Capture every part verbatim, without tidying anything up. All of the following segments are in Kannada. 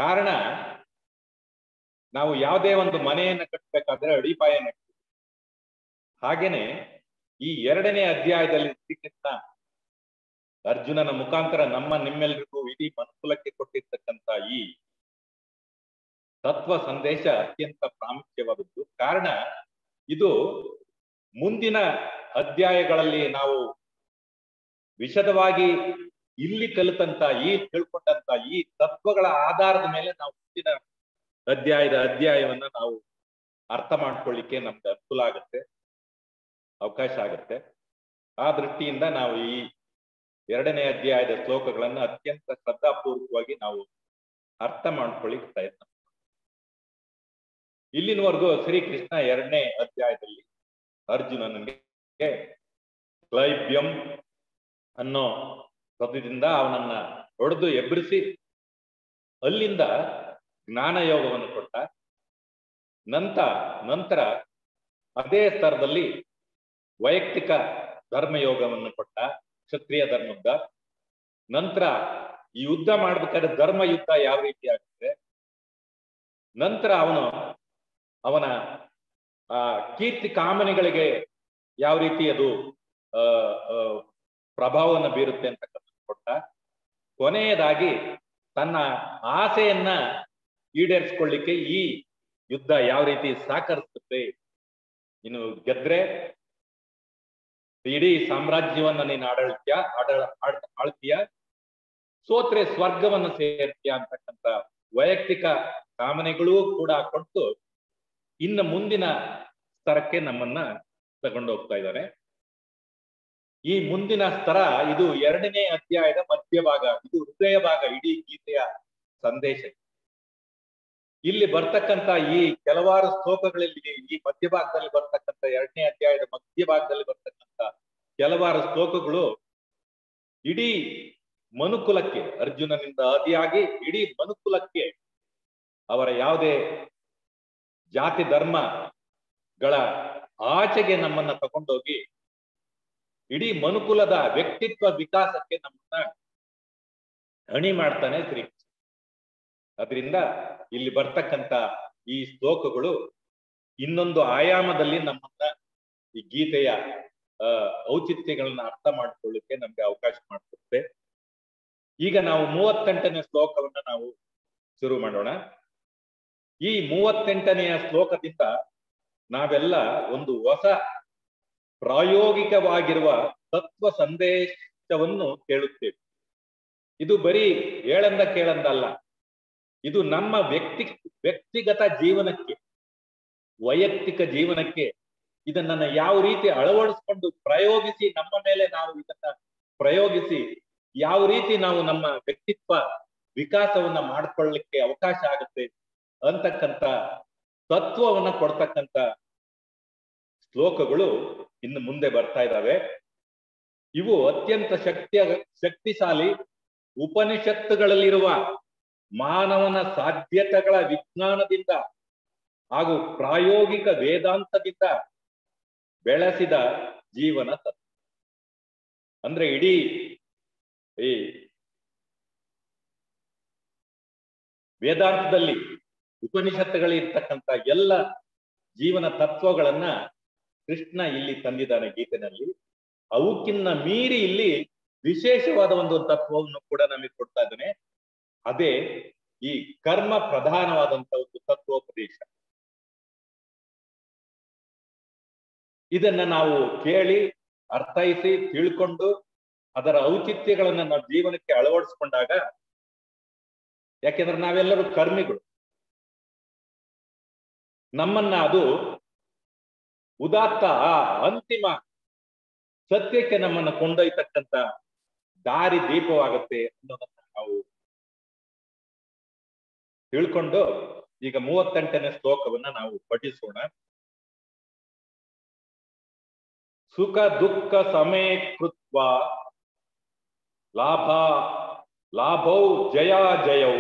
ಕಾರಣ ನಾವು ಯಾವುದೇ ಒಂದು ಮನೆಯನ್ನು ಕಟ್ಟಬೇಕಾದ್ರೆ ಅಡಿಪಾಯ ನೆಡ್ತೀವಿ. ಹಾಗೇನೆ ಈ ಎರಡನೇ ಅಧ್ಯಾಯದಲ್ಲಿ ಶ್ರೀಕೃಷ್ಣ ಅರ್ಜುನನ ಮುಖಾಂತರ ನಮ್ಮ ನಿಮ್ಮೆಲ್ಲರಿಗೂ ಇಡೀ ಮನುಕುಲಕ್ಕೆ ಕೊಟ್ಟಿರ್ತಕ್ಕಂಥ ಈ ತತ್ವ ಸಂದೇಶ ಅತ್ಯಂತ ಪ್ರಾಮುಖ್ಯವಾದದ್ದು. ಕಾರಣ ಇದು ಮುಂದಿನ ಅಧ್ಯಾಯಗಳಲ್ಲಿ ನಾವು ವಿಶದವಾಗಿ ಇಲ್ಲಿ ಕಲಿತಂತ ಈ ತಿಳ್ಕೊಂಡಂತ ಈ ತತ್ವಗಳ ಆಧಾರದ ಮೇಲೆ ನಾವು ಮುಂದಿನ ಅಧ್ಯಾಯದ ಅಧ್ಯಾಯವನ್ನ ನಾವು ಅರ್ಥ ಮಾಡ್ಕೊಳ್ಳಿಕ್ಕೆ ನಮ್ಗೆ ಅನುಕೂಲ ಆಗುತ್ತೆ, ಅವಕಾಶ ಆಗುತ್ತೆ. ಆ ದೃಷ್ಟಿಯಿಂದ ನಾವು ಈ ಎರಡನೇ ಅಧ್ಯಾಯದ ಶ್ಲೋಕಗಳನ್ನ ಅತ್ಯಂತ ಶ್ರದ್ಧಾಪೂರ್ವಕವಾಗಿ ನಾವು ಅರ್ಥ ಮಾಡ್ಕೊಳ್ಳಿಕ್ಕೆ ಪ್ರಯತ್ನ. ಇಲ್ಲಿನವರೆಗೂ ಶ್ರೀಕೃಷ್ಣ ಎರಡನೇ ಅಧ್ಯಾಯದಲ್ಲಿ ಅರ್ಜುನನಿಗೆ ಕ್ಲೈಬ್ಯಂ ಅನ್ನೋ ಪದದಿಂದ ಅವನನ್ನ ಹೊಡೆದು ಎಬ್ಬರಿಸಿ ಅಲ್ಲಿಂದ ಜ್ಞಾನ ಯೋಗವನ್ನು ಕೊಟ್ಟ. ನಂತರ ನಂತರ ಅದೇ ಸ್ತರದಲ್ಲಿ ವೈಯಕ್ತಿಕ ಧರ್ಮಯೋಗವನ್ನು ಕೊಟ್ಟ, ಕ್ಷತ್ರಿಯ ಧರ್ಮದ. ನಂತರ ಈ ಯುದ್ಧ ಮಾಡ್ಬೇಕಾದ್ರೆ ಧರ್ಮ ಯುದ್ಧ ಯಾವ ರೀತಿ ಆಗುತ್ತೆ, ನಂತರ ಅವನು ಅವನ ಆ ಕೀರ್ತಿ ಕಾಮನೆಗಳಿಗೆ ಯಾವ ರೀತಿ ಅದು ಆ ಪ್ರಭಾವವನ್ನು ಬೀರುತ್ತೆ ಅಂತ ಕೊಟ್ಟ. ಕೊನೆಯದಾಗಿ ತನ್ನ ಆಸೆಯನ್ನ ಈಡೇರಿಸ್ಕೊಳ್ಳಿಕ್ಕೆ ಈ ಯುದ್ಧ ಯಾವ ರೀತಿ ಸಹಕರಿಸುತ್ತೆ, ಇನ್ನು ಗೆದ್ರೆ ಇಡೀ ಸಾಮ್ರಾಜ್ಯವನ್ನ ನೀನು ಆಡಳ್ತೀಯ ಆಡಳ ಆಳ್ತೀಯ, ಸೋತ್ರೆ ಸ್ವರ್ಗವನ್ನು ಸೇರ್ತೀಯ ಅಂತಕ್ಕಂಥ ವೈಯಕ್ತಿಕ ಕಾಮನೆಗಳೂ ಕೂಡ ಕೊಟ್ಟು ಇನ್ನು ಮುಂದಿನ ಸ್ತರಕ್ಕೆ ನಮ್ಮನ್ನ ತಗೊಂಡು ಹೋಗ್ತಾ ಇದ್ದಾರೆ. ಈ ಮುಂದಿನ ಸ್ತರ ಇದು ಎರಡನೇ ಅಧ್ಯಾಯದ ಮಧ್ಯಭಾಗ, ಇದು ಹೃದಯ ಭಾಗ ಇಡೀ ಗೀತೆಯ ಸಂದೇಶ. ಇಲ್ಲಿ ಬರ್ತಕ್ಕಂಥ ಈ ಕೆಲವಾರು ಶ್ಲೋಕಗಳಲ್ಲಿ ಈ ಮಧ್ಯಭಾಗದಲ್ಲಿ ಬರ್ತಕ್ಕಂಥ ಎರಡನೇ ಅಧ್ಯಾಯದ ಮಧ್ಯಭಾಗದಲ್ಲಿ ಬರ್ತಕ್ಕಂಥ ಕೆಲವಾರು ಶ್ಲೋಕಗಳು ಇಡೀ ಮನುಕುಲಕ್ಕೆ, ಅರ್ಜುನನಿಂದ ಆದಿಯಾಗಿ ಇಡೀ ಮನುಕುಲಕ್ಕೆ ಅವರ ಯಾವುದೇ ಜಾತಿ ಧರ್ಮಗಳ ಆಚೆಗೆ ನಮ್ಮನ್ನ ತಗೊಂಡೋಗಿ ಇಡೀ ಮನುಕುಲದ ವ್ಯಕ್ತಿತ್ವ ವಿಕಾಸಕ್ಕೆ ನಮ್ಮನ್ನ ಅಣಿ ಮಾಡ್ತಾನೆ ಶ್ರೀಕೃಷ್ಣ. ಅದರಿಂದ ಇಲ್ಲಿ ಬರ್ತಕ್ಕಂಥ ಈ ಶ್ಲೋಕಗಳು ಇನ್ನೊಂದು ಆಯಾಮದಲ್ಲಿ ನಮ್ಮನ್ನ ಈ ಗೀತೆಯ ಅಹ್ ಔಚಿತ್ಯಗಳನ್ನ ಅರ್ಥ ಮಾಡ್ಕೊಳ್ಳಿಕ್ಕೆ ನಮ್ಗೆ ಅವಕಾಶ ಮಾಡಿಕೊಡುತ್ತೆ. ಈಗ ನಾವು ಮೂವತ್ತೆಂಟನೇ ಶ್ಲೋಕವನ್ನ ನಾವು ಶುರು ಮಾಡೋಣ. ಈ ಮೂವತ್ತೆಂಟನೆಯ ಶ್ಲೋಕದಿಂದ ನಾವೆಲ್ಲ ಒಂದು ಹೊಸ ಪ್ರಾಯೋಗಿಕವಾಗಿರುವ ತತ್ವ ಸಂದೇಶವನ್ನು ಕೇಳುತ್ತೇವೆ. ಇದು ಬರೀ ಹೇಳಂದ ಕೇಳಂದಲ್ಲ, ಇದು ನಮ್ಮ ವ್ಯಕ್ತಿ ವ್ಯಕ್ತಿಗತ ಜೀವನಕ್ಕೆ, ವೈಯಕ್ತಿಕ ಜೀವನಕ್ಕೆ ಇದನ್ನ ಯಾವ ರೀತಿ ಅಳವಡಿಸ್ಕೊಂಡು ಪ್ರಯೋಗಿಸಿ ನಮ್ಮ ಮೇಲೆ ನಾವು ಇದನ್ನ ಪ್ರಯೋಗಿಸಿ ಯಾವ ರೀತಿ ನಾವು ನಮ್ಮ ವ್ಯಕ್ತಿತ್ವ ವಿಕಾಸವನ್ನ ಮಾಡ್ಕೊಳ್ಳಿಕ್ಕೆ ಅವಕಾಶ ಆಗುತ್ತೆ ಅಂತಕ್ಕಂಥ ತತ್ವವನ್ನ ಕೊಡ್ತಕ್ಕಂಥ ಶ್ಲೋಕಗಳು ಇನ್ನು ಮುಂದೆ ಬರ್ತಾ ಇದ್ದಾವೆ. ಇವು ಅತ್ಯಂತ ಶಕ್ತಿಯ ಶಕ್ತಿಶಾಲಿ ಉಪನಿಷತ್ತುಗಳಲ್ಲಿರುವ ಮಾನವನ ಸಾಧ್ಯತೆಗಳ ವಿಜ್ಞಾನದಿಂದ ಹಾಗೂ ಪ್ರಾಯೋಗಿಕ ವೇದಾಂತದಿಂದ ಬೆಳೆಸಿದ ಜೀವನ ತತ್ವ. ಅಂದ್ರೆ ಇಡೀ ಈ ವೇದಾಂತದಲ್ಲಿ ಉಪನಿಷತ್ತುಗಳಿರ್ತಕ್ಕಂಥ ಎಲ್ಲ ಜೀವನ ತತ್ವಗಳನ್ನ ಕೃಷ್ಣ ಇಲ್ಲಿ ತಂದಿದ್ದಾನೆ ಗೀತೆನಲ್ಲಿ. ಅವಕ್ಕಿನ್ನ ಮೀರಿ ಇಲ್ಲಿ ವಿಶೇಷವಾದ ಒಂದು ತತ್ವವನ್ನು ಕೂಡ ನಮಗೆ ಕೊಡ್ತಾ ಇದ್ದಾನೆ. ಅದೇ ಈ ಕರ್ಮ ಪ್ರಧಾನವಾದಂತ ಒಂದು ತತ್ವೋಪದೇಶ. ಇದನ್ನ ನಾವು ಕೇಳಿ ಅರ್ಥೈಸಿ ತಿಳ್ಕೊಂಡು ಅದರ ಔಚಿತ್ಯಗಳನ್ನ ನಾವು ಜೀವನಕ್ಕೆ ಅಳವಡಿಸ್ಕೊಂಡಾಗ, ಯಾಕೆಂದ್ರೆ ನಾವೆಲ್ಲರೂ ಕರ್ಮಿಗಳು, ನಮ್ಮನ್ನ ಅದು ಉದಾತ್ತ ಆ ಅಂತಿಮ ಸತ್ಯಕ್ಕೆ ನಮ್ಮನ್ನ ಕೊಂಡೊಯ್ತಕ್ಕಂಥ ದಾರಿ ದೀಪವಾಗುತ್ತೆ ಅನ್ನೋದನ್ನ ನಾವು ತಿಳ್ಕೊಂಡು ಈಗ ಮೂವತ್ತೆಂಟನೇ ಶ್ಲೋಕವನ್ನ ನಾವು ಪಠಿಸೋಣ. ಸುಖ ದುಃಖ ಸಮೇ ಕೃತ್ವ ಲಾಭ ಲಾಭೌ ಜಯ ಜಯೌ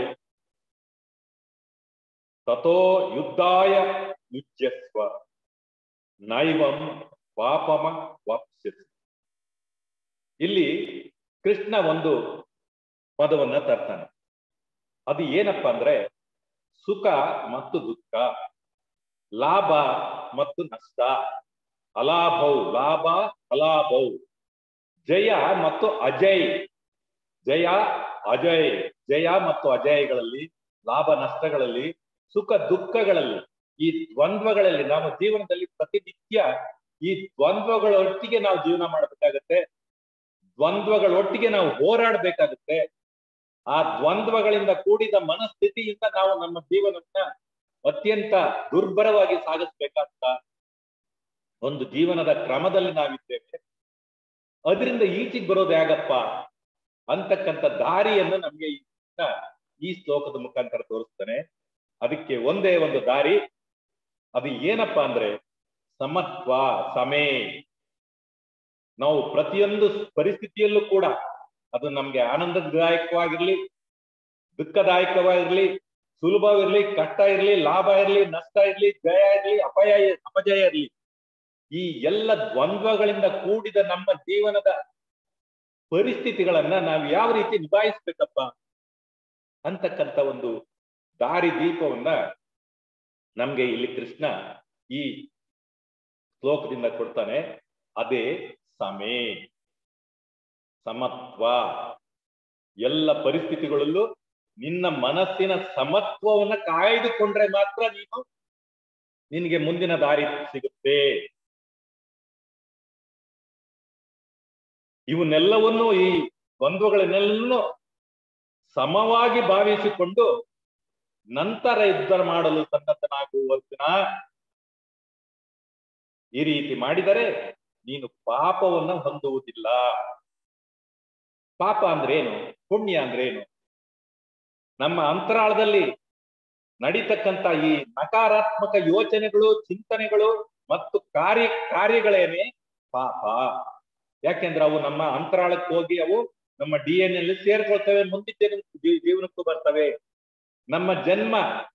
ತಥೋ ಯುದ್ಧಾಯ ಯುಜ್ಯಸ್ವ ನೈವಂ ಪಾಪಮ ವಾಪ್ಸ್ಯಸಿ. ಇಲ್ಲಿ ಕೃಷ್ಣ ಒಂದು ಪದವನ್ನ ತರ್ತಾನೆ. ಅದು ಏನಪ್ಪಾ ಅಂದ್ರೆ ಸುಖ ಮತ್ತು ದುಃಖ, ಲಾಭ ಮತ್ತು ನಷ್ಟ, ಅಲಾಭೌ ಲಾಭ ಅಲಾಭೌ, ಜಯ ಮತ್ತು ಅಜಯ್, ಜಯ ಅಜಯ್, ಜಯ ಮತ್ತು ಅಜಯಗಳಲ್ಲಿ, ಲಾಭ ನಷ್ಟಗಳಲ್ಲಿ, ಸುಖ ದುಃಖಗಳಲ್ಲಿ, ಈ ದ್ವಂದ್ವಗಳಲ್ಲಿ ನಾವು ಜೀವನದಲ್ಲಿ ಪ್ರತಿನಿತ್ಯ ಈ ದ್ವಂದ್ವಗಳೊಟ್ಟಿಗೆ ನಾವು ಜೀವನ ಮಾಡಬೇಕಾಗತ್ತೆ, ದ್ವಂದ್ವಗಳೊಟ್ಟಿಗೆ ನಾವು ಹೋರಾಡಬೇಕಾಗುತ್ತೆ. ಆ ದ್ವಂದ್ವಗಳಿಂದ ಕೂಡಿದ ಮನಸ್ಥಿತಿಯಿಂದ ನಾವು ನಮ್ಮ ಜೀವನವನ್ನ ಅತ್ಯಂತ ದುರ್ಬರವಾಗಿ ಸಾಗಿಸ್ಬೇಕಾಗ್ತ ಒಂದು ಜೀವನದ ಕ್ರಮದಲ್ಲಿ ನಾವಿದ್ದೇವೆ. ಅದರಿಂದ ಈಚೆಗೆ ಬರೋದು ಹೇಗಪ್ಪ ಅಂತಕ್ಕಂಥ ದಾರಿಯನ್ನು ನಮ್ಗೆ ಈ ಶ್ಲೋಕದ ಮುಖಾಂತರ ತೋರಿಸ್ತಾನೆ. ಅದಕ್ಕೆ ಒಂದೇ ಒಂದು ದಾರಿ, ಅದು ಏನಪ್ಪಾ ಅಂದ್ರೆ ಸಮತ್ವ, ಸಮೇ. ನಾವು ಪ್ರತಿಯೊಂದು ಪರಿಸ್ಥಿತಿಯಲ್ಲೂ ಕೂಡ ಅದು ನಮ್ಗೆ ಆನಂದದಾಯಕವಾಗಿರ್ಲಿ, ದುಃಖದಾಯಕವಾಗಿರ್ಲಿ, ಸುಲಭವಿರ್ಲಿ, ಕಷ್ಟ ಇರ್ಲಿ, ಲಾಭ ಇರ್ಲಿ, ನಷ್ಟ ಇರ್ಲಿ, ಜಯ ಇರ್ಲಿ, ಅಪಯ ಅಪಜಯ ಇರ್ಲಿ, ಈ ಎಲ್ಲ ದ್ವಂದ್ವಗಳಿಂದ ಕೂಡಿದ ನಮ್ಮ ಜೀವನದ ಪರಿಸ್ಥಿತಿಗಳನ್ನ ನಾವು ಯಾವ ರೀತಿ ನಿಭಾಯಿಸ್ಬೇಕಪ್ಪ ಅಂತಕ್ಕಂಥ ಒಂದು ದಾರಿ ದೀಪವನ್ನ ನಮ್ಗೆ ಇಲ್ಲಿ ಕೃಷ್ಣ ಈ ಶ್ಲೋಕದಿಂದ ಕೊಡ್ತಾನೆ. ಅದೇ ಸಮೇ, ಸಮತ್ವ. ಎಲ್ಲ ಪರಿಸ್ಥಿತಿಗಳಲ್ಲೂ ನಿನ್ನ ಮನಸ್ಸಿನ ಸಮತ್ವವನ್ನ ಕಾಯ್ದುಕೊಂಡ್ರೆ ಮಾತ್ರ ನೀನು ನಿನಗೆ ಮುಂದಿನ ದಾರಿ ಸಿಗುತ್ತೆ. ಇವನ್ನೆಲ್ಲವನ್ನು, ಈ ದ್ವಂದ್ವಗಳನ್ನೆಲ್ಲ ಸಮವಾಗಿ ಭಾವಿಸಿಕೊಂಡು ನಂತರ ಯುದ್ಧ ಮಾಡಲು ಸನ್ನದ್ಧನಾಗುವರ್ಜುನ. ಈ ರೀತಿ ಮಾಡಿದರೆ ನೀನು ಪಾಪವನ್ನು ಹೊಂದುವುದಿಲ್ಲ. ಪಾಪ ಅಂದ್ರೇನು, ಪುಣ್ಯ ಅಂದ್ರೇನು? ನಮ್ಮ ಅಂತರಾಳದಲ್ಲಿ ನಡೀತಕ್ಕಂಥ ಈ ನಕಾರಾತ್ಮಕ ಯೋಚನೆಗಳು, ಚಿಂತನೆಗಳು ಮತ್ತು ಕಾರ್ಯ ಕಾರ್ಯಗಳೇನೆ ಪಾಪ. ಯಾಕೆಂದ್ರೆ ಅವು ನಮ್ಮ ಅಂತರಾಳಕ್ಕೆ ಹೋಗಿ ಅವು ನಮ್ಮ ಡಿ ಎನ್ ಎಲ್ಲಿ ಸೇರ್ಕೊಳ್ತವೆ, ಮುಂದಿನ ಜೀವನಕ್ಕೂ ಬರ್ತವೆ. ನಮ್ಮ ಜನ್ಮ,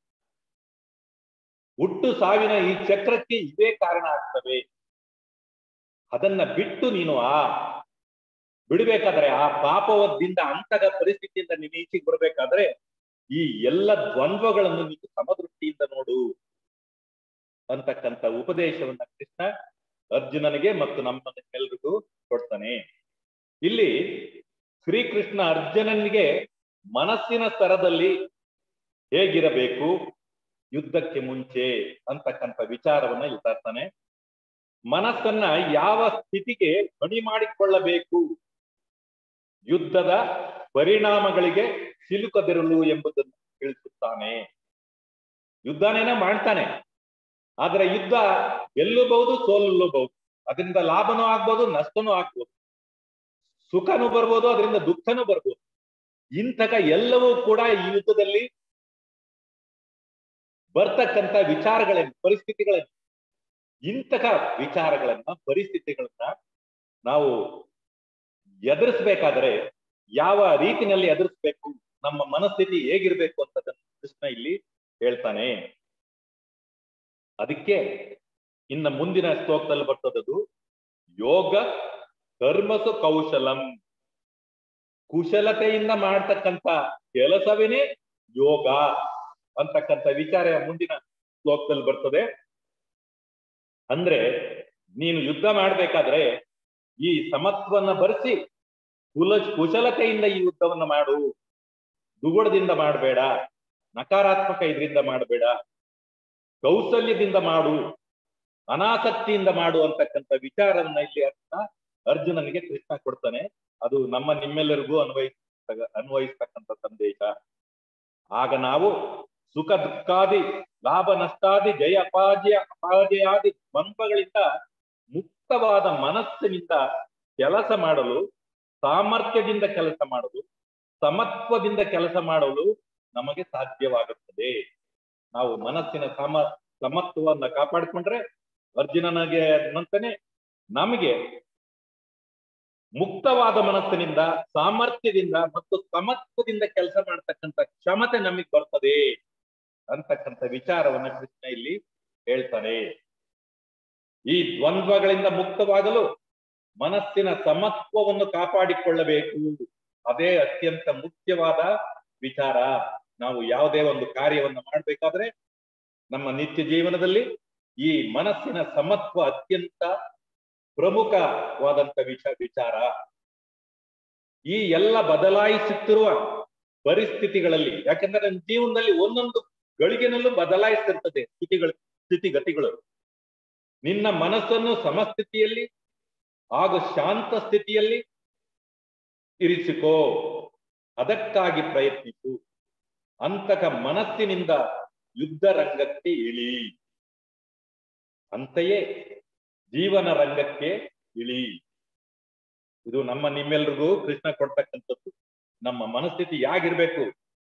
ಹುಟ್ಟು ಸಾವಿನ ಈ ಚಕ್ರಕ್ಕೆ ಇವೇ ಕಾರಣ ಆಗ್ತವೆ. ಅದನ್ನ ಬಿಟ್ಟು ನೀನು ಆ ಬಿಡ್ಬೇಕಾದ್ರೆ, ಆ ಪಾಪದಿಂದ ಅಂತದ ಪರಿಸ್ಥಿತಿಯಿಂದ ನೀನು ಈಚೆಗೆ ಬರ್ಬೇಕಾದ್ರೆ ಈ ಎಲ್ಲ ದ್ವಂದ್ವಗಳನ್ನು ನೀನು ಸಮದೃಷ್ಟಿಯಿಂದ ನೋಡು ಅಂತಕ್ಕಂಥ ಉಪದೇಶವನ್ನ ಕೃಷ್ಣ ಅರ್ಜುನನಿಗೆ ಮತ್ತು ನಮ್ಮೆಲ್ಲರಿಗೂ ಕೊಡ್ತಾನೆ. ಇಲ್ಲಿ ಶ್ರೀಕೃಷ್ಣ ಅರ್ಜುನನಿಗೆ ಮನಸ್ಸಿನ ಸ್ತರದಲ್ಲಿ ಹೇಗಿರಬೇಕು ಯುದ್ಧಕ್ಕೆ ಮುಂಚೆ ಅಂತಕ್ಕಂಥ ವಿಚಾರವನ್ನ ಇಲ್ಲಿ ತರ್ತಾನೆ. ಮನಸ್ಸನ್ನ ಯಾವ ಸ್ಥಿತಿಗೆ ಮಣಿ ಮಾಡಿಕೊಳ್ಳಬೇಕು, ಯುದ್ಧದ ಪರಿಣಾಮಗಳಿಗೆ ಸಿಲುಕದಿರಲು ಎಂಬುದನ್ನು ತಿಳಿಸುತ್ತಾನೆ. ಯುದ್ಧನೇನ ಮಾಡ್ತಾನೆ, ಆದ್ರೆ ಯುದ್ಧ ಗೆಲ್ಲಬಹುದು, ಸೋಲಬಹುದು. ಅದರಿಂದ ಲಾಭನೂ ಆಗ್ಬೋದು, ನಷ್ಟನೂ ಆಗ್ಬೋದು, ಸುಖನೂ ಬರ್ಬೋದು, ಅದರಿಂದ ದುಃಖನೂ ಬರ್ಬೋದು. ಇಂತಹ ಎಲ್ಲವೂ ಕೂಡ ಈ ಯುದ್ಧದಲ್ಲಿ ಬರ್ತಕ್ಕಂಥ ವಿಚಾರಗಳೇನು, ಪರಿಸ್ಥಿತಿಗಳೇನು. ಇಂತಹ ವಿಚಾರಗಳನ್ನ, ಪರಿಸ್ಥಿತಿಗಳನ್ನ ನಾವು ಎದುರಿಸ್ಬೇಕಾದ್ರೆ ಯಾವ ರೀತಿನಲ್ಲಿ ಎದುರಿಸ್ಬೇಕು, ನಮ್ಮ ಮನಸ್ಥಿತಿ ಹೇಗಿರ್ಬೇಕು ಅಂತದನ್ನು ಕೃಷ್ಣ ಇಲ್ಲಿ ಹೇಳ್ತಾನೆ. ಅದಕ್ಕೆ ಇನ್ನು ಮುಂದಿನ ಶ್ಲೋಕದಲ್ಲಿ ಬರ್ತದದು ಯೋಗ ಕರ್ಮಸು ಕೌಶಲಂ. ಕುಶಲತೆಯಿಂದ ಮಾಡ್ತಕ್ಕಂಥ ಕೆಲಸವೇನೆ ಯೋಗ ಅಂತಕ್ಕಂಥ ವಿಚಾರ ಮುಂದಿನ ಶ್ಲೋಕದಲ್ಲಿ ಬರ್ತದೆ. ಅಂದ್ರೆ ನೀನು ಯುದ್ಧ ಮಾಡ್ಬೇಕಾದ್ರೆ ಈ ಸಮತ್ವನ್ನ ಬರೆಸಿ ಕುಲ ಕುಶಲತೆಯಿಂದ ಈ ಯುದ್ಧವನ್ನ ಮಾಡು, ದುಗುಡದಿಂದ ಮಾಡಬೇಡ, ನಕಾರಾತ್ಮಕ ಇದರಿಂದ ಮಾಡಬೇಡ, ಕೌಶಲ್ಯದಿಂದ ಮಾಡು, ಅನಾಸಕ್ತಿಯಿಂದ ಮಾಡು ಅಂತಕ್ಕಂಥ ವಿಚಾರವನ್ನ ಇಲ್ಲಿ ಅರ್ಥ ಅರ್ಜುನನಿಗೆ ಕೃಷ್ಣ ಕೊಡ್ತಾನೆ. ಅದು ನಮ್ಮ ನಿಮ್ಮೆಲ್ಲರಿಗೂ ಅನ್ವಯಿಸ ಅನ್ವಯಿಸ್ತಕ್ಕಂಥ ಸಂದೇಶ. ಆಗ ನಾವು ಸುಖ ದುಃಖಾದಿ, ಲಾಭ ನಷ್ಟಾದಿ, ಜಯ ಅಪಾಜಯ ಅಪಾಜಯಾದಿ ದ್ವಂದ್ವಗಳಿಂದ ಮುಕ್ತವಾದ ಮನಸ್ಸಿನಿಂದ ಕೆಲಸ ಮಾಡಲು, ಸಾಮರ್ಥ್ಯದಿಂದ ಕೆಲಸ ಮಾಡಲು, ಸಮತ್ವದಿಂದ ಕೆಲಸ ಮಾಡಲು ನಮಗೆ ಸಾಧ್ಯವಾಗುತ್ತದೆ. ನಾವು ಮನಸ್ಸಿನ ಸಮ ಸಮತ್ವವನ್ನ ಕಾಪಾಡಿಕೊಂಡ್ರೆ ಅರ್ಜುನನಿಗೆ ನಂತನೇ ನಮಗೆ ಮುಕ್ತವಾದ ಮನಸ್ಸಿನಿಂದ, ಸಾಮರ್ಥ್ಯದಿಂದ ಮತ್ತು ಸಮತ್ವದಿಂದ ಕೆಲಸ ಮಾಡ್ತಕ್ಕಂಥ ಕ್ಷಮತೆ ನಮಗೆ ಬರ್ತದೆ ಅಂತಕ್ಕಂಥ ವಿಚಾರವನ್ನ ಕೃಷ್ಣ ಇಲ್ಲಿ ಹೇಳ್ತಾನೆ. ಈ ದ್ವಂದ್ವಗಳಿಂದ ಮುಕ್ತವಾಗಲು ಮನಸ್ಸಿನ ಸಮತ್ವವನ್ನು ಕಾಪಾಡಿಕೊಳ್ಳಬೇಕು. ಅದೇ ಅತ್ಯಂತ ಮುಖ್ಯವಾದ ವಿಚಾರ. ನಾವು ಯಾವುದೇ ಒಂದು ಕಾರ್ಯವನ್ನು ಮಾಡಬೇಕಾದ್ರೆ ನಮ್ಮ ನಿತ್ಯ ಜೀವನದಲ್ಲಿ ಈ ಮನಸ್ಸಿನ ಸಮತ್ವ ಅತ್ಯಂತ ಪ್ರಮುಖವಾದಂತ ವಿಚ ವಿಚಾರ ಈ ಎಲ್ಲ ಬದಲಾಯಿಸುತ್ತಿರುವ ಪರಿಸ್ಥಿತಿಗಳಲ್ಲಿ, ಯಾಕೆಂದ್ರೆ ನನ್ನ ಜೀವನದಲ್ಲಿ ಒಂದೊಂದು ಗಳಿಗೆನಲ್ಲೂ ಬದಲಾಯಿಸ್ತಿರ್ತದೆ ಸ್ಥಿತಿಗಳು ಸ್ಥಿತಿಗತಿಗಳು. ನಿನ್ನ ಮನಸ್ಸನ್ನು ಸಮಸ್ಥಿತಿಯಲ್ಲಿ ಹಾಗೂ ಶಾಂತ ಸ್ಥಿತಿಯಲ್ಲಿ ಇರಿಸಿಕೋ, ಅದಕ್ಕಾಗಿ ಪ್ರಯತ್ನಿಸು. ಅಂತಕ ಮನಸ್ಸಿನಿಂದ ಯುದ್ಧ ರಂಗಕ್ಕೆ ಇಳಿ, ಅಂತೆಯೇ ಜೀವನ ರಂಗಕ್ಕೆ ಇಳಿ. ಇದು ನಮ್ಮ ನಿಮ್ಮೆಲ್ರಿಗೂ ಕೃಷ್ಣ ಕೊಡ್ತಕ್ಕಂಥದ್ದು. ನಮ್ಮ ಮನಸ್ಥಿತಿ ಯಾಗಿರ್ಬೇಕು,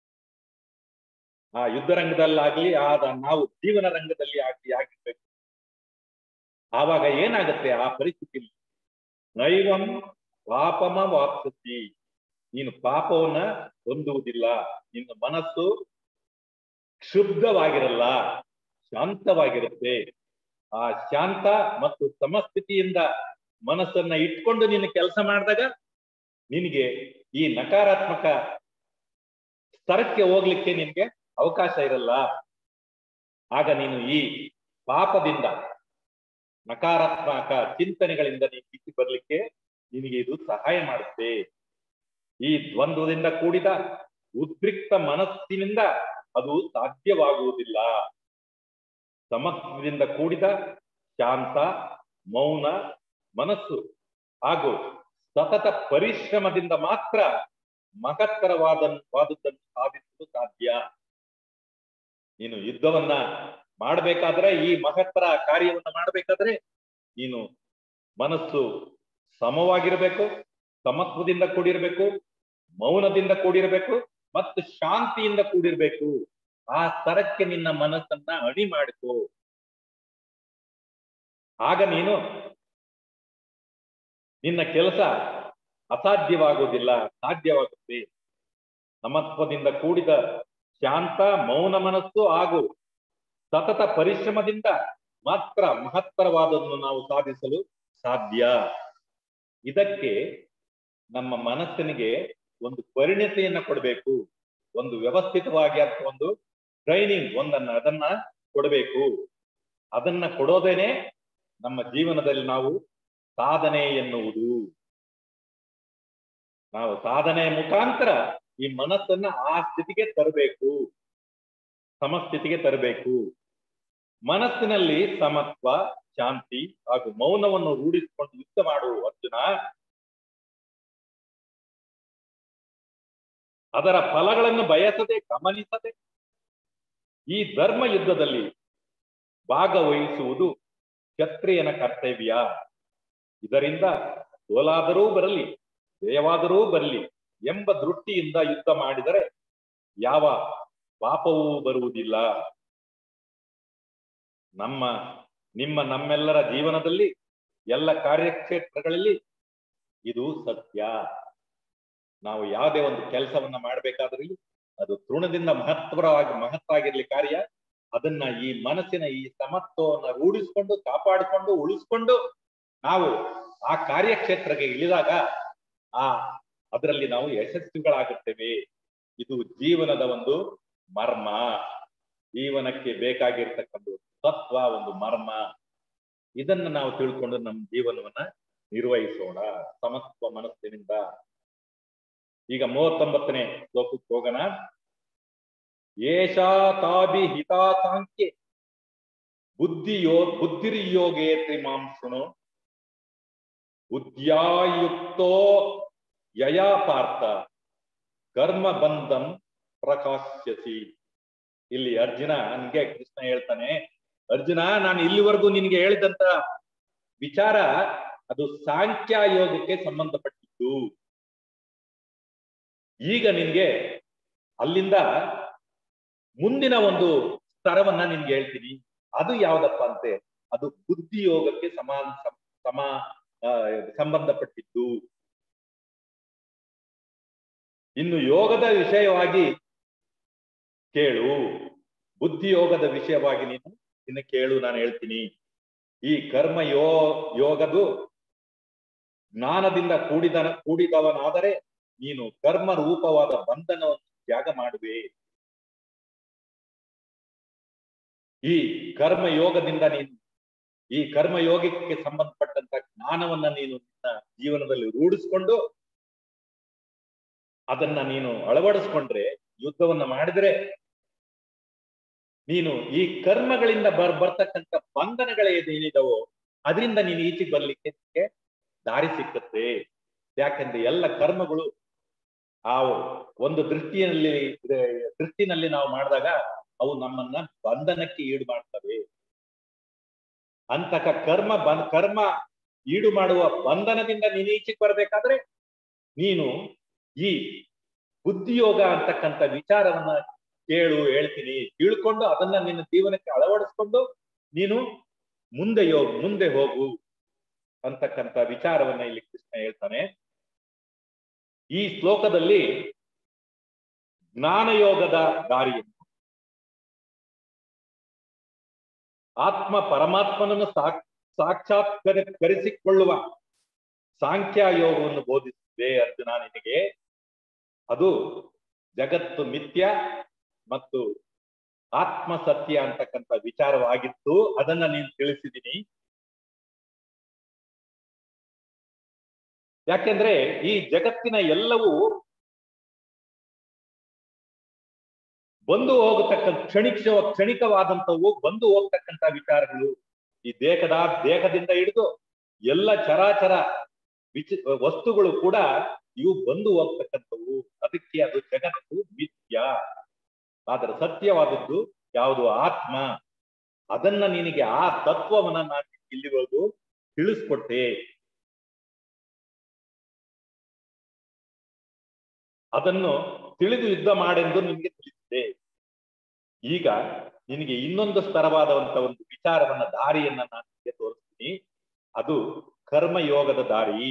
ಆ ಯುದ್ಧ ರಂಗದಲ್ಲಾಗ್ಲಿ ಆದ ನಾವು ಜೀವನ ರಂಗದಲ್ಲಿ ಆಗ್ಲಿ ಆಗಿರ್ಬೇಕು. ಆವಾಗ ಏನಾಗುತ್ತೆ ಆ ಪರಿಸ್ಥಿತಿ, ನೈವಂ ಪಾಪಮ ವಾಪ್ಸತಿ, ನೀನು ಪಾಪವನ್ನ ಹೊಂದುವುದಿಲ್ಲ. ನಿನ್ನ ಮನಸ್ಸು ಕ್ಷುಬ್ಧವಾಗಿರಲ್ಲ, ಶಾಂತವಾಗಿರುತ್ತೆ. ಆ ಶಾಂತ ಮತ್ತು ಸಮಸ್ಥಿತಿಯಿಂದ ಮನಸ್ಸನ್ನ ಇಟ್ಕೊಂಡು ನೀನು ಕೆಲಸ ಮಾಡಿದಾಗ ನಿನಗೆ ಈ ನಕಾರಾತ್ಮಕ ಸ್ತರಕ್ಕೆ ಹೋಗ್ಲಿಕ್ಕೆ ನಿನ್ಗೆ ಅವಕಾಶ ಇರಲ್ಲ. ಆಗ ನೀನು ಈ ಪಾಪದಿಂದ, ನಕಾರಾತ್ಮಕ ಚಿಂತನೆಗಳಿಂದ ನೀನು ಬಿಸಿ ಬರ್ಲಿಕ್ಕೆ ನಿನಗೆ ಇದು ಸಹಾಯ ಮಾಡುತ್ತೆ. ಈ ದ್ವಂದ್ವದಿಂದ ಕೂಡಿದ ಉದ್ರಿಕ್ತ ಮನಸ್ಸಿನಿಂದ ಅದು ಸಾಧ್ಯವಾಗುವುದಿಲ್ಲ. ಸಮತ್ವದಿಂದ ಕೂಡಿದ ಶಾಂತ ಮೌನ ಮನಸ್ಸು ಹಾಗೂ ಸತತ ಪರಿಶ್ರಮದಿಂದ ಮಾತ್ರ ಮಹತ್ತರವಾದ ವಾದದ್ದನ್ನು ಸಾಧಿಸಲು ಸಾಧ್ಯ. ನೀನು ಯುದ್ಧವನ್ನ ಮಾಡಬೇಕಾದ್ರೆ, ಈ ಮಹತ್ತರ ಕಾರ್ಯವನ್ನ ಮಾಡಬೇಕಾದ್ರೆ ನೀನು ಮನಸ್ಸು ಸಮವಾಗಿರಬೇಕು, ಸಮತ್ವದಿಂದ ಕೂಡಿರಬೇಕು, ಮೌನದಿಂದ ಕೂಡಿರಬೇಕು ಮತ್ತು ಶಾಂತಿಯಿಂದ ಕೂಡಿರ್ಬೇಕು. ಆ ಸ್ತರಕ್ಕೆ ನಿನ್ನ ಮನಸ್ಸನ್ನ ಅಣಿ ಮಾಡಿಕೋ. ಆಗ ನೀನು ನಿನ್ನ ಕೆಲಸ ಅಸಾಧ್ಯವಾಗುವುದಿಲ್ಲ, ಸಾಧ್ಯವಾಗುತ್ತೆ. ಸಮತ್ವದಿಂದ ಕೂಡಿದ ಶಾಂತ ಮೌನ ಮನಸ್ಸು ಹಾಗೂ ಸತತ ಪರಿಶ್ರಮದಿಂದ ಮಾತ್ರ ಮಹತ್ತರವಾದನ್ನು ನಾವು ಸಾಧಿಸಲು ಸಾಧ್ಯ. ಇದಕ್ಕೆ ನಮ್ಮ ಮನಸ್ಸಿನಿಗೆ ಒಂದು ಪರಿಣತಿಯನ್ನ ಕೊಡಬೇಕು, ಒಂದು ವ್ಯವಸ್ಥಿತವಾಗಿ ಅಥವಾ ಒಂದು ಟ್ರೈನಿಂಗ್ ಒಂದನ್ನ ಅದನ್ನ ಕೊಡಬೇಕು. ಅದನ್ನ ಕೊಡೋದೇನೆ ನಮ್ಮ ಜೀವನದಲ್ಲಿ ನಾವು ಸಾಧನೆ ಎನ್ನುವುದು. ನಾವು ಸಾಧನೆಯ ಮುಖಾಂತರ ಈ ಮನಸ್ಸನ್ನ ಆ ಸ್ಥಿತಿಗೆ ತರಬೇಕು, ಸಮಸ್ಥಿತಿಗೆ ತರಬೇಕು. ಮನಸ್ಸಿನಲ್ಲಿ ಸಮತ್ವ, ಶಾಂತಿ ಹಾಗೂ ಮೌನವನ್ನು ರೂಢಿಸಿಕೊಂಡು ಯುದ್ಧ ಮಾಡು ಅರ್ಜುನ. ಅದರ ಫಲಗಳನ್ನು ಬಯಸದೆ, ಗಮನಿಸದೆ ಈ ಧರ್ಮ ಯುದ್ಧದಲ್ಲಿ ಭಾಗವಹಿಸುವುದು ಕ್ಷತ್ರಿಯನ ಕರ್ತವ್ಯ. ಇದರಿಂದ ಸೋಲಾದರೂ ಬರಲಿ, ಜಯವಾದರೂ ಬರಲಿ ಎಂಬ ದೃಷ್ಟಿಯಿಂದ ಯುದ್ಧ ಮಾಡಿದರೆ ಯಾವ ಪಾಪವೂ ಬರುವುದಿಲ್ಲ. ನಮ್ಮ ನಿಮ್ಮ ನಮ್ಮೆಲ್ಲರ ಜೀವನದಲ್ಲಿ ಎಲ್ಲ ಕಾರ್ಯಕ್ಷೇತ್ರಗಳಲ್ಲಿ ಇದು ಸತ್ಯ. ನಾವು ಯಾವುದೇ ಒಂದು ಕೆಲಸವನ್ನ ಮಾಡಬೇಕಾದ್ರೂ ಅದು ತೃಣದಿಂದ ಮಹತ್ವವಾಗಿ ಮಹತ್ತಾಗಿರ್ಲಿ ಕಾರ್ಯ, ಅದನ್ನ ಈ ಮನಸ್ಸಿನ ಈ ಸಮತ್ವವನ್ನು ರೂಢಿಸಿಕೊಂಡು ಕಾಪಾಡಿಕೊಂಡು ಉಳಿಸ್ಕೊಂಡು ನಾವು ಆ ಕಾರ್ಯಕ್ಷೇತ್ರಕ್ಕೆ ಇಳಿದಾಗ ಆ ಅದರಲ್ಲಿ ನಾವು ಯಶಸ್ವಿಗಳಾಗುತ್ತೇವೆ. ಇದು ಜೀವನದ ಒಂದು ಮರ್ಮ, ಜೀವನಕ್ಕೆ ಬೇಕಾಗಿರ್ತಕ್ಕಂಥ ತತ್ವ, ಒಂದು ಮರ್ಮ. ಇದನ್ನ ನಾವು ತಿಳ್ಕೊಂಡು ನಮ್ಮ ಜೀವನವನ್ನ ನಿರ್ವಹಿಸೋಣ ಸಮತ್ವ ಮನಸ್ಸಿನಿಂದ. ಈಗ ಮೂವತ್ತೊಂಬತ್ತನೇ ಶ್ಲೋಕಕ್ಕೆ ಹೋಗೋಣ. ಏಷಾ ತಾಭಿ ಹಿತಾಸಾಂಖ್ಯೆ ಬುದ್ಧಿಯೋ ಬುದ್ಧಿರ್ಯೋಗೇ ತ್ರಿಮಾಂ ಶೃಣು ಉದ್ಯಾಯುಕ್ತೋ ಯಯಾ ಪಾರ್ಥ ಕರ್ಮ ಬಂಧಂ ಪ್ರಕಾಶ್ಯಸಿ. ಇಲ್ಲಿ ಅರ್ಜುನ ನನ್ಗೆ ಕೃಷ್ಣ ಹೇಳ್ತಾನೆ, ಅರ್ಜುನ ನಾನು ಇಲ್ಲಿವರೆಗೂ ನಿನ್ಗೆ ಹೇಳಿದಂತ ವಿಚಾರ ಅದು ಸಾಂಖ್ಯ ಯೋಗಕ್ಕೆ ಸಂಬಂಧಪಟ್ಟಿದ್ದು. ಈಗ ನಿನ್ಗೆ ಅಲ್ಲಿಂದ ಮುಂದಿನ ಒಂದು ಸ್ತರವನ್ನ ನಿನ್ಗೆ ಹೇಳ್ತೀನಿ. ಅದು ಯಾವ್ದಪ್ಪ ಅಂತೆ, ಅದು ಬುದ್ಧಿ ಯೋಗಕ್ಕೆ ಸಮಾನ ಸಮ ಸಂಬಂಧಪಟ್ಟಿದ್ದು. ಇನ್ನು ಯೋಗದ ವಿಷಯವಾಗಿ ಕೇಳು, ಬುದ್ಧಿ ಯೋಗದ ವಿಷಯವಾಗಿ ನೀನು ಇನ್ನು ಕೇಳು, ನಾನು ಹೇಳ್ತೀನಿ. ಈ ಕರ್ಮ ಯೋ ಯೋಗದು ಜ್ಞಾನದಿಂದ ಕೂಡಿದ ಕೂಡಿದವನಾದರೆ ನೀನು ಕರ್ಮ ರೂಪವಾದ ಬಂಧನವನ್ನು ತ್ಯಾಗ ಮಾಡುವೆ. ಈ ಕರ್ಮಯೋಗದಿಂದ ನೀನು ಈ ಕರ್ಮಯೋಗಕ್ಕೆ ಸಂಬಂಧಪಟ್ಟಂತ ಜ್ಞಾನವನ್ನ ನೀನು ನಿನ್ನ ಜೀವನದಲ್ಲಿ ರೂಢಿಸ್ಕೊಂಡು ಅದನ್ನ ನೀನು ಅಳವಡಿಸ್ಕೊಂಡ್ರೆ, ಯುದ್ಧವನ್ನ ಮಾಡಿದ್ರೆ ನೀನು ಈ ಕರ್ಮಗಳಿಂದ ಬರ್ ಬರ್ತಕ್ಕಂಥ ಬಂಧನಗಳೇನಿದವೋ ಅದರಿಂದ ನೀನು ಈಚೆಗೆ ಬರ್ಲಿಕ್ಕೆ ದಾರಿ ಸಿಕ್ಕತ್ತೆ. ಯಾಕೆಂದ್ರೆ ಎಲ್ಲ ಕರ್ಮಗಳು ಆ ಒಂದು ದೃಷ್ಟಿಯಲ್ಲಿ ದೃಷ್ಟಿನಲ್ಲಿ ನಾವು ಮಾಡಿದಾಗ ಅವು ನಮ್ಮನ್ನ ಬಂಧನಕ್ಕೆ ಈಡು ಮಾಡ್ತವೆ. ಅಂತಕ ಕರ್ಮ ಬಂದ್ ಕರ್ಮ ಈಡು ಮಾಡುವ ಬಂಧನದಿಂದ ನೀನು ಈಚೆಗೆ ಬರ್ಬೇಕಾದ್ರೆ ನೀನು ಈ ಬುದ್ಧಿಯೋಗ ಅಂತಕ್ಕಂಥ ವಿಚಾರವನ್ನ ಕೇಳು, ಹೇಳ್ತೀನಿ, ತಿಳ್ಕೊಂಡು ಅದನ್ನ ನಿನ್ನ ಜೀವನಕ್ಕೆ ಅಳವಡಿಸ್ಕೊಂಡು ನೀನು ಮುಂದೆ ಯೋಗ ಮುಂದೆ ಹೋಗು ಅಂತಕ್ಕಂಥ ವಿಚಾರವನ್ನ ಇಲ್ಲಿ ಕೃಷ್ಣ ಹೇಳ್ತಾನೆ. ಈ ಶ್ಲೋಕದಲ್ಲಿ ಜ್ಞಾನಯೋಗದ ದಾರಿಯನ್ನು, ಆತ್ಮ ಪರಮಾತ್ಮನನ್ನು ಸಾಕ್ ಸಾಕ್ಷಾತ್ಕರಿಸಿಕೊಳ್ಳುವ ಸಾಂಖ್ಯ ಯೋಗವನ್ನು ಬೋಧಿಸಿದೆ ಅರ್ಜುನ ನಿನಗೆ. ಅದು ಜಗತ್ತು ಮಿಥ್ಯ ಮತ್ತು ಆತ್ಮ ಸತ್ಯ ಅಂತಕ್ಕಂಥ ವಿಚಾರವಾಗಿತ್ತು. ಅದನ್ನ ನೀನು ತಿಳಿಸಿದ್ದೀನಿ. ಯಾಕೆಂದ್ರೆ ಈ ಜಗತ್ತಿನ ಎಲ್ಲವೂ ಬಂದು ಹೋಗತಕ್ಕಂಥ ಕ್ಷಣಿಕ ಕ್ಷಣಿಕವಾದಂಥವು ಬಂದು ಹೋಗ್ತಕ್ಕಂಥ ವಿಚಾರಗಳು. ಈ ದೇಹದ ದೇಹದಿಂದ ಹಿಡಿದು ಎಲ್ಲ ಚರಾಚರ ವಿಚಿ ವಸ್ತುಗಳು ಕೂಡ ಇವು ಬಂದು ಹೋಗ್ತಕ್ಕಂಥವು. ಅದಕ್ಕೆ ಅದು ಜಗತ್ತು ಮಿಥ್ಯ. ಆದರೆ ಸತ್ಯವಾದದ್ದು ಯಾವುದು? ಆತ್ಮ. ಅದನ್ನ ನಿನಗೆ ಆ ತತ್ವವನ್ನ ನಾನು ಇಲ್ಲಿವರೆಗೂ ತಿಳಿಸ್ಕೊಟ್ಟೆ. ಅದನ್ನು ತಿಳಿದು ಯುದ್ಧ ಮಾಡೆಂದು ನಿನಗೆ ತಿಳಿಸಿದೆ. ಈಗ ನಿನಗೆ ಇನ್ನೊಂದು ಸ್ತರವಾದಂತ ಒಂದು ವಿಚಾರವನ್ನ ದಾರಿಯನ್ನ ನಾನು ನಿಮಗೆ ತೋರಿಸ್ತೀನಿ. ಅದು ಕರ್ಮಯೋಗದ ದಾರಿ.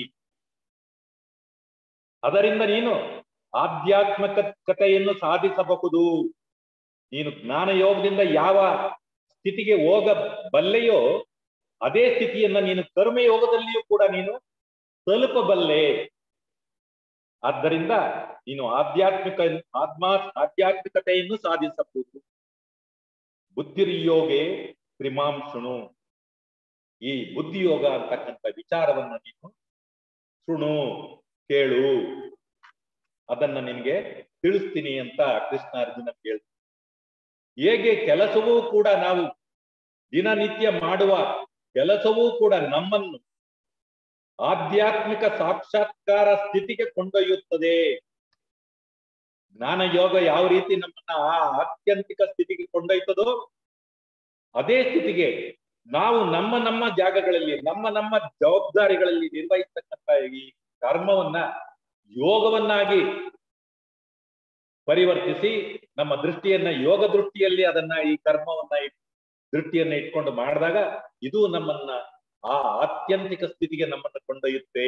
ಅದರಿಂದ ನೀನು ಆಧ್ಯಾತ್ಮಿಕತೆಯನ್ನು ಸಾಧಿಸಬಹುದು. ನೀನು ಜ್ಞಾನಯೋಗದಿಂದ ಯಾವ ಸ್ಥಿತಿಗೆ ಹೋಗಬಲ್ಲೆಯೋ ಅದೇ ಸ್ಥಿತಿಯನ್ನ ನೀನು ಕರ್ಮಯೋಗದಲ್ಲಿಯೂ ಕೂಡ ನೀನು ತಲುಪಬಲ್ಲೆ. ಆದ್ದರಿಂದ ನೀನು ಆಧ್ಯಾತ್ಮಿಕ ಆತ್ಮ ಆಧ್ಯಾತ್ಮಿಕತೆಯನ್ನು ಸಾಧಿಸಬಹುದು. ಬುದ್ಧಿರ್ಯೋಗೆ ತ್ರಿಮಾಂ ಶೃಣು. ಈ ಬುದ್ಧಿಯೋಗ ಅಂತಕ್ಕಂಥ ವಿಚಾರವನ್ನ ನೀನು ಶೃಣು, ಕೇಳು, ಅದನ್ನ ನಿನಗೆ ತಿಳಿಸ್ತೀನಿ ಅಂತ ಕೃಷ್ಣ ಅರ್ಜುನ ಕೇಳ್ತಾನೆ. ಹೇಗೆ ಕೆಲಸವೂ ಕೂಡ ನಾವು ದಿನನಿತ್ಯ ಮಾಡುವ ಕೆಲಸವೂ ಕೂಡ ನಮ್ಮನ್ನು ಆಧ್ಯಾತ್ಮಿಕ ಸಾಕ್ಷಾತ್ಕಾರ ಸ್ಥಿತಿಗೆ ಕೊಂಡೊಯ್ಯುತ್ತದೆ. ಜ್ಞಾನಯೋಗ ಯಾವ ರೀತಿ ನಮ್ಮನ್ನ ಆ ಆತ್ಯಂತಿಕ ಸ್ಥಿತಿಗೆ ಕೊಂಡೊಯ್ತದೋ ಅದೇ ಸ್ಥಿತಿಗೆ ನಾವು ನಮ್ಮ ನಮ್ಮ ಜಾಗಗಳಲ್ಲಿ ನಮ್ಮ ನಮ್ಮ ಜವಾಬ್ದಾರಿಗಳಲ್ಲಿ ನಿರ್ವಹಿಸ್ತಕ್ಕಂಥ ಈ ಕರ್ಮವನ್ನ ಯೋಗವನ್ನಾಗಿ ಪರಿವರ್ತಿಸಿ ನಮ್ಮ ದೃಷ್ಟಿಯನ್ನ ಯೋಗ ದೃಷ್ಟಿಯಲ್ಲಿ ಅದನ್ನ ಈ ಕರ್ಮವನ್ನ ದೃಷ್ಟಿಯನ್ನ ಇಟ್ಕೊಂಡು ಮಾಡಿದಾಗ ಇದು ನಮ್ಮನ್ನ ಆ ಆತ್ಯಂತಿಕ ಸ್ಥಿತಿಗೆ ನಮ್ಮನ್ನ ಕೊಂಡೊಯ್ಯುತ್ತೆ.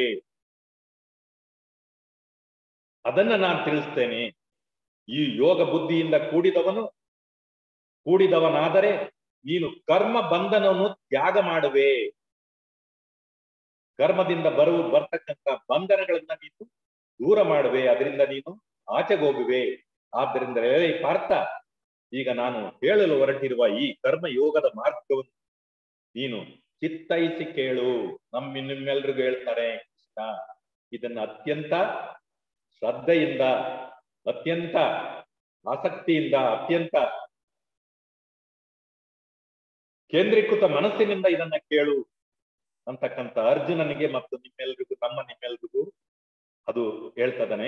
ಅದನ್ನ ನಾನು ತಿಳಿಸ್ತೇನೆ. ಈ ಯೋಗ ಬುದ್ಧಿಯಿಂದ ಕೂಡಿದವನು ಕೂಡಿದವನಾದರೆ ನೀನು ಕರ್ಮ ಬಂಧನವನ್ನು ತ್ಯಾಗ ಮಾಡುವೆ. ಕರ್ಮದಿಂದ ಬರುವ ಬರ್ತಕ್ಕಂಥ ಬಂಧನಗಳನ್ನ ನೀನು ದೂರ ಮಾಡುವೆ. ಅದರಿಂದ ನೀನು ಆಚೆಗೋಗುವೆ. ಆದ್ದರಿಂದ ಪಾರ್ಥ, ಈಗ ನಾನು ಹೇಳಲು ಹೊರಟಿರುವ ಈ ಕರ್ಮ ಯೋಗದ ಮಾರ್ಗವನ್ನು ನೀನು ಚಿತ್ತೈಸಿ ಕೇಳು. ನಮ್ಮ ನಿಮ್ಮೆಲ್ರಿಗೂ ಹೇಳ್ತಾರೆ ಕೃಷ್ಣ. ಇದನ್ನ ಅತ್ಯಂತ ಶ್ರದ್ಧೆಯಿಂದ, ಅತ್ಯಂತ ಆಸಕ್ತಿಯಿಂದ, ಅತ್ಯಂತ ಕೇಂದ್ರೀಕೃತ ಮನಸ್ಸಿನಿಂದ ಇದನ್ನ ಕೇಳು ಅಂತಕ್ಕಂಥ ಅರ್ಜುನನಿಗೆ ಮತ್ತು ನಿಮ್ಮೆಲ್ರಿಗೂ ನಮ್ಮ ನಿಮ್ಮೆಲ್ರಿಗೂ ಅದು ಹೇಳ್ತದಾನೆ.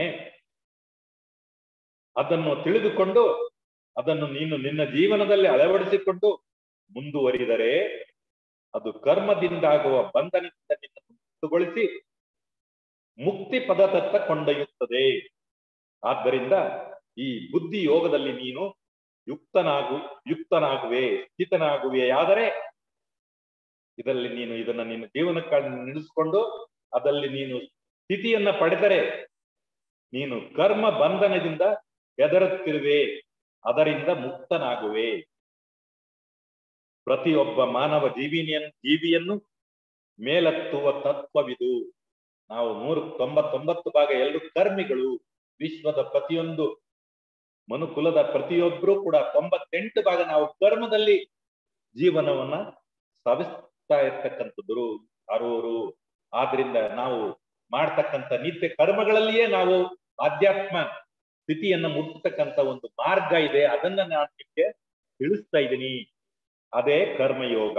ಅದನ್ನು ತಿಳಿದುಕೊಂಡು ಅದನ್ನು ನೀನು ನಿನ್ನ ಜೀವನದಲ್ಲಿ ಅಳವಡಿಸಿಕೊಂಡು ಮುಂದುವರಿದರೆ ಅದು ಕರ್ಮದಿಂದಾಗುವ ಬಂಧನದಿಂದ ನಿನ್ನ ಮುಕ್ತಗೊಳಿಸಿ ಮುಕ್ತಿ ಪದದತ್ತ ಕೊಂಡೊಯ್ಯುತ್ತದೆ. ಆದ್ದರಿಂದ ಈ ಬುದ್ಧಿ ಯೋಗದಲ್ಲಿ ನೀನು ಯುಕ್ತನಾಗು ಯುಕ್ತನಾಗುವೆ ಸ್ಥಿತನಾಗುವೆಯಾದರೆ ಇದರಲ್ಲಿ ನೀನು ಇದನ್ನ ನಿನ್ನ ಜೀವನಕ್ಕೆ ನಿಲ್ಲಿಸ್ಕೊಂಡು ಅದಲ್ಲಿ ನೀನು ಸ್ಥಿತಿಯನ್ನ ಪಡೆದರೆ ನೀನು ಕರ್ಮ ಬಂಧನದಿಂದ ಹೆದರುತ್ತಿರುವೆ, ಅದರಿಂದ ಮುಕ್ತನಾಗುವೆ. ಪ್ರತಿಯೊಬ್ಬ ಮಾನವ ಜೀವಿನಿಯನ್ನು ಜೀವಿಯನ್ನು ಮೇಲೆತ್ತುವ ತತ್ವವಿದು. ನಾವು ನೂರ ತೊಂಬತ್ತೊಂಬತ್ತು ಭಾಗ ಎಲ್ಲರೂ ಕರ್ಮಿಗಳು. ವಿಶ್ವದ ಪ್ರತಿಯೊಂದು ಮನುಕುಲದ ಪ್ರತಿಯೊಬ್ಬರು ಕೂಡ ತೊಂಬತ್ತೆಂಟು ಭಾಗ ನಾವು ಕರ್ಮದಲ್ಲಿ ಜೀವನವನ್ನ ಸಾಗಿಸ್ತಾ ಇರ್ತಕ್ಕಂಥದ್ರು ಅರುವರು. ಆದ್ರಿಂದ ನಾವು ಮಾಡ್ತಕ್ಕಂಥ ನಿತ್ಯ ಕರ್ಮಗಳಲ್ಲಿಯೇ ನಾವು ಆಧ್ಯಾತ್ಮ ಸ್ಥಿತಿಯನ್ನ ಮುಟ್ಟತಕ್ಕಂಥ ಒಂದು ಮಾರ್ಗ ಇದೆ. ಅದನ್ನ ನಾನು ನಿಮಗೆ ತಿಳಿಸ್ತಾ ಇದ್ದೀನಿ. ಅದೇ ಕರ್ಮಯೋಗ.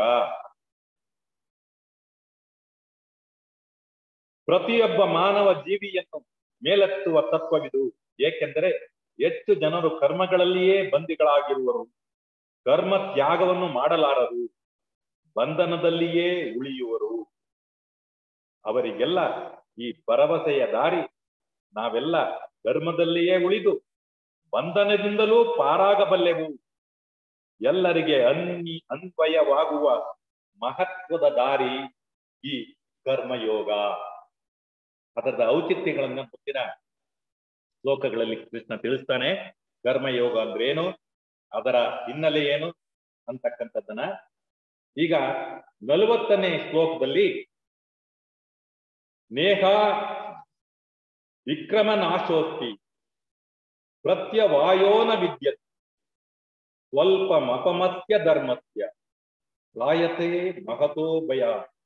ಪ್ರತಿಯೊಬ್ಬ ಮಾನವ ಜೀವಿಯನ್ನು ಮೇಲೆತ್ತುವ ತತ್ವವಿದು. ಏಕೆಂದರೆ ಹೆಚ್ಚು ಜನರು ಕರ್ಮಗಳಲ್ಲಿಯೇ ಬಂದಿಗಳಾಗಿರುವರು. ಕರ್ಮ ತ್ಯಾಗವನ್ನು ಮಾಡಲಾರರು, ಬಂಧನದಲ್ಲಿಯೇ ಉಳಿಯುವರು. ಅವರಿಗೆಲ್ಲ ಈ ಭರವಸೆಯ ದಾರಿ. ನಾವೆಲ್ಲ ಧರ್ಮದಲ್ಲಿಯೇ ಉಳಿದು ಬಂಧನದಿಂದಲೂ ಪಾರಾಗಬಲ್ಲೆವು. ಎಲ್ಲರಿಗೆ ಅನ್ನಿ ಅನ್ವಯವಾಗುವ ಮಹತ್ವದ ದಾರಿ ಈ ಕರ್ಮಯೋಗ. ಅದರ ಔಚಿತ್ಯಗಳನ್ನ ಮುಂದಿನ ಶ್ಲೋಕಗಳಲ್ಲಿ ಕೃಷ್ಣ ತಿಳಿಸ್ತಾನೆ. ಕರ್ಮಯೋಗ ಅಂದ್ರೆ ಏನು, ಅದರ ಹಿನ್ನೆಲೆ ಏನು ಅಂತಕ್ಕಂಥದ್ದನ್ನ ಈಗ ನಲವತ್ತನೇ ಶ್ಲೋಕದಲ್ಲಿ ನೇಹ ವಿಕ್ರಮ ನಾಶೋಸ್ತಿ ಪ್ರತ್ಯವಾಯೋನ ವಿದ್ಯತೆ ಸ್ವಲ್ಪ ಮಪಮತ್ಯ ಧರ್ಮತ್ಯ ರಾಯತೆ ಮಹತೋ ಭಯ.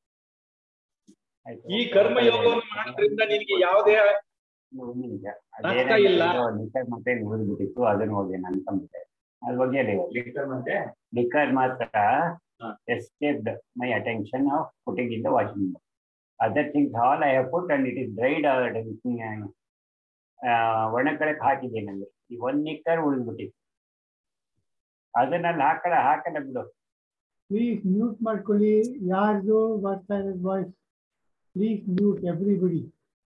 ಈ ಕರ್ಮಯೋಗವನ್ನು ಮಾಡೋದ್ರಿಂದ ನಿನಗೆ ಯಾವುದೇ ನಷ್ಟ ಇಲ್ಲ. ಮತ್ತೆ ಊದ್ಬಿಟ್ಟಿತ್ತು ಅದನ್ನ ಹೋಗಿ ಅನ್ಕೊಂಡ್ಬಿಟ್ಟೆ. ಅದ್ರ ಬಗ್ಗೆ ಲಿಕ್ಕರ್ ಮತ್ತೆ ಲಿಕ್ಕರ್ ಮಾತ್ರ escaped my attention of putting in the washing machine. Other things all I have put and it is dried out. ಒಣ ಕಡೆಗೆ ಹಾಕಿದ್ದೀನಿ ಅಂದ್ರೆ ಈ ಒಂದ್ ನಿಕ್ಕರ್ ಉಳಿದ್ಬಿಟ್ಟಿತ್ತು. ಅದನ್ನಲ್ಲಿ ಹಾಕಳ ಹಾಕಲ್ಲ ಬಿಡು. ಪ್ಲೀಸ್ ಮ್ಯೂಟ್ ಮಾಡ್ಕೊಳ್ಳಿ. ಯಾರ್ದು ಬರ್ತಾ ಇರೋದು ವಾಯ್ಸ್ ಪ್ಲೀಸ್ ಮ್ಯೂಟ್ ಎವ್ರಿಬಡಿ.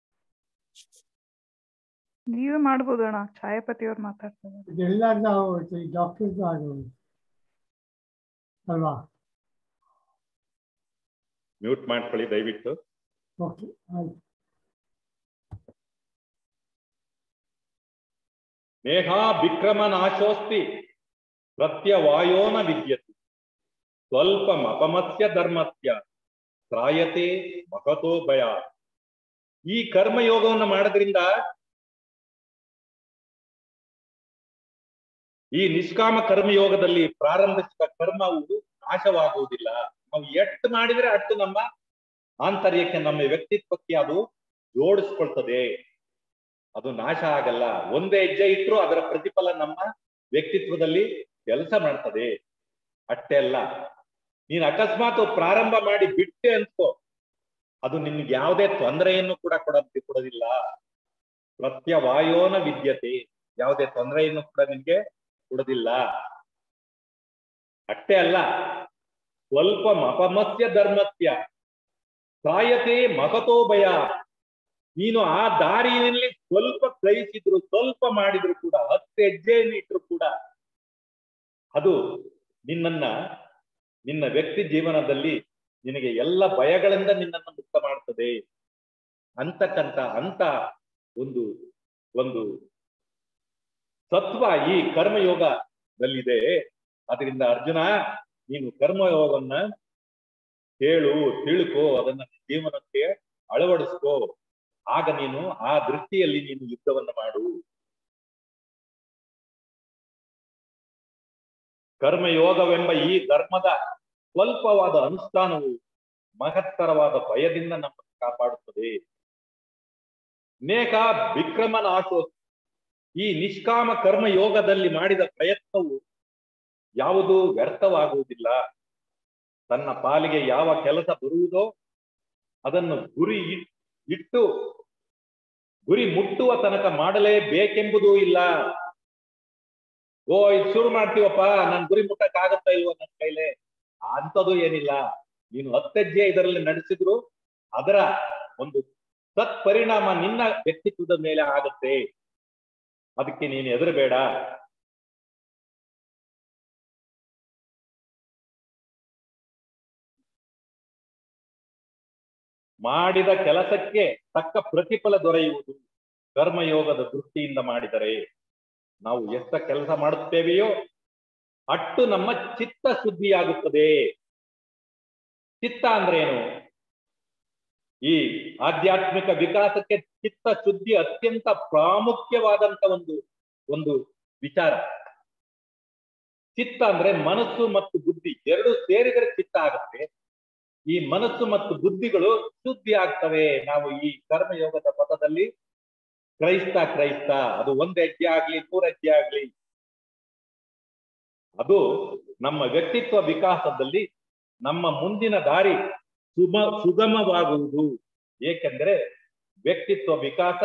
ನೀವೇ ಮಾಡ್ಬೋದು ಅಣ್ಣ. ಛಾಯಾಪತಿ ಅವ್ರು ಮಾತಾಡ್ತಾರೆ. ಎಲ್ಲಾರ್ದು ಆಗೋಯ್ತು, ಈ ಡಾಕ್ಟರ್ದು ಆಗೋಯ್ತು ಅಲ್ವಾ? ಮ್ಯೂಟ್ ಮಾಡ್ಕೊಳ್ಳಿ ದಯವಿಟ್ಟು. ಓಕೆ ಆಯ್ತು. ನೇಹ ವಿಕ್ರಮ ನಾಶೋಸ್ತಿ ಪ್ರತ್ಯವಾಯೋನ ವಿದ್ಯತೆ ಸ್ವಲ್ಪ ಮಪಮತ್ಯ ಧರ್ಮತ್ಯ ತ್ರಾಯತೆ ಮಹತೋ ಭಯ. ಈ ಕರ್ಮಯೋಗವನ್ನು ಮಾಡೋದ್ರಿಂದ ಈ ನಿಷ್ಕಾಮ ಕರ್ಮಯೋಗದಲ್ಲಿ ಪ್ರಾರಂಭಿಸಿದ ಕರ್ಮವು ನಾಶವಾಗುವುದಿಲ್ಲ. ನಾವು ಎಷ್ಟು ಮಾಡಿದ್ರೆ ಅಷ್ಟು ನಮ್ಮ ಆಂತರ್ಯಕ್ಕೆ, ನಮ್ಮ ವ್ಯಕ್ತಿತ್ವಕ್ಕೆ ಅದು ಜೋಡಿಸ್ಕೊಳ್ತದೆ. ಅದು ನಾಶ ಆಗಲ್ಲ. ಒಂದೇ ಹೆಜ್ಜೆ ಇಟ್ಟರು ಅದರ ಪ್ರತಿಫಲ ನಮ್ಮ ವ್ಯಕ್ತಿತ್ವದಲ್ಲಿ ಕೆಲಸ ಮಾಡ್ತದೆ. ಅಷ್ಟೇ ಅಲ್ಲ, ನೀನು ಅಕಸ್ಮಾತ್ ಪ್ರಾರಂಭ ಮಾಡಿ ಬಿಟ್ಟೆ ಅನ್ಕೋ, ಅದು ನಿನ್ಗೆ ಯಾವುದೇ ತೊಂದರೆಯನ್ನು ಕೂಡ ಕೊಡ ಕೊಡೋದಿಲ್ಲ. ಪ್ರತ್ಯವಾಯೋನ ವಿದ್ಯತೆ, ಯಾವುದೇ ತೊಂದರೆಯನ್ನು ಕೂಡ ನಿನ್ಗೆ ಕೊಡೋದಿಲ್ಲ. ಅಷ್ಟೇ ಅಲ್ಲ, ಸ್ವಲ್ಪ ಮಪಮತ್ಯ ಧರ್ಮತ್ಯ ತ್ರಾಯತೆ ಮಹತೋ ಭಯ. ನೀನು ಆ ದಾರಿಯಲ್ಲಿ ಸ್ವಲ್ಪ ಗ್ರಹಿಸಿದ್ರು, ಸ್ವಲ್ಪ ಮಾಡಿದ್ರು ಕೂಡ, ಹತ್ತು ಹೆಜ್ಜೆಯನ್ನು ಇಟ್ಟರು ಕೂಡ ಅದು ನಿನ್ನನ್ನ ನಿನ್ನ ವ್ಯಕ್ತಿ ಜೀವನದಲ್ಲಿ ನಿನಗೆ ಎಲ್ಲ ಭಯಗಳಿಂದ ನಿನ್ನನ್ನು ಮುಕ್ತ ಮಾಡ್ತದೆ ಅಂತಕ್ಕಂಥ ಅಂತ ಒಂದು ಒಂದು ತತ್ವ ಈ ಕರ್ಮಯೋಗದಲ್ಲಿದೆ. ಅದರಿಂದ ಅರ್ಜುನ, ನೀನು ಕರ್ಮಯೋಗವನ್ನ ಕೇಳು, ತಿಳ್ಕೋ, ಅದನ್ನ ಜೀವನಕ್ಕೆ ಅಳವಡಿಸ್ಕೋ. ಆಗ ನೀನು ಆ ದೃಷ್ಟಿಯಲ್ಲಿ ನೀನು ಯುದ್ಧವನ್ನು ಮಾಡು. ಕರ್ಮಯೋಗವೆಂಬ ಈ ಧರ್ಮದ ಸ್ವಲ್ಪವಾದ ಅನುಷ್ಠಾನವು ಮಹತ್ತರವಾದ ಭಯದಿಂದ ನಮ್ಮನ್ನು ಕಾಪಾಡುತ್ತದೆ. ನೇಕ ವಿಕ್ರಮನ ಆಶೋ, ಈ ನಿಷ್ಕಾಮ ಕರ್ಮಯೋಗದಲ್ಲಿ ಮಾಡಿದ ಪ್ರಯತ್ನವು ಯಾವುದೂ ವ್ಯರ್ಥವಾಗುವುದಿಲ್ಲ. ತನ್ನ ಪಾಲಿಗೆ ಯಾವ ಕೆಲಸ ಬರುವುದೋ ಅದನ್ನು ಗುರಿ ಇಟ್ಟು ಗುರಿ ಮುಟ್ಟುವ ತನಕ ಮಾಡಲೇಬೇಕೆಂಬುದೂ ಇಲ್ಲ. ಓ ಇದು ಶುರು ಮಾಡ್ತೀವಪ್ಪ, ನನ್ ಗುರಿ ಮುಟ್ಟಕ್ ಆಗತ್ತಾ ಇಲ್ವೋ ನನ್ನ ಕೈಲೇ, ಅಂಥದ್ದು ಏನಿಲ್ಲ. ನೀನು ಹತ್ತೆಜ್ಜೆ ಇದರಲ್ಲಿ ನಡೆಸಿದ್ರು ಅದರ ಒಂದು ಸತ್ಪರಿಣಾಮ ನಿನ್ನ ವ್ಯಕ್ತಿತ್ವದ ಮೇಲೆ ಆಗುತ್ತೆ. ಅದಕ್ಕೆ ನೀನು ಹೆದರಬೇಡ. ಮಾಡಿದ ಕೆಲಸಕ್ಕೆ ತಕ್ಕ ಪ್ರತಿಫಲ ದೊರೆಯುವುದು ಕರ್ಮಯೋಗದ ದೃಷ್ಟಿಯಿಂದ ಮಾಡಿದರೆ. ನಾವು ಎಷ್ಟು ಕೆಲಸ ಮಾಡುತ್ತೇವೆಯೋ ಅಟ್ಟು ನಮ್ಮ ಚಿತ್ತ ಶುದ್ಧಿಯಾಗುತ್ತದೆ. ಚಿತ್ತ ಅಂದ್ರೇನು? ಈ ಆಧ್ಯಾತ್ಮಿಕ ವಿಕಾಸಕ್ಕೆ ಚಿತ್ತ ಶುದ್ಧಿ ಅತ್ಯಂತ ಪ್ರಾಮುಖ್ಯವಾದಂತ ಒಂದು ಒಂದು ವಿಚಾರ. ಚಿತ್ತ ಅಂದ್ರೆ ಮನಸ್ಸು ಮತ್ತು ಬುದ್ಧಿ ಎರಡು ಸೇರಿದರೆ ಚಿತ್ತ ಆಗುತ್ತೆ. ಈ ಮನಸ್ಸು ಮತ್ತು ಬುದ್ಧಿಗಳು ಶುದ್ಧಿ ಆಗ್ತವೆ. ನಾವು ಈ ಕರ್ಮಯೋಗದ ಪಥದಲ್ಲಿ ಕ್ರೈಸ್ತ ಕ್ರೈಸ್ತ ಅದು ಒಂದ್ ಹೆಜ್ಜೆ ಆಗ್ಲಿ ನೂರ ಹೆಜ್ಜೆ ಆಗ್ಲಿ, ಅದು ನಮ್ಮ ವ್ಯಕ್ತಿತ್ವ ವಿಕಾಸದಲ್ಲಿ ನಮ್ಮ ಮುಂದಿನ ದಾರಿ ಸುಮ ಸುಗಮವಾಗುವುದು. ಏಕೆಂದ್ರೆ ವ್ಯಕ್ತಿತ್ವ ವಿಕಾಸ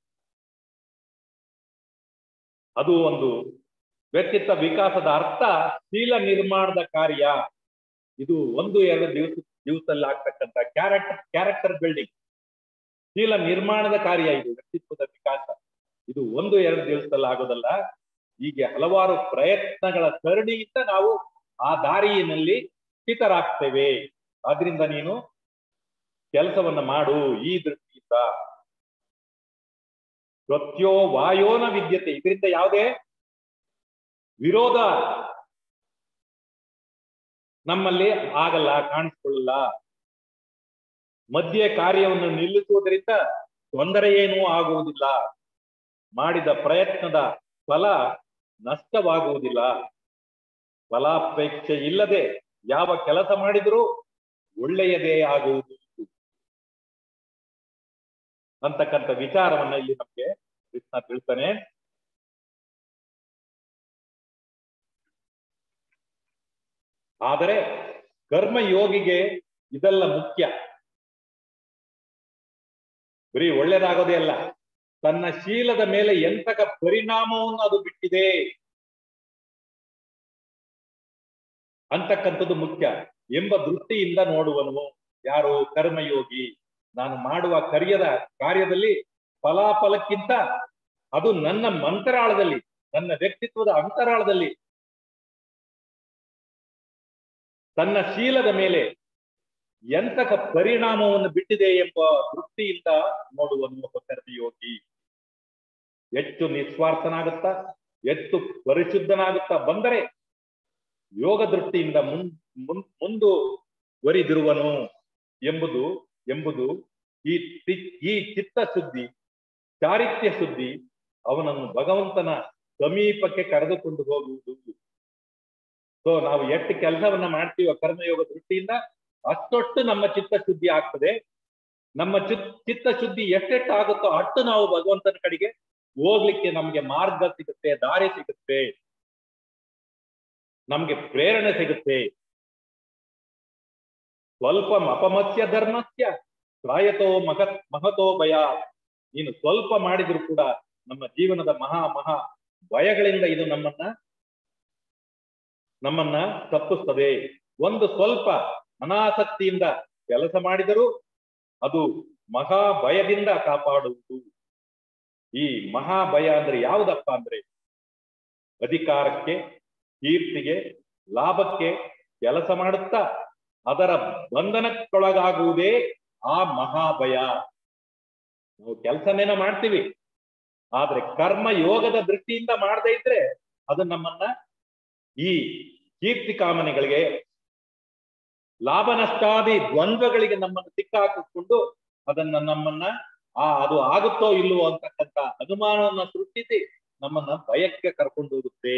ಅದು ಒಂದು ವ್ಯಕ್ತಿತ್ವ ವಿಕಾಸದ ಅರ್ಥ ಶೀಲ ನಿರ್ಮಾಣದ ಕಾರ್ಯ. ಇದು ಒಂದು ಎರಡು ದಿವಸ ದಿವಸದಲ್ಲಿ ಆಗ್ತಕ್ಕಂಥ ಕ್ಯಾರೆಕ್ಟರ್ ಕ್ಯಾರೆಕ್ಟರ್ ಬಿಲ್ಡಿಂಗ್, ಶೀಲ ನಿರ್ಮಾಣದ ಕಾರ್ಯ. ಇದು ವ್ಯಕ್ತಿತ್ವದ ವಿಕಾಸ, ಇದು ಒಂದು ಎರಡು ದಿವಸದಲ್ಲಿ ಆಗೋದಲ್ಲ. ಹೀಗೆ ಹಲವಾರು ಪ್ರಯತ್ನಗಳ ಸರಣಿಯಿಂದ ನಾವು ಆ ದಾರಿಯಲ್ಲಿ ಸ್ಥಿತರಾಗ್ತೇವೆ. ಆದ್ರಿಂದ ನೀನು ಕೆಲಸವನ್ನ ಮಾಡು ಈ ದೃಷ್ಟಿಯಿಂದ. ಪ್ರತ್ಯೋ ವಾಯೋನ ವಿದ್ಯತೆ, ಇದರಿಂದ ಯಾವುದೇ ವಿರೋಧ ನಮ್ಮಲ್ಲಿ ಆಗಲ್ಲ, ಕಾಣಿಸ್ಕೊಳ್ಳಲ್ಲ. ಮಧ್ಯೆ ಕಾರ್ಯವನ್ನು ನಿಲ್ಲಿಸುವುದರಿಂದ ತೊಂದರೆ ಏನೂ ಆಗುವುದಿಲ್ಲ. ಮಾಡಿದ ಪ್ರಯತ್ನದ ಫಲ ನಷ್ಟವಾಗುವುದಿಲ್ಲ. ಫಲಾಪೇಕ್ಷೆ ಇಲ್ಲದೆ ಯಾವ ಕೆಲಸ ಮಾಡಿದರೂ ಒಳ್ಳೆಯದೇ ಆಗುವುದು ಅಂತಕ್ಕಂಥ ವಿಚಾರವನ್ನ ಇಲ್ಲಿ ನಮ್ಗೆ ಕೃಷ್ಣ ತಿಳ್ತಾನೆ. ಆದರೆ ಕರ್ಮಯೋಗಿಗೆ ಇದೆಲ್ಲ ಮುಖ್ಯ. ಬರೀ ಒಳ್ಳೇದಾಗೋದೇ ಅಲ್ಲ, ತನ್ನ ಶೀಲದ ಮೇಲೆ ಎಂತಕ ಪರಿಣಾಮವನ್ನು ಅದು ಬಿಟ್ಟಿದೆ ಅಂತಕ್ಕಂಥದ್ದು ಮುಖ್ಯ ಎಂಬ ದೃಷ್ಟಿಯಿಂದ ನೋಡುವನು ಯಾರು? ಕರ್ಮಯೋಗಿ. ನಾನು ಮಾಡುವ ಕಾರ್ಯದ ಕಾರ್ಯದಲ್ಲಿ ಫಲಾಫಲಕ್ಕಿಂತ ಅದು ನನ್ನ ಮಂತ್ರಾಳದಲ್ಲಿ, ನನ್ನ ವ್ಯಕ್ತಿತ್ವದ ಅಂತರಾಳದಲ್ಲಿ, ತನ್ನ ಶೀಲದ ಮೇಲೆ ಎಂತಕ ಪರಿಣಾಮವನ್ನು ಬಿಟ್ಟಿದೆ ಎಂಬ ದೃಷ್ಟಿಯಿಂದ ನೋಡುವನು ಒಬ್ಬ ಕರ್ಮಯೋಗಿ. ಹೆಚ್ಚು ನಿಸ್ವಾರ್ಥನಾಗುತ್ತಾ, ಹೆಚ್ಚು ಪರಿಶುದ್ಧನಾಗುತ್ತಾ ಬಂದರೆ ಯೋಗ ದೃಷ್ಟಿಯಿಂದ ಮುನ್ ಮುನ್ ಮುಂದುವರಿದಿರುವನು ಎಂಬುದು ಎಂಬುದು ಈ ಈ ಚಿತ್ತಶುದ್ಧಿ, ಚಾರಿತ್ರ್ಯ ಶುದ್ಧಿ ಅವನನ್ನು ಭಗವಂತನ ಸಮೀಪಕ್ಕೆ ಕರೆದುಕೊಂಡು ಹೋಗುವುದು. ಸೊ ನಾವು ಎಷ್ಟು ಕೆಲಸವನ್ನ ಮಾಡ್ತೀವೋ ಕರ್ಮಯೋಗ ದೃಷ್ಟಿಯಿಂದ ಅಷ್ಟೊಟ್ಟು ನಮ್ಮ ಚಿತ್ತಶುದ್ಧಿ ಆಗ್ತದೆ. ನಮ್ಮ ಚಿತ್ ಚಿತ್ತಶುದ್ಧಿ ಎಷ್ಟೆಷ್ಟು ಆಗುತ್ತೋ ಅಷ್ಟು ನಾವು ಭಗವಂತನ ಕಡೆಗೆ ಹೋಗ್ಲಿಕ್ಕೆ ನಮ್ಗೆ ಮಾರ್ಗ ಸಿಗುತ್ತೆ, ದಾರಿ ಸಿಗುತ್ತೆ, ನಮ್ಗೆ ಪ್ರೇರಣೆ ಸಿಗುತ್ತೆ. ಸ್ವಲ್ಪ ಅಪಮತ್ಯ ಧರ್ಮಸ್ಯ ಪ್ರಾಯತೋ ಮಹತ್ ಮಹತೋ ಭಯ. ನೀನು ಸ್ವಲ್ಪ ಮಾಡಿದ್ರು ಕೂಡ ನಮ್ಮ ಜೀವನದ ಮಹಾ ಮಹಾ ಭಯಗಳಿಂದ ಇದು ನಮ್ಮನ್ನ ನಮ್ಮನ್ನ ತಪ್ಪಿಸ್ತದೆ. ಒಂದು ಸ್ವಲ್ಪ ಅನಾಸಕ್ತಿಯಿಂದ ಕೆಲಸ ಮಾಡಿದರೂ ಅದು ಮಹಾ ಭಯದಿಂದ ಕಾಪಾಡುವುದು. ಈ ಮಹಾ ಭಯ ಅಂದ್ರೆ ಯಾವುದಪ್ಪ ಅಂದ್ರೆ ಅಧಿಕಾರಕ್ಕೆ, ಕೀರ್ತಿಗೆ, ಲಾಭಕ್ಕೆ ಕೆಲಸ ಮಾಡುತ್ತಾ ಅದರ ಬಂಧನಕ್ಕೊಳಗಾಗುವುದೇ ಆ ಮಹಾಭಯ. ನಾವು ಕೆಲಸನೇನೋ ಮಾಡ್ತೀವಿ, ಆದ್ರೆ ಕರ್ಮ ಯೋಗದ ದೃಷ್ಟಿಯಿಂದ ಮಾಡದೇ ಇದ್ರೆ ಅದು ನಮ್ಮನ್ನ ಈ ಕೀರ್ತಿ ಕಾಮನೆಗಳಿಗೆ, ಲಾಭ ನಷ್ಟಾದಿ ದ್ವಂದ್ವಗಳಿಗೆ ನಮ್ಮನ್ನು ಸಿಕ್ಕಾಕಿಕೊಂಡು ಅದನ್ನ ನಮ್ಮನ್ನ ಆ ಅದು ಆಗುತ್ತೋ ಇಲ್ಲವೋ ಅಂತಕ್ಕಂಥ ಅನುಮಾನವನ್ನ ಸೃಷ್ಟಿಸಿ ನಮ್ಮನ್ನ ಭಯಕ್ಕೆ ಕರ್ಕೊಂಡು ಹೋಗುತ್ತೆ.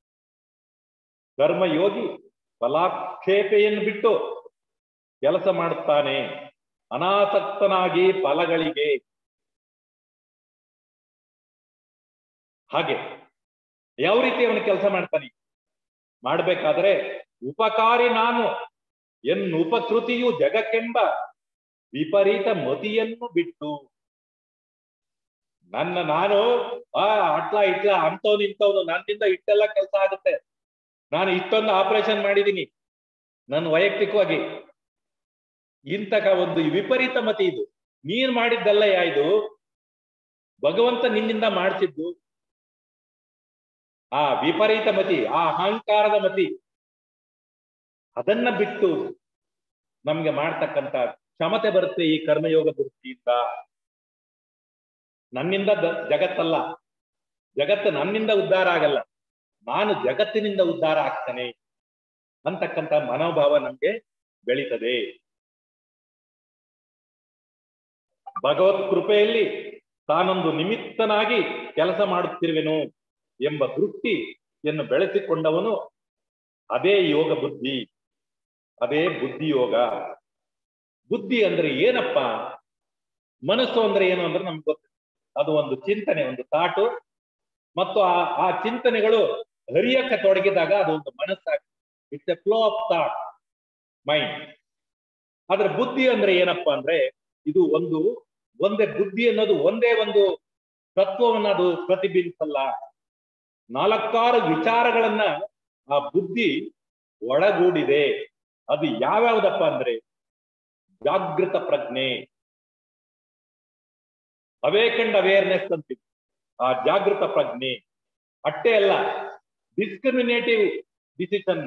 ಕರ್ಮಯೋಗಿ ಫಲಾಕ್ಷೇಪೆಯನ್ನು ಬಿಟ್ಟು ಕೆಲಸ ಮಾಡುತ್ತಾನೆ, ಅನಾಸಕ್ತನಾಗಿ ಫಲಗಳಿಗೆ. ಹಾಗೆ ಯಾವ ರೀತಿ ಅವನು ಕೆಲಸ ಮಾಡ್ತಾನೆ? ಮಾಡ್ಬೇಕಾದ್ರೆ ಉಪಕಾರಿ ನಾನು ಎನ್ನು ಉಪಕೃತಿಯು ಜಗಕ್ಕೆಂಬ ವಿಪರೀತ ಮತಿಯನ್ನು ಬಿಟ್ಟು, ನನ್ನ ನಾನು ಆ ಅಟ್ಲ ಇಟ್ಲ ಅಂತವ್ನು ಇಂಥವ್ನು, ನನ್ನಿಂದ ಇಷ್ಟೆಲ್ಲ ಕೆಲಸ ಆಗುತ್ತೆ, ನಾನು ಇಷ್ಟೊಂದು ಆಪರೇಷನ್ ಮಾಡಿದ್ದೀನಿ ನನ್ನ ವೈಯಕ್ತಿಕವಾಗಿ, ಇಂತಕ ಒಂದು ವಿಪರೀತ ಮತಿ ಇದು. ನೀನ್ ಮಾಡಿದ್ದಲ್ಲ ಯಾ ಇದು, ಭಗವಂತ ನಿನ್ನಿಂದ ಮಾಡಿಸಿದ್ದು. ಆ ವಿಪರೀತ ಮತಿ, ಆ ಅಹಂಕಾರದ ಮತಿ, ಅದನ್ನ ಬಿಟ್ಟು ನಮ್ಗೆ ಮಾಡ್ತಕ್ಕಂಥ ಕ್ಷಮತೆ ಬರುತ್ತೆ ಈ ಕರ್ಮಯೋಗ ದೃಷ್ಟಿಯಿಂದ. ನನ್ನಿಂದ ಜಗತ್ತಲ್ಲ, ಜಗತ್ತು ನನ್ನಿಂದ ಉದ್ಧಾರ ಆಗಲ್ಲ, ನಾನು ಜಗತ್ತಿನಿಂದ ಉದ್ಧಾರ ಆಗ್ತಾನೆ ಅಂತಕ್ಕಂಥ ಮನೋಭಾವ ನಮ್ಗೆ ಬೆಳೀತದೆ. ಭಗವತ್ ಕೃಪೆಯಲ್ಲಿ ತಾನೊಂದು ನಿಮಿತ್ತನಾಗಿ ಕೆಲಸ ಮಾಡುತ್ತಿರುವೆನು ಎಂಬ ದೃಷ್ಟಿಯನ್ನು ಬೆಳೆಸಿಕೊಂಡವನು ಅದೇ ಯೋಗ ಬುದ್ಧಿ. ಅದೇ ಬುದ್ಧಿಯೋಗ. ಬುದ್ಧಿ ಅಂದ್ರೆ ಏನಪ್ಪ? ಮನಸ್ಸು ಅಂದ್ರೆ ಏನು ಅಂದ್ರೆ ನಮ್ಗೆ ಗೊತ್ತು. ಅದು ಒಂದು ಚಿಂತನೆ, ಒಂದು ತಾಟು, ಮತ್ತು ಆ ಆ ಚಿಂತನೆಗಳು ಹರಿಯಕ್ಕೆ ತೊಡಗಿದಾಗ ಅದು ಒಂದು ಮನಸ್ಸಾಗಿ, it's a flow of thought, mind. ಆದ್ರೆ ಬುದ್ಧಿ ಅಂದ್ರೆ ಏನಪ್ಪಾ ಅಂದ್ರೆ ಇದು ಒಂದು ಒಂದೇ ಬುದ್ಧಿ ಅನ್ನೋದು ಒಂದೇ ಒಂದು ತತ್ವವನ್ನ ಅದು ಪ್ರತಿಬಿಂಬಿಸಲ್ಲ. ನಾಲ್ಕಾರು ವಿಚಾರಗಳನ್ನ ಆ ಬುದ್ಧಿ ಒಳಗೂಡಿದೆ. ಅದು ಯಾವ್ಯಾವ್ದಪ್ಪ ಅಂದ್ರೆ ಜಾಗೃತ ಪ್ರಜ್ಞೆ, ಅವೇಕೆಂಡ್ ಅವೇರ್ನೆಸ್ ಅಂತೀವಿ. ಆ ಜಾಗೃತ ಪ್ರಜ್ಞೆ ಅಷ್ಟೇ ಅಲ್ಲ, ಡಿಸ್ಕ್ರಿಮಿನೇಟಿವ್ ಡಿಸಿಷನ್,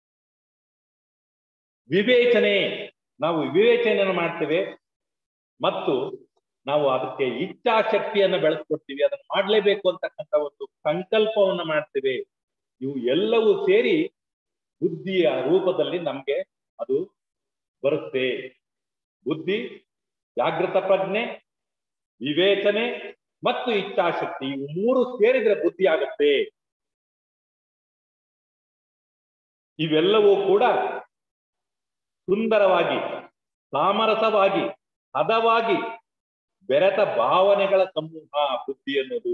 ವಿವೇಚನೆ. ನಾವು ವಿವೇಚನೆಯನ್ನು ಮಾಡ್ತೇವೆ ಮತ್ತು ನಾವು ಅದಕ್ಕೆ ಇಚ್ಛಾಶಕ್ತಿಯನ್ನು ಬೆಳೆಸ್ಕೊಡ್ತೀವಿ. ಅದನ್ನು ಮಾಡ್ಲೇಬೇಕು ಅಂತಕ್ಕಂಥ ಒಂದು ಸಂಕಲ್ಪವನ್ನ ಮಾಡ್ತೇವೆ. ಇವು ಎಲ್ಲವೂ ಸೇರಿ ಬುದ್ಧಿಯ ರೂಪದಲ್ಲಿ ನಮ್ಗೆ ಅದು ಬರುತ್ತೆ. ಬುದ್ಧಿ, ಜಾಗೃತ ಪ್ರಜ್ಞೆ, ವಿವೇಚನೆ ಮತ್ತು ಇಚ್ಛಾಶಕ್ತಿ, ಇವು ಮೂರು ಸೇರಿದ್ರೆ ಬುದ್ಧಿ ಆಗುತ್ತೆ. ಇವೆಲ್ಲವೂ ಕೂಡ ಸುಂದರವಾಗಿ, ಸಾಮರಸವಾಗಿ, ಹದವಾಗಿ ಬೆರೆತ ಭಾವನೆಗಳ ಸಮೂಹ ಬುದ್ಧಿ ಅನ್ನೋದು.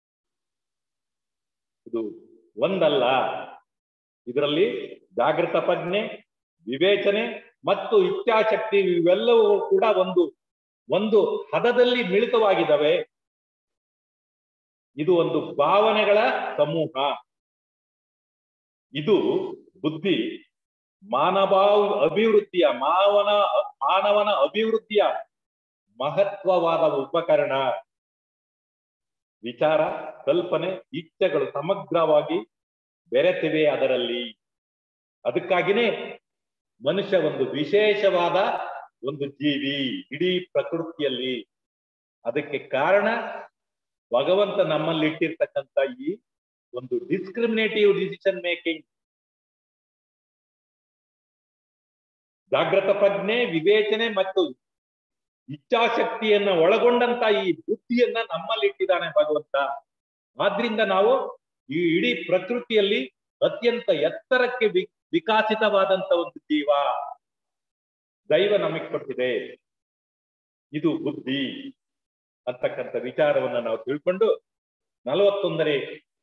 ಇದು ಒಂದಲ್ಲ, ಇದರಲ್ಲಿ ಜಾಗೃತ ಪ್ರಜ್ಞೆ, ವಿವೇಚನೆ ಮತ್ತು ಇಚ್ಛಾಶಕ್ತಿ ಇವೆಲ್ಲವೂ ಕೂಡ ಒಂದು ಒಂದು ಹದದಲ್ಲಿ ಮಿಳಿತವಾಗಿದ್ದಾವೆ. ಇದು ಒಂದು ಭಾವನೆಗಳ ಸಮೂಹ. ಇದು ಬುದ್ಧಿ ಮಾನವ ಅಭಿವೃದ್ಧಿಯ ಮಾನವನ ಮಾನವನ ಅಭಿವೃದ್ಧಿಯ ಮಹತ್ವವಾದ ಉಪಕರಣ. ವಿಚಾರ, ಕಲ್ಪನೆ, ಇಚ್ಛೆಗಳು ಸಮಗ್ರವಾಗಿ ಬೆರೆತಿವೆ ಅದರಲ್ಲಿ. ಅದಕ್ಕಾಗಿನೇ ಮನುಷ್ಯ ಒಂದು ವಿಶೇಷವಾದ ಒಂದು ಜೀವಿ ಇಡೀ ಪ್ರಕೃತಿಯಲ್ಲಿ. ಅದಕ್ಕೆ ಕಾರಣ ಭಗವಂತ ನಮ್ಮಲ್ಲಿ ಇಟ್ಟಿರ್ತಕ್ಕಂಥ ಈ ಒಂದು ಡಿಸ್ಕ್ರಿಮಿನೇಟಿವ್ ಡಿಸಿಷನ್ ಮೇಕಿಂಗ್. ಜಾಗೃತ ಪ್ರಜ್ಞೆ, ವಿವೇಚನೆ ಮತ್ತು ಇಚ್ಛಾಶಕ್ತಿಯನ್ನ ಒಳಗೊಂಡಂತ ಈ ಬುದ್ಧಿಯನ್ನ ನಮ್ಮಲ್ಲಿ ಇಟ್ಟಿದ್ದಾನೆ ಭಗವಂತ. ಆದ್ರಿಂದ ನಾವು ಈ ಇಡೀ ಪ್ರಕೃತಿಯಲ್ಲಿ ಅತ್ಯಂತ ಎತ್ತರಕ್ಕೆ ವಿ ವಿಕಾಸಿತವಾದಂತ ಒಂದು ಜೀವ ದೈವ ನಮಗೆ ಕೊಟ್ಟಿದೆ. ಇದು ಬುದ್ಧಿ ಅಂತಕ್ಕಂಥ ವಿಚಾರವನ್ನ ನಾವು ತಿಳ್ಕೊಂಡು ನಲವತ್ತೊಂದನೇ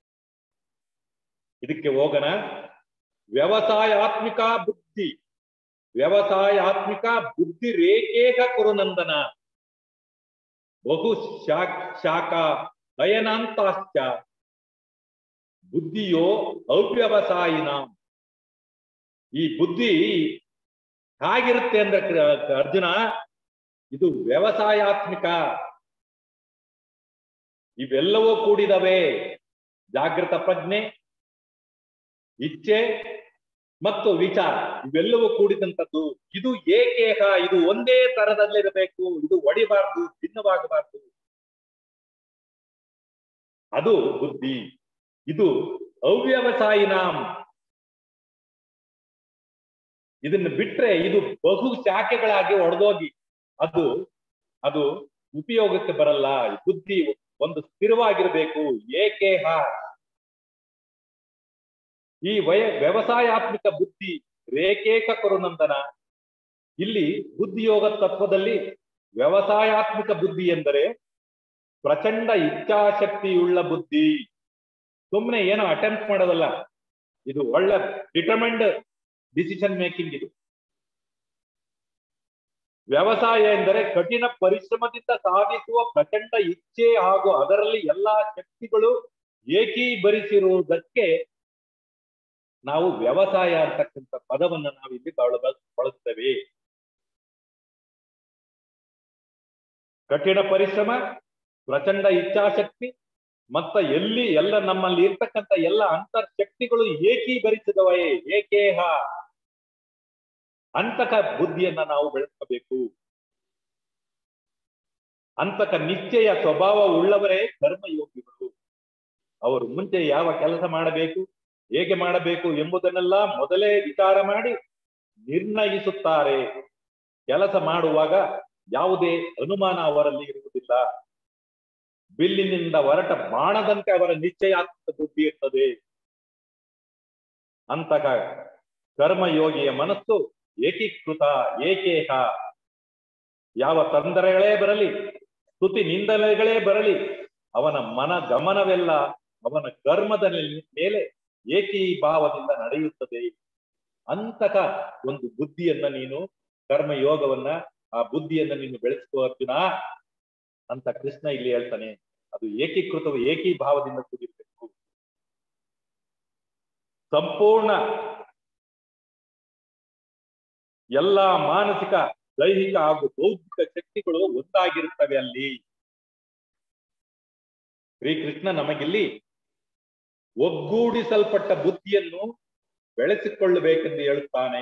ಇದಕ್ಕೆ ಹೋಗೋಣ. ವ್ಯವಸಾಯಾತ್ಮಿಕ ಬುದ್ಧಿ. ವ್ಯವಸಾಯಾತ್ಮಿಕ ಬುದ್ಧಿ ರೇಖೇಕ ಕುರುನಂದನ ಬಹು ಶಾಖಾ ಅಯನಾಂತಾಶ್ಚ ಬುದ್ಧಿಯೋ ಅವ್ಯವಸಾಯಿನ. ಈ ಬುದ್ಧಿ ಹೇಗಿರುತ್ತೆ ಅಂದ್ರೆ ಅರ್ಜುನ, ಇದು ವ್ಯವಸಾಯಾತ್ಮಿಕ. ಇವೆಲ್ಲವೂ ಕೂಡಿದವೆ. ಜಾಗೃತ ಪ್ರಜ್ಞೆ, ಇಚ್ಛೆ ಮತ್ತು ವಿಚಾರ ಇವೆಲ್ಲವೂ ಕೂಡಿದಂಥದ್ದು. ಇದು ಏಕೇಹ, ಇದು ಒಂದೇ ತರದಲ್ಲಿರಬೇಕು. ಇದು ಒಡಿಬಾರ್ದು, ಭಿನ್ನವಾಗಬಾರ್ದು. ಅದು ಬುದ್ಧಿ. ಇದು ಅವ್ಯವಸಾಯಿನಾಂ. ಇದನ್ನು ಬಿಟ್ರೆ ಇದು ಬಹು ಶಾಖೆಗಳಾಗಿ ಒಡೆದೋಗಿ ಅದು ಅದು ಉಪಯೋಗಕ್ಕೆ ಬರಲ್ಲ. ಬುದ್ಧಿ ಒಂದು ಸ್ಥಿರವಾಗಿರ್ಬೇಕು. ಏಕೇಹ. ಈ ವಯ ವ್ಯವಸಾಯಾತ್ಮಿಕ ಬುದ್ಧಿ ರೇಖೇಕ ಕರುನಂದನ. ಇಲ್ಲಿ ಬುದ್ಧಿಯೋಗ ತತ್ವದಲ್ಲಿ ವ್ಯವಸಾಯಾತ್ಮಿಕ ಬುದ್ಧಿ ಎಂದರೆ ಪ್ರಚಂಡ ಇಚ್ಛಾಶಕ್ತಿಯುಳ್ಳ ಬುದ್ಧಿ. ಸುಮ್ಮನೆ ಏನೋ ಅಟೆಂಪ್ಟ್ ಮಾಡೋದಲ್ಲ. ಇದು ಒಳ್ಳೆ ಡಿಟರ್ಮೆಂಡ್ ಡಿಸಿಷನ್ ಮೇಕಿಂಗ್. ಇದು ವ್ಯವಸಾಯ ಎಂದರೆ ಕಠಿಣ ಪರಿಶ್ರಮದಿಂದ ಸಾಧಿಸುವ ಪ್ರಚಂಡ ಇಚ್ಛೆ ಹಾಗೂ ಅದರಲ್ಲಿ ಎಲ್ಲಾ ಶಕ್ತಿಗಳು ಏಕೀಭರಿಸಿರುವುದಕ್ಕೆ ನಾವು ವ್ಯವಸಾಯ ಅಂತಕ್ಕಂಥ ಪದವನ್ನು ನಾವು ಇಲ್ಲಿ ಬಳಸ್ತೇವೆ. ಕಠಿಣ ಪರಿಶ್ರಮ, ಪ್ರಚಂಡ ಇಚ್ಛಾಶಕ್ತಿ ಮತ್ತ ಎಲ್ಲಿ ಎಲ್ಲ ನಮ್ಮಲ್ಲಿ ಇರ್ತಕ್ಕಂಥ ಎಲ್ಲ ಅಂತರ್ಶಕ್ತಿಗಳು ಏಕೀಭರಿಸಿದವೇ. ಏಕೇಹ. ಅಂತಕ ಬುದ್ಧಿಯನ್ನ ನಾವು ಬೆಳೆಸಬೇಕು. ಅಂತಕ ನಿಶ್ಚಯ ಸ್ವಭಾವ ಉಳ್ಳವರೇ ಕರ್ಮಯೋಗಿಗಳು. ಅವರು ಮುಂಚೆ ಯಾವ ಕೆಲಸ ಮಾಡಬೇಕು, ಹೇಗೆ ಮಾಡಬೇಕು ಎಂಬುದನ್ನೆಲ್ಲ ಮೊದಲೇ ವಿಚಾರ ಮಾಡಿ ನಿರ್ಣಯಿಸುತ್ತಾರೆ. ಕೆಲಸ ಮಾಡುವಾಗ ಯಾವುದೇ ಅನುಮಾನ ಅವರಲ್ಲಿ ಇರುವುದಿಲ್ಲ. ಬಿಲ್ಲಿನಿಂದ ಹೊರಟ ಬಾಣದಂತೆ ಅವರ ನಿಶ್ಚಯಾತ್ಮಕ ಬುದ್ಧಿ ಇರ್ತದೆ. ಅಂತಹ ಕರ್ಮಯೋಗಿಯ ಮನಸ್ಸು ಏಕೀಕೃತ ಏಕೇಹ. ಯಾವ ತೊಂದರೆಗಳೇ ಬರಲಿ, ಸ್ತುತಿ ನಿಂದನೆಗಳೇ ಬರಲಿ, ಅವನ ಮನ ಗಮನವೆಲ್ಲ ಅವನ ಕರ್ಮದ ಮೇಲೆ ಏಕೀಭಾವದಿಂದ ನಡೆಯುತ್ತದೆ. ಅಂತಕ ಒಂದು ಬುದ್ಧಿಯನ್ನ ನೀನು, ಕರ್ಮಯೋಗವನ್ನ, ಆ ಬುದ್ಧಿಯನ್ನ ನೀನು ಬೆಳೆಸ್ಕೋ ಅರ್ಜುನ ಅಂತ ಕೃಷ್ಣ ಇಲ್ಲಿ ಹೇಳ್ತಾನೆ. ಅದು ಏಕೀಕೃತವು ಏಕೀಭಾವದಿಂದ ಕೂಡಿರ್ಬೇಕು. ಸಂಪೂರ್ಣ ಎಲ್ಲಾ ಮಾನಸಿಕ, ದೈಹಿಕ ಹಾಗೂ ಬೌದ್ಧಿಕ ಶಕ್ತಿಗಳು ಒಂದಾಗಿರುತ್ತವೆ ಅಲ್ಲಿ. ಶ್ರೀಕೃಷ್ಣ ನಮಗಿಲ್ಲಿ ಒಗ್ಗೂಡಿಸಲ್ಪಟ್ಟ ಬುದ್ಧಿಯನ್ನು ಬೆಳೆಸಿಕೊಳ್ಳಬೇಕೆಂದು ಹೇಳುತ್ತಾನೆ.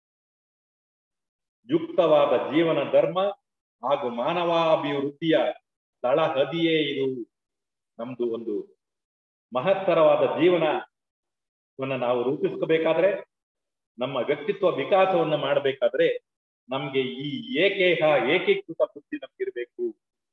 ಯುಕ್ತವಾದ ಜೀವನ ಧರ್ಮ ಹಾಗೂ ಮಾನವಾಭಿವೃದ್ಧಿಯ ತಳಹದಿಯೇ ಇದು. ನಮ್ದು ಒಂದು ಮಹತ್ತರವಾದ ಜೀವನವನ್ನು ನಾವು ರೂಪಿಸ್ಕೋಬೇಕಾದ್ರೆ, ನಮ್ಮ ವ್ಯಕ್ತಿತ್ವ ವಿಕಾಸವನ್ನು ಮಾಡಬೇಕಾದ್ರೆ ನಮ್ಗೆ ಈ ಏಕೇಹ ಏಕೀಕೃತ ಬುದ್ಧಿ ನಮ್ಗಿರ್ಬೇಕು.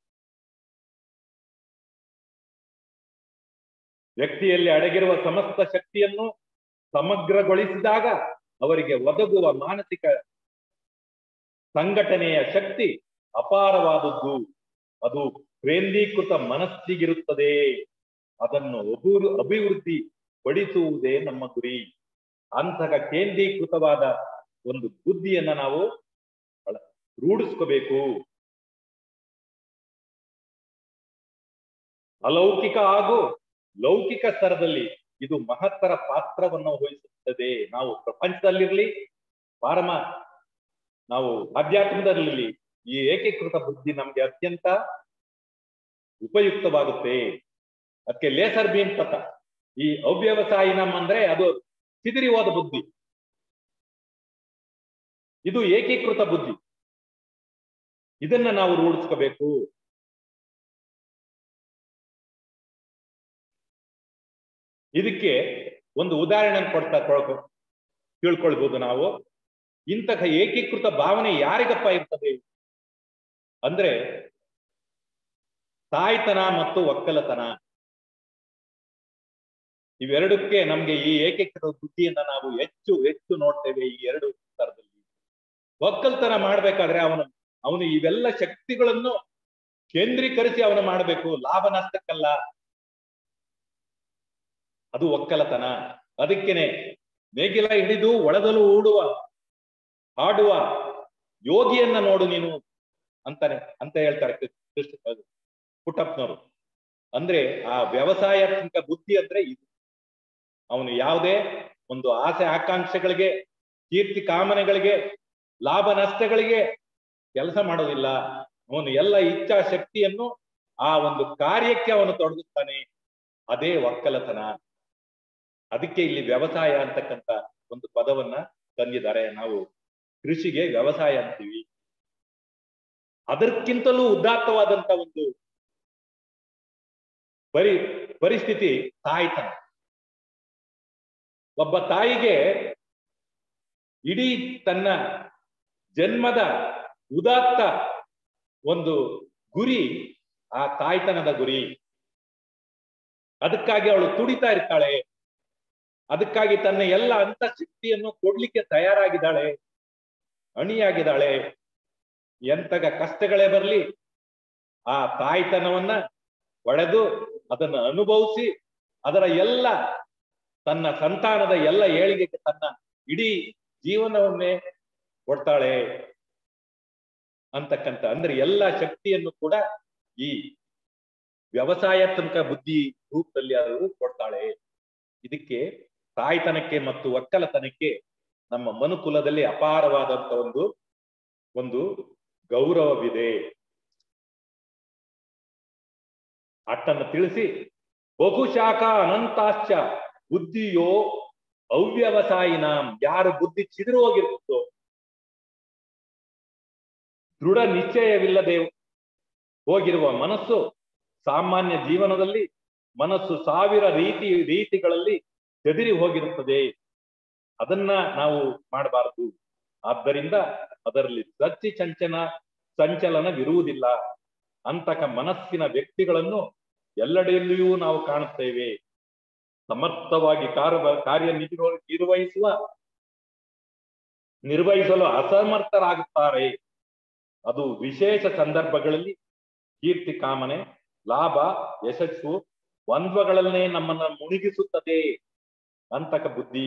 ವ್ಯಕ್ತಿಯಲ್ಲಿ ಅಡಗಿರುವ ಸಮಸ್ತ ಶಕ್ತಿಯನ್ನು ಸಮಗ್ರಗೊಳಿಸಿದಾಗ ಅವರಿಗೆ ಒದಗುವ ಮಾನಸಿಕ ಸಂಘಟನೆಯ ಶಕ್ತಿ ಅಪಾರವಾದದ್ದು. ಅದು ಕೇಂದ್ರೀಕೃತ ಮನಸ್ಸಿಗಿರುತ್ತದೆ. ಅದನ್ನು ಅಭಿವೃ ಅಭಿವೃದ್ಧಿ ಪಡಿಸುವುದೇ ನಮ್ಮ ಗುರಿ. ಅಂತಹ ಕೇಂದ್ರೀಕೃತವಾದ ಒಂದು ಬುದ್ಧಿಯನ್ನ ನಾವು ರೂಢಿಸ್ಕೋಬೇಕು. ಅಲೌಕಿಕ ಹಾಗೂ ಲೌಕಿಕ ಸ್ತರದಲ್ಲಿ ಇದು ಮಹತ್ತರ ಪಾತ್ರವನ್ನು ವಹಿಸುತ್ತದೆ. ನಾವು ಪ್ರಪಂಚದಲ್ಲಿರ್ಲಿ, ಪಾರಮ ನಾವು ಆಧ್ಯಾತ್ಮದಲ್ಲಿರ್ಲಿ, ಈ ಏಕೀಕೃತ ಬುದ್ಧಿ ನಮ್ಗೆ ಅತ್ಯಂತ ಉಪಯುಕ್ತವಾಗುತ್ತೆ. ಅದಕ್ಕೆ ಲೇಸರ್ ಬೀಮ್ ಪಥ. ಈ ಅವ್ಯವಸಾಯಿ ನಮ್ ಅಂದ್ರೆ ಅದು ಸಿದಿರಿ ಹೋದ ಬುದ್ಧಿ. ಇದು ಏಕೀಕೃತ ಬುದ್ಧಿ. ಇದನ್ನ ನಾವು ರೂಢಿಸ್ಕೋಬೇಕು. ಇದಕ್ಕೆ ಒಂದು ಉದಾಹರಣೆ ಕೊಡ್ತಾ ತಿಳ್ಕೊಳ್ಬಹುದು ನಾವು. ಇಂತಹ ಏಕೀಕೃತ ಭಾವನೆ ಯಾರಿಗಪ್ಪ ಇರ್ತದೆ ಅಂದ್ರೆ ತಾಯ್ತನ ಮತ್ತು ಒಕ್ಕಲತನ. ಇವೆರಡಕ್ಕೆ ನಮ್ಗೆ ಈ ಏಕೀಕೃತ ಬುದ್ಧಿಯನ್ನ ನಾವು ಹೆಚ್ಚು ಹೆಚ್ಚು ನೋಡ್ತೇವೆ ಈ ಎರಡು ಸ್ತರದಲ್ಲಿ. ಒಕ್ಕಲ್ತನ ಮಾಡ್ಬೇಕಾದ್ರೆ ಅವನು ಅವನು ಇವೆಲ್ಲ ಶಕ್ತಿಗಳನ್ನು ಕೇಂದ್ರೀಕರಿಸಿ ಅವನು ಮಾಡಬೇಕು, ಲಾಭ ನಷ್ಟಕ್ಕಲ್ಲ. ಅದು ಒಕ್ಕಲತನ. ಅದಕ್ಕೇನೆ ನೇಗಿಲ ಹಿಡಿದು ಒಳದಲು ಹೂಡುವ ಹಾಡುವ ಯೋಗಿಯನ್ನ ನೋಡು ನೀನು ಅಂತಾನೆ ಅಂತ ಹೇಳ್ತಾರೆ ಪುಟ್ಟಪ್ಪನವರು. ಅಂದ್ರೆ ಆ ವ್ಯವಸಾಯಾತ್ಮಕ ಬುದ್ಧಿ ಅಂದ್ರೆ ಇದು. ಅವನು ಯಾವುದೇ ಒಂದು ಆಸೆ ಆಕಾಂಕ್ಷೆಗಳಿಗೆ, ಕೀರ್ತಿ ಕಾಮನೆಗಳಿಗೆ, ಲಾಭ ನಷ್ಟಗಳಿಗೆ ಕೆಲಸ ಮಾಡೋದಿಲ್ಲ. ಅವನು ಎಲ್ಲ ಇಚ್ಛಾ ಶಕ್ತಿಯನ್ನು ಆ ಒಂದು ಕಾರ್ಯಕ್ಕೆ ಅವನು ತೊಡಗುತ್ತಾನೆ. ಅದೇ ಒಕ್ಕಲತನ. ಅದಕ್ಕೆ ಇಲ್ಲಿ ವ್ಯವಸಾಯ ಅಂತಕ್ಕಂಥ ಒಂದು ಪದವನ್ನ ತಂದಿದ್ದಾರೆ. ನಾವು ಕೃಷಿಗೆ ವ್ಯವಸಾಯ ಅಂತೀವಿ. ಅದಕ್ಕಿಂತಲೂ ಉದಾತ್ತವಾದಂತ ಒಂದು ಪರಿ ಪರಿಸ್ಥಿತಿ ತಾಯ್ತನ. ಒಬ್ಬ ತಾಯಿಗೆ ಇಡೀ ತನ್ನ ಜನ್ಮದ ಉದಾತ್ತ ಒಂದು ಗುರಿ ಆ ತಾಯ್ತನದ ಗುರಿ. ಅದಕ್ಕಾಗಿ ಅವಳು ತುಡಿತಾ ಇರ್ತಾಳೆ. ಅದಕ್ಕಾಗಿ ತನ್ನ ಎಲ್ಲ ಅಂತ ಶಕ್ತಿಯನ್ನು ಕೊಡ್ಲಿಕ್ಕೆ ತಯಾರಾಗಿದ್ದಾಳೆ, ಅಣಿಯಾಗಿದ್ದಾಳೆ. ಎಂತಗ ಕಷ್ಟಗಳೇ ಬರಲಿ ಆ ತಾಯ್ತನವನ್ನ ಒಡೆದು ಅದನ್ನ ಅನುಭವಿಸಿ ಅದರ ಎಲ್ಲ ತನ್ನ ಸಂತಾನದ ಎಲ್ಲ ಏಳಿಗೆಗೆ ತನ್ನ ಇಡೀ ಜೀವನವನ್ನೇ ಕೊಡ್ತಾಳೆ ಅಂತಕ್ಕಂಥ, ಅಂದ್ರೆ ಎಲ್ಲ ಶಕ್ತಿಯನ್ನು ಕೂಡ ಈ ವ್ಯವಸಾಯಾತ್ಮಕ ಬುದ್ಧಿ ರೂಪದಲ್ಲಿ ಅದು ಕೊಡ್ತಾಳೆ. ಇದಕ್ಕೆ ತಾಯ್ತನಕ್ಕೆ ಮತ್ತು ಒಕ್ಕಲತನಕ್ಕೆ ನಮ್ಮ ಮನುಕುಲದಲ್ಲಿ ಅಪಾರವಾದಂತ ಒಂದು ಒಂದು ಗೌರವವಿದೆ. ಅಟ್ಟನ್ನು ತಿಳಿಸಿ ಬಹುಶಾಖ ಅನಂತಾಶ್ಚ ಬುದ್ಧಿಯೋ ಅವ್ಯವಸಾಯಿನಾಂ. ಯಾರು ಬುದ್ಧಿ ಚಿದಿರು ಹೋಗಿರುತ್ತೋ, ದೃಢ ನಿಶ್ಚಯವಿಲ್ಲದೆ ಹೋಗಿರುವ ಮನಸ್ಸು ಸಾಮಾನ್ಯ ಜೀವನದಲ್ಲಿ ಮನಸ್ಸು ಸಾವಿರ ರೀತಿ ರೀತಿಗಳಲ್ಲಿ ಚದಿರಿ ಹೋಗಿರುತ್ತದೆ. ಅದನ್ನ ನಾವು ಮಾಡಬಾರದು. ಆದ್ದರಿಂದ ಅದರಲ್ಲಿ ಸಚ್ಚಿ ಚಂಚನ ಸಂಚಲನವಿರುವುದಿಲ್ಲ. ಅಂತಕ ಮನಸ್ಸಿನ ವ್ಯಕ್ತಿಗಳನ್ನು ಎಲ್ಲೆಡೆಯಲ್ಲಿಯೂ ನಾವು ಕಾಣುತ್ತೇವೆ. ಸಮರ್ಥವಾಗಿ ಕಾರ್ಯ ಕಾರ್ಯ ನಿರ್ವಹಿಸುವ ನಿರ್ವಹಿಸಲು ಅಸಮರ್ಥರಾಗುತ್ತಾರೆ. ಅದು ವಿಶೇಷ ಸಂದರ್ಭಗಳಲ್ಲಿ ಕೀರ್ತಿ ಕಾಮನೆ, ಲಾಭ, ಯಶಸ್ಸು, ದ್ವಂದ್ವಗಳನ್ನೇ ನಮ್ಮನ್ನ ಮುಳುಗಿಸುತ್ತದೆ ಅಂತಕ ಬುದ್ಧಿ.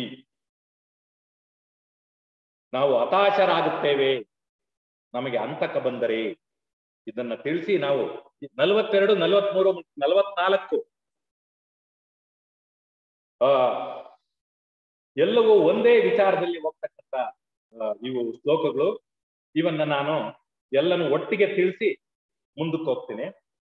ನಾವು ಹತಾಶರಾಗುತ್ತೇವೆ ನಮಗೆ ಅಂತಕ ಬಂದರೆ. ಇದನ್ನ ತಿಳಿಸಿ ನಾವು ನಲವತ್ತೆರಡು ನಲವತ್ಮೂರು ನಲವತ್ನಾಲ್ಕು ಆ ಎಲ್ಲವೂ ಒಂದೇ ವಿಚಾರದಲ್ಲಿ ಹೋಗ್ತಕ್ಕಂಥ ಇವು ಶ್ಲೋಕಗಳು. ಇವನ್ನ ನಾನು ಎಲ್ಲನೂ ಒಟ್ಟಿಗೆ ತಿಳಿಸಿ ಮುಂದಕ್ಕೆ ಹೋಗ್ತೀನಿ.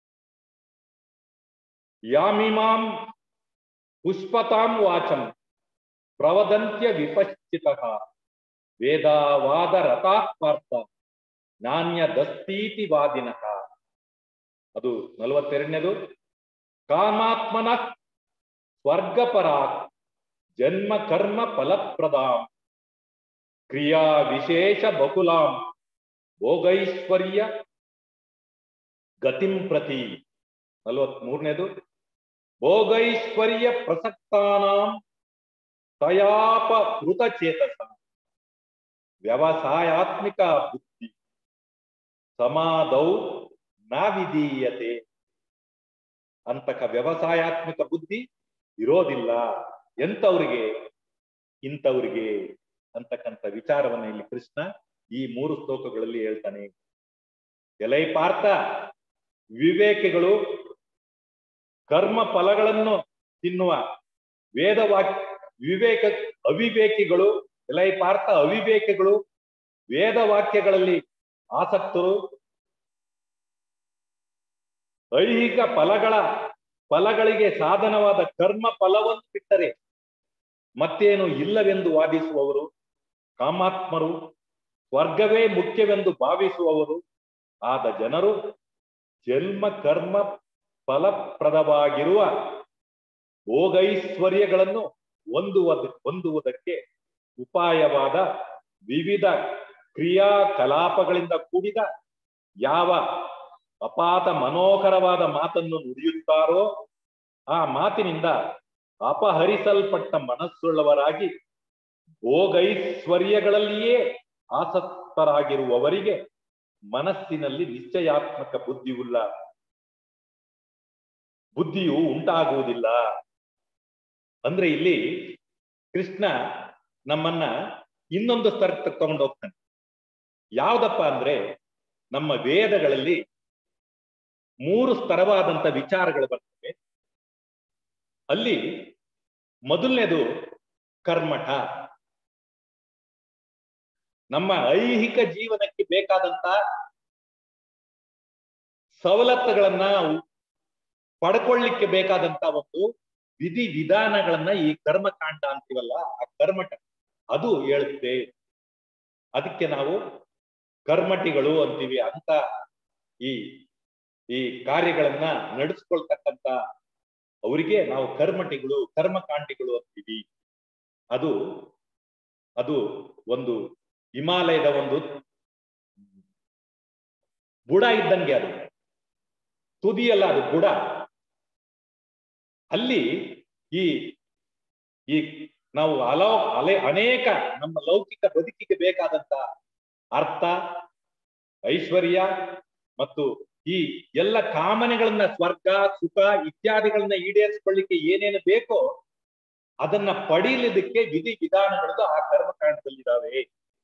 ಯಾಮಿಮಾಂ ಪುಷ್ಪತಾಂ ವಾಚಂ ಪ್ರವದಂತ್ಯ ವಿಪಶ್ಚಿತಃ ವೇದಾವಾದ ರಥಾತ್ಮಾರ್ಥ ನಾಣ್ಯ ದಸ್ತೀತಿ ವಾದಿನಃ. ಅದು ನಲವತ್ತೆರಡನೇದು. ಕಾಮಾತ್ಮನ ಸ್ವರ್ಗಪರಾಕ್ ಜನ್ಮ ಕರ್ಮ ಫಲಪ್ರದಾಂ ಕ್ರಿಯಾ ವಿಶೇಷ ಬಹುಲಾಂ ಭೋಗೈಶ್ವರ್ಯ ಗತಿಂ ಪ್ರತಿ. ನಲವತ್ಮೂರನೇದು. ಭೋಗೈಶ್ವರ್ಯ ಪ್ರಸಕ್ತಾನಾಂ ತಯಾಪಕೃತ ಚೇತಸ ವ್ಯವಸಾಯಾತ್ಮಿಕ ಬುದ್ಧಿ ಸಮಾಧೌ ನ ವಿಧೀಯತೆ. ಅಂತಕ ವ್ಯವಸಾಯಾತ್ಮಕ ಬುದ್ಧಿ ಇರೋದಿಲ್ಲ ಎಂತವ್ರಿಗೆ, ಇಂಥವ್ರಿಗೆ ಅಂತಕ್ಕಂಥ ವಿಚಾರವನ್ನ ಇಲ್ಲಿ ಕೃಷ್ಣ ಈ ಮೂರು ಶ್ಲೋಕಗಳಲ್ಲಿ ಹೇಳ್ತಾನೆ. ಎಲೈ ಪಾರ್ಥ, ವಿವೇಕಿಗಳು ಕರ್ಮ ಫಲಗಳನ್ನು ತಿನ್ನುವ ವೇದವಾಕ್ಯ ವಿವೇಕ ಅವಿವೇಕಿಗಳು ಎಲೈ ಪಾರ್ಥ ಅವಿವೇಕಿಗಳು ವೇದವಾಕ್ಯಗಳಲ್ಲಿ ಆಸಕ್ತರು, ಐಹಿಕ ಫಲಗಳ ಫಲಗಳಿಗೆ ಸಾಧನವಾದ ಕರ್ಮ ಫಲವನ್ನು ಬಿಟ್ಟರೆ ಮತ್ತೇನು ಇಲ್ಲವೆಂದು ವಾದಿಸುವವರು, ಕಾಮಾತ್ಮರು, ಸ್ವರ್ಗವೇ ಮುಖ್ಯವೆಂದು ಭಾವಿಸುವವರು ಆದ ಜನರು ಜನ್ಮ ಕರ್ಮ ಫಲಪ್ರದವಾಗಿರುವ ಭೋಗೈಶ್ವರ್ಯಗಳನ್ನು ಹೊಂದುವುದ ಹೊಂದುವುದಕ್ಕೆ ಉಪಾಯವಾದ ವಿವಿಧ ಕ್ರಿಯಾಕಲಾಪಗಳಿಂದ ಕೂಡಿದ ಯಾವ ಅಪಾತ ಮನೋಹರವಾದ ಮಾತನ್ನು ನುಡಿಯುತ್ತಾರೋ ಆ ಮಾತಿನಿಂದ ಅಪಹರಿಸಲ್ಪಟ್ಟ ಮನಸ್ಸುಳ್ಳವರಾಗಿ ಭೋಗೈಶ್ವರ್ಯಗಳಲ್ಲಿಯೇ ಆಸಕ್ತರಾಗಿರುವವರಿಗೆ ಮನಸ್ಸಿನಲ್ಲಿ ನಿಶ್ಚಯಾತ್ಮಕ ಬುದ್ಧಿಯುಳ್ಳ ಬುದ್ಧಿಯು ಉಂಟಾಗುವುದಿಲ್ಲ. ಅಂದ್ರೆ ಇಲ್ಲಿ ಕೃಷ್ಣ ನಮ್ಮನ್ನ ಇನ್ನೊಂದು ಸ್ತರಕ್ಕೆ ತಗೊಂಡು ಹೋಗ್ತಾನೆ. ಯಾವ್ದಪ್ಪ ಅಂದ್ರೆ ನಮ್ಮ ವೇದಗಳಲ್ಲಿ ಮೂರು ಸ್ತರವಾದಂತ ವಿಚಾರಗಳು ಬರ್ತವೆ. ಅಲ್ಲಿ ಮೊದಲನೇದು ಕರ್ಮಠ. ನಮ್ಮ ಐಹಿಕ ಜೀವನಕ್ಕೆ ಬೇಕಾದಂತ ಸವಲತ್ತುಗಳನ್ನ ಪಡ್ಕೊಳ್ಳಿಕ್ಕೆ ಬೇಕಾದಂತ ಒಂದು ವಿಧಿ ವಿಧಾನಗಳನ್ನ ಈ ಕರ್ಮಕಾಂಡ ಅಂತೀವಲ್ಲ, ಆ ಕರ್ಮಠ ಅದು ಹೇಳುತ್ತೆ. ಅದಕ್ಕೆ ನಾವು ಕರ್ಮಟಿಗಳು ಅಂತೀವಿ. ಅಂತ ಈ ಈ ಕಾರ್ಯಗಳನ್ನ ನಡೆಸ್ಕೊಳ್ತಕ್ಕಂತ ಅವರಿಗೆ ನಾವು ಕರ್ಮಟಿಗಳು ಕರ್ಮಕಾಂಡಿಗಳು ಅಂತೀವಿ. ಅದು ಅದು ಒಂದು ಹಿಮಾಲಯದ ಒಂದು ಬುಡ ಇದ್ದಂಗೆ, ಅದು ತುದಿಯಲ್ಲ, ಅದು ಬುಡ. ಅಲ್ಲಿ ಈ ಈ ನಾವು ಅಲೋ ಅಲೆ ಅನೇಕ ನಮ್ಮ ಲೌಕಿಕ ಬದುಕಿಗೆ ಬೇಕಾದಂತ ಅರ್ಥ, ಐಶ್ವರ್ಯ ಮತ್ತು ಈ ಎಲ್ಲ ಕಾಮನೆಗಳನ್ನ, ಸ್ವರ್ಗ, ಸುಖ ಇತ್ಯಾದಿಗಳನ್ನ ಈಡೇರಿಸಿಕೊಳ್ಳಿಕ್ಕೆ ಏನೇನು ಬೇಕೋ ಅದನ್ನ ಪಡೀಲಿದಕ್ಕೆ ವಿಧಿ ವಿಧಾನಗಳು ಆ ಕರ್ಮಕಾಂಡದಲ್ಲಿದ್ದಾವೆ.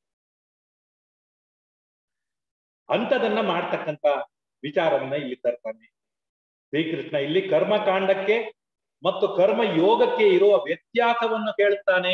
ಅಂತದನ್ನ ಮಾಡ್ತಕ್ಕಂಥ ವಿಚಾರವನ್ನ ಇಲ್ಲಿ ತರ್ತಾನೆ ಶ್ರೀಕೃಷ್ಣ. ಇಲ್ಲಿ ಕರ್ಮಕಾಂಡಕ್ಕೆ ಮತ್ತು ಕರ್ಮ ಯೋಗಕ್ಕೆ ಇರುವ ವ್ಯತ್ಯಾಸವನ್ನು ಕೇಳುತ್ತಾನೆ.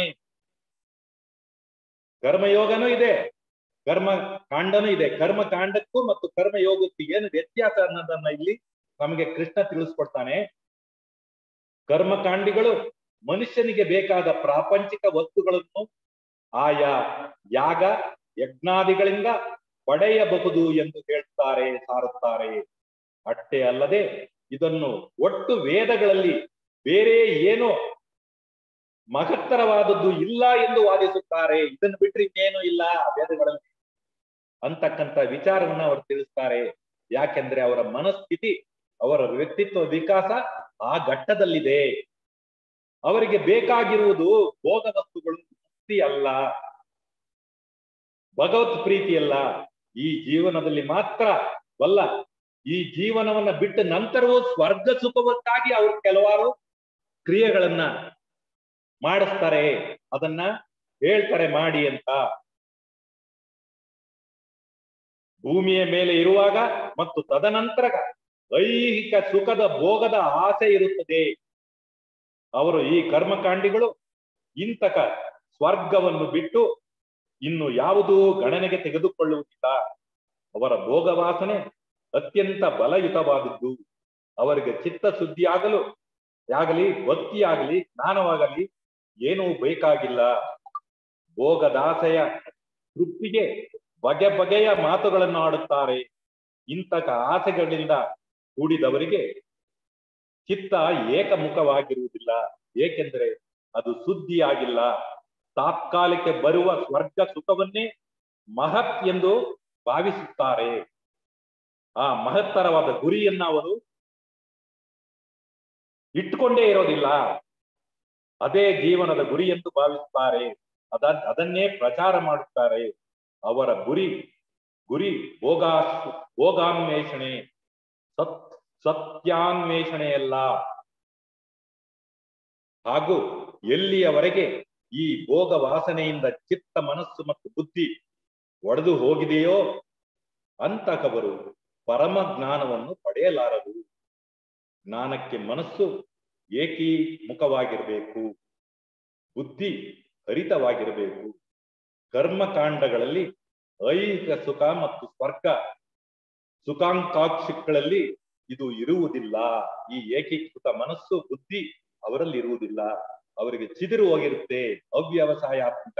ಕರ್ಮಯೋಗನೂ ಇದೆ, ಕರ್ಮ ಕಾಂಡನೂ ಇದೆ. ಕರ್ಮಕಾಂಡಕ್ಕೂ ಮತ್ತು ಕರ್ಮಯೋಗಕ್ಕೂ ಏನು ವ್ಯತ್ಯಾಸ ಅನ್ನೋದನ್ನ ಇಲ್ಲಿ ನಮಗೆ ಕೃಷ್ಣ ತಿಳಿಸ್ಕೊಡ್ತಾನೆ. ಕರ್ಮಕಾಂಡಿಗಳು ಮನುಷ್ಯನಿಗೆ ಬೇಕಾದ ಪ್ರಾಪಂಚಿಕ ವಸ್ತುಗಳನ್ನು ಆಯಾ ಯಾಗ ಯಜ್ಞಾದಿಗಳಿಂದ ಪಡೆಯಬಹುದು ಎಂದು ಹೇಳ್ತಾರೆ, ಸಾರುತ್ತಾರೆ. ಅಷ್ಟೇ ಅಲ್ಲದೆ ಇದನ್ನು ಒಟ್ಟು ವೇದಗಳಲ್ಲಿ ಬೇರೆ ಏನೋ ಮಹತ್ತರವಾದದ್ದು ಇಲ್ಲ ಎಂದು ವಾದಿಸುತ್ತಾರೆ. ಇದನ್ನು ಬಿಟ್ಟರೆ ಇನ್ನೇನು ಇಲ್ಲ ವೇದಗಳಲ್ಲಿ ಅಂತಕ್ಕಂಥ ವಿಚಾರವನ್ನ ಅವರು ತಿಳಿಸ್ತಾರೆ. ಯಾಕೆಂದ್ರೆ ಅವರ ಮನಸ್ಥಿತಿ, ಅವರ ವ್ಯಕ್ತಿತ್ವ ವಿಕಾಸ ಆ ಘಟ್ಟದಲ್ಲಿದೆ. ಅವರಿಗೆ ಬೇಕಾಗಿರುವುದು ಭೋಗ ವಸ್ತುಗಳು, ಮುಕ್ತಿ ಅಲ್ಲ. ಭಗವತ್ ಪ್ರೀತಿಯಲ್ಲ, ಈ ಜೀವನದಲ್ಲಿ ಮಾತ್ರ ಅಲ್ಲ, ಈ ಜೀವನವನ್ನ ಬಿಟ್ಟ ನಂತರವೂ ಸ್ವರ್ಗ ಸುಖವಕ್ಕಾಗಿ ಅವರು ಕೆಲವಾರು ಕ್ರಿಯೆಗಳನ್ನ ಮಾಡಿಸ್ತಾರೆ, ಅದನ್ನ ಹೇಳ್ತಾರೆ ಮಾಡಿ ಅಂತ. ಭೂಮಿಯ ಮೇಲೆ ಇರುವಾಗ ಮತ್ತು ತದನಂತರ ಐಹಿಕ ಸುಖದ ಭೋಗದ ಆಸೆ ಇರುತ್ತದೆ. ಅವರು ಈ ಕರ್ಮಕಾಂಡಿಗಳು ಇಂತಕ ಸ್ವರ್ಗವನ್ನು ಬಿಟ್ಟು ಇನ್ನು ಯಾವುದೂ ಗಣನೆಗೆ ತೆಗೆದುಕೊಳ್ಳುವುದಿಲ್ಲ. ಅವರ ಭೋಗವಾಸನೆ ಅತ್ಯಂತ ಬಲಯುತವಾದದ್ದು. ಅವರಿಗೆ ಚಿತ್ತಶುದ್ಧಿಯಾಗಲು ಆಗಲಿ ಭಕ್ತಿಯಾಗಲಿ ಜ್ಞಾನವಾಗಲಿ ಏನೂ ಬೇಕಾಗಿಲ್ಲ. ಭೋಗದಾಸೆಯ ತೃಪ್ತಿಗೆ ಬಗೆ ಬಗೆಯ ಮಾತುಗಳನ್ನು ಆಡುತ್ತಾರೆ. ಇಂತಕ ಆಸೆಗಳಿಂದ ಕೂಡಿದವರಿಗೆ ಚಿತ್ತ ಏಕಮುಖವಾಗಿರುವುದಿಲ್ಲ, ಏಕೆಂದರೆ ಅದು ಶುದ್ಧಿಯಾಗಿಲ್ಲ. ತಾತ್ಕಾಲಿಕ ಬರುವ ಸ್ವರ್ಗ ಸುಖವನ್ನೇ ಮಹತ್ ಎಂದು ಭಾವಿಸುತ್ತಾರೆ. ಆ ಮಹತ್ತರವಾದ ಗುರಿಯನ್ನ ಅವರು ಇಟ್ಟುಕೊಂಡೇ ಇರೋದಿಲ್ಲ, ಅದೇ ಜೀವನದ ಗುರಿ ಎಂದು ಭಾವಿಸುತ್ತಾರೆ. ಅದ ಅದನ್ನೇ ಪ್ರಚಾರ ಮಾಡುತ್ತಾರೆ. ಅವರ ಗುರಿ ಗುರಿ ಭೋಗಾ ಭೋಗಾನ್ವೇಷಣೆ, ಸತ್ ಸತ್ಯಾನ್ವೇಷಣೆಯಲ್ಲ. ಹಾಗೂ ಎಲ್ಲಿಯವರೆಗೆ ಈ ಭೋಗ ವಾಸನೆಯಿಂದ ಚಿತ್ತ ಮನಸ್ಸು ಮತ್ತು ಬುದ್ಧಿ ಒಡೆದು ಹೋಗಿದೆಯೋ ಅಂತಕವರು ಪರಮ ಜ್ಞಾನವನ್ನು ಪಡೆಯಲಾರರು. ಜ್ಞಾನಕ್ಕೆ ಮನಸ್ಸು ಏಕೀಮುಖವಾಗಿರಬೇಕು, ಬುದ್ಧಿ ಹರಿತವಾಗಿರಬೇಕು. ಕರ್ಮಕಾಂಡಗಳಲ್ಲಿ ಐಹಿಕ ಸುಖ ಮತ್ತು ಸ್ವರ್ಗ ಸುಖಾಂಕಾಕ್ಷಿಗಳಲ್ಲಿ ಇದು ಇರುವುದಿಲ್ಲ. ಈ ಏಕೀಕೃತ ಮನಸ್ಸು ಬುದ್ಧಿ ಅವರಲ್ಲಿ ಇರುವುದಿಲ್ಲ, ಅವರಿಗೆ ಚಿದಿರು ಹೋಗಿರುತ್ತೆ, ಅವ್ಯವಸಾಯಾತ್ಮಕ.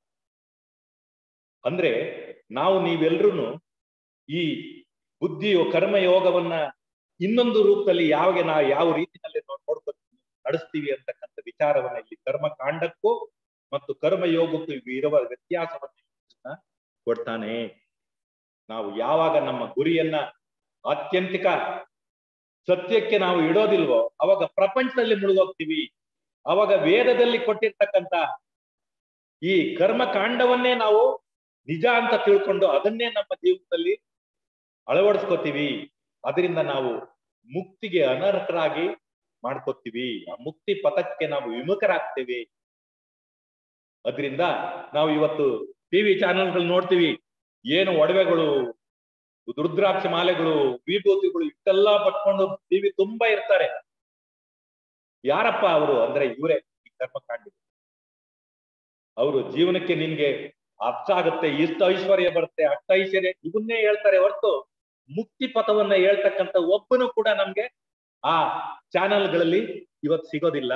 ಅಂದ್ರೆ ನಾವು ನೀವೆಲ್ರೂ ಈ ಬುದ್ಧಿಯು ಕರ್ಮಯೋಗವನ್ನ ಇನ್ನೊಂದು ರೂಪದಲ್ಲಿ ಯಾವಾಗ ನಾವು ಯಾವ ರೀತಿಯಲ್ಲಿ ನೋಡ್ಕೊತೀವಿ ನಡೆಸ್ತೀವಿ ಅಂತಕ್ಕಂಥ ವಿಚಾರವನ್ನ ಇಲ್ಲಿ ಕರ್ಮಕಾಂಡಕ್ಕೂ ಮತ್ತು ಕರ್ಮಯೋಗಕ್ಕೂ ಇರುವ ವ್ಯತ್ಯಾಸವನ್ನ ಕೊಡ್ತಾನೆ. ನಾವು ಯಾವಾಗ ನಮ್ಮ ಗುರಿಯನ್ನ ಆತ್ಯಂತಿಕ ಸತ್ಯಕ್ಕೆ ನಾವು ಇಡೋದಿಲ್ವೋ ಅವಾಗ ಪ್ರಪಂಚದಲ್ಲಿ ಮುಳುಗೋಗ್ತೀವಿ. ಅವಾಗ ವೇದದಲ್ಲಿ ಕೊಟ್ಟಿರ್ತಕ್ಕಂಥ ಈ ಕರ್ಮಕಾಂಡವನ್ನೇ ನಾವು ನಿಜ ಅಂತ ತಿಳ್ಕೊಂಡು ಅದನ್ನೇ ನಮ್ಮ ಜೀವನದಲ್ಲಿ ಅಳವಡಿಸ್ಕೋತೀವಿ. ಅದರಿಂದ ನಾವು ಮುಕ್ತಿಗೆ ಅನರ್ಹರಾಗಿ ಮಾಡ್ಕೋತೀವಿ, ಆ ಮುಕ್ತಿ ಪಥಕ್ಕೆ ನಾವು ವಿಮುಖರಾಗ್ತೀವಿ. ಅದರಿಂದ ನಾವು ಇವತ್ತು ಟಿವಿ ಚಾನೆಲ್ಗಳು ನೋಡ್ತೀವಿ, ಏನು ಒಡವೆಗಳು, ರುದ್ರಾಕ್ಷ ಮಾಲೆಗಳು, ವಿಭೂತಿಗಳು ಇಷ್ಟೆಲ್ಲ ಪಟ್ಕೊಂಡು ಟಿವಿ ತುಂಬಾ ಇರ್ತಾರೆ. ಯಾರಪ್ಪ ಅವರು ಅಂದ್ರೆ ಇವರೇ ಈ ಕರ್ಮಕಾಂಡಿ. ಅವರು ಜೀವನಕ್ಕೆ ನಿನ್ಗೆ ಅರ್ಥ ಆಗುತ್ತೆ, ಇಷ್ಟ ಐಶ್ವರ್ಯ ಬರುತ್ತೆ, ಅಷ್ಟ ಐಶ್ವರ್ಯ ಇವನ್ನೇ ಹೇಳ್ತಾರೆ ಹೊರತು ಮುಕ್ತಿ ಪಥವನ್ನ ಹೇಳ್ತಕ್ಕಂಥ ಒಬ್ಬನು ಕೂಡ ನಮ್ಗೆ ಆ ಚಾನೆಲ್ಗಳಲ್ಲಿ ಇವತ್ತು ಸಿಗೋದಿಲ್ಲ.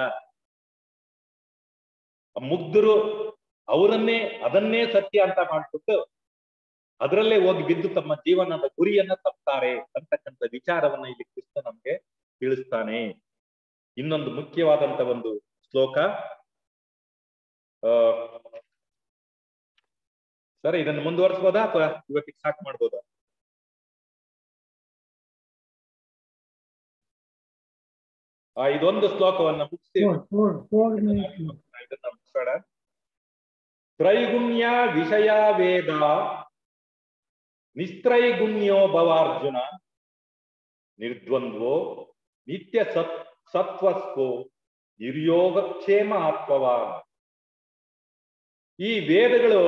ಮುಗ್ಧರು ಅವರನ್ನೇ ಅದನ್ನೇ ಸತ್ಯ ಅಂತ ಮಾಡ್ಬಿಟ್ಟು ಅದರಲ್ಲೇ ಹೋಗಿ ಬಿದ್ದು ತಮ್ಮ ಜೀವನದ ಗುರಿಯನ್ನ ತಪ್ತಾರೆ ಅಂತಕ್ಕಂಥ ವಿಚಾರವನ್ನ ಇಲ್ಲಿ ಕೃಷ್ಣ ನಮ್ಗೆ ತಿಳಿಸ್ತಾನೆ. ಇನ್ನೊಂದು ಮುಖ್ಯವಾದಂತ ಒಂದು ಶ್ಲೋಕ. ಆ ಸರಿ, ಇದನ್ನು ಮುಂದುವರಿಸಬಹುದಾ ಅಥವಾ ಇವತ್ತಿಗೆ ಸಾಕು ಮಾಡ್ಬೋದಾ? ಆ ಇದೊಂದು ಶ್ಲೋಕವನ್ನ ಮುಗಿಸಿ ಇದನ್ನ ಮುಗಿಸೋಣ. ತ್ರೈಗುಣ್ಯ ವಿಷಯ ವೇದ ನಿಸ್ತ್ರೈಗುಣ್ಯೋ ಭವಾರ್ಜುನ ನಿರ್ದ್ವಂದ್ವೋ ನಿತ್ಯ ಸತ್ ಸತ್ವಸ್ಕೋ ನಿರ್ಯೋಗಕ್ಷೇಮ ಆತ್ಮವಾನ್. ಈ ವೇದಗಳು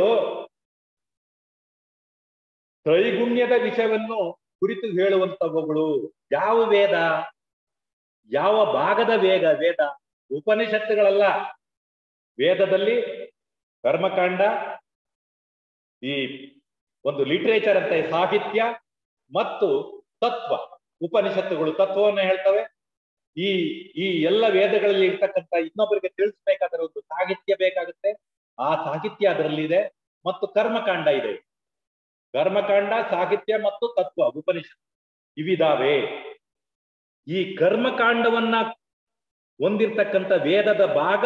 ತ್ರೈಗುಣ್ಯದ ವಿಷಯವನ್ನು ಕುರಿತು ಹೇಳುವಂತವುಗಳು. ಯಾವ ವೇದ? ಯಾವ ಭಾಗದ ವೇದ? ವೇದ ಉಪನಿಷತ್ತುಗಳಲ್ಲ. ವೇದದಲ್ಲಿ ಕರ್ಮಕಾಂಡ, ಈ ಒಂದು ಲಿಟರೇಚರ್ ಅಂತ ಸಾಹಿತ್ಯ ಮತ್ತು ತತ್ವ. ಉಪನಿಷತ್ತುಗಳು ತತ್ವವನ್ನು ಹೇಳ್ತವೆ. ಈ ಈ ಎಲ್ಲ ವೇದಗಳಲ್ಲಿ ಇರ್ತಕ್ಕಂಥ ಇನ್ನೊಬ್ಬರಿಗೆ ತಿಳಿಸ್ಬೇಕಾದ್ರೆ ಒಂದು ಸಾಹಿತ್ಯ ಬೇಕಾಗುತ್ತೆ, ಆ ಸಾಹಿತ್ಯ ಅದರಲ್ಲಿ ಇದೆ. ಮತ್ತು ಕರ್ಮಕಾಂಡ ಇದೆ. ಕರ್ಮಕಾಂಡ, ಸಾಹಿತ್ಯ ಮತ್ತು ತತ್ವ, ಉಪನಿಷತ್ತು ಇವಿದಾವೆ. ಈ ಕರ್ಮಕಾಂಡವನ್ನ ಹೊಂದಿರ್ತಕ್ಕಂಥ ವೇದದ ಭಾಗ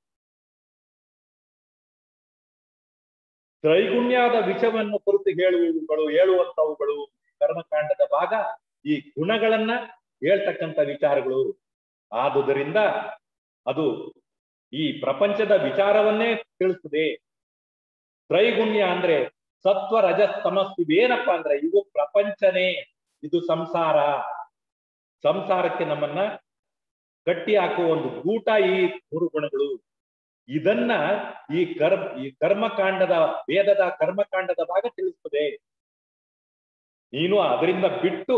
ತ್ರೈಗುಣ್ಯದ ವಿಷಯವನ್ನು ಕುರಿತು ಹೇಳುವುಗಳು ಹೇಳುವಂತವುಗಳು. ಕರ್ಮಕಾಂಡದ ಭಾಗ ಈ ಗುಣಗಳನ್ನ ಹೇಳ್ತಕ್ಕಂಥ ವಿಚಾರಗಳು. ಆದುದರಿಂದ ಅದು ಈ ಪ್ರಪಂಚದ ವಿಚಾರವನ್ನೇ ತಿಳಿಸ್ತದೆ. ತ್ರೈಗುಣ್ಯ ಅಂದ್ರೆ ಸತ್ವ ರಜಸ್ ತಮಸ್ಸು ಏನಪ್ಪಾ ಅಂದ್ರೆ ಇವು ಪ್ರಪಂಚನೇ, ಇದು ಸಂಸಾರ. ಸಂಸಾರಕ್ಕೆ ನಮ್ಮನ್ನ ಕಟ್ಟಿ ಹಾಕುವ ಒಂದು ಗೂಟ ಈ ಮೂರು ಗುಣಗಳು. ಇದನ್ನ ಈ ಕರ್ಮ ಈ ಕರ್ಮಕಾಂಡದ ವೇದದ ಕರ್ಮಕಾಂಡದ ಭಾಗ ತಿಳಿಸ್ತದೆ. ನೀನು ಅದರಿಂದ ಬಿಟ್ಟು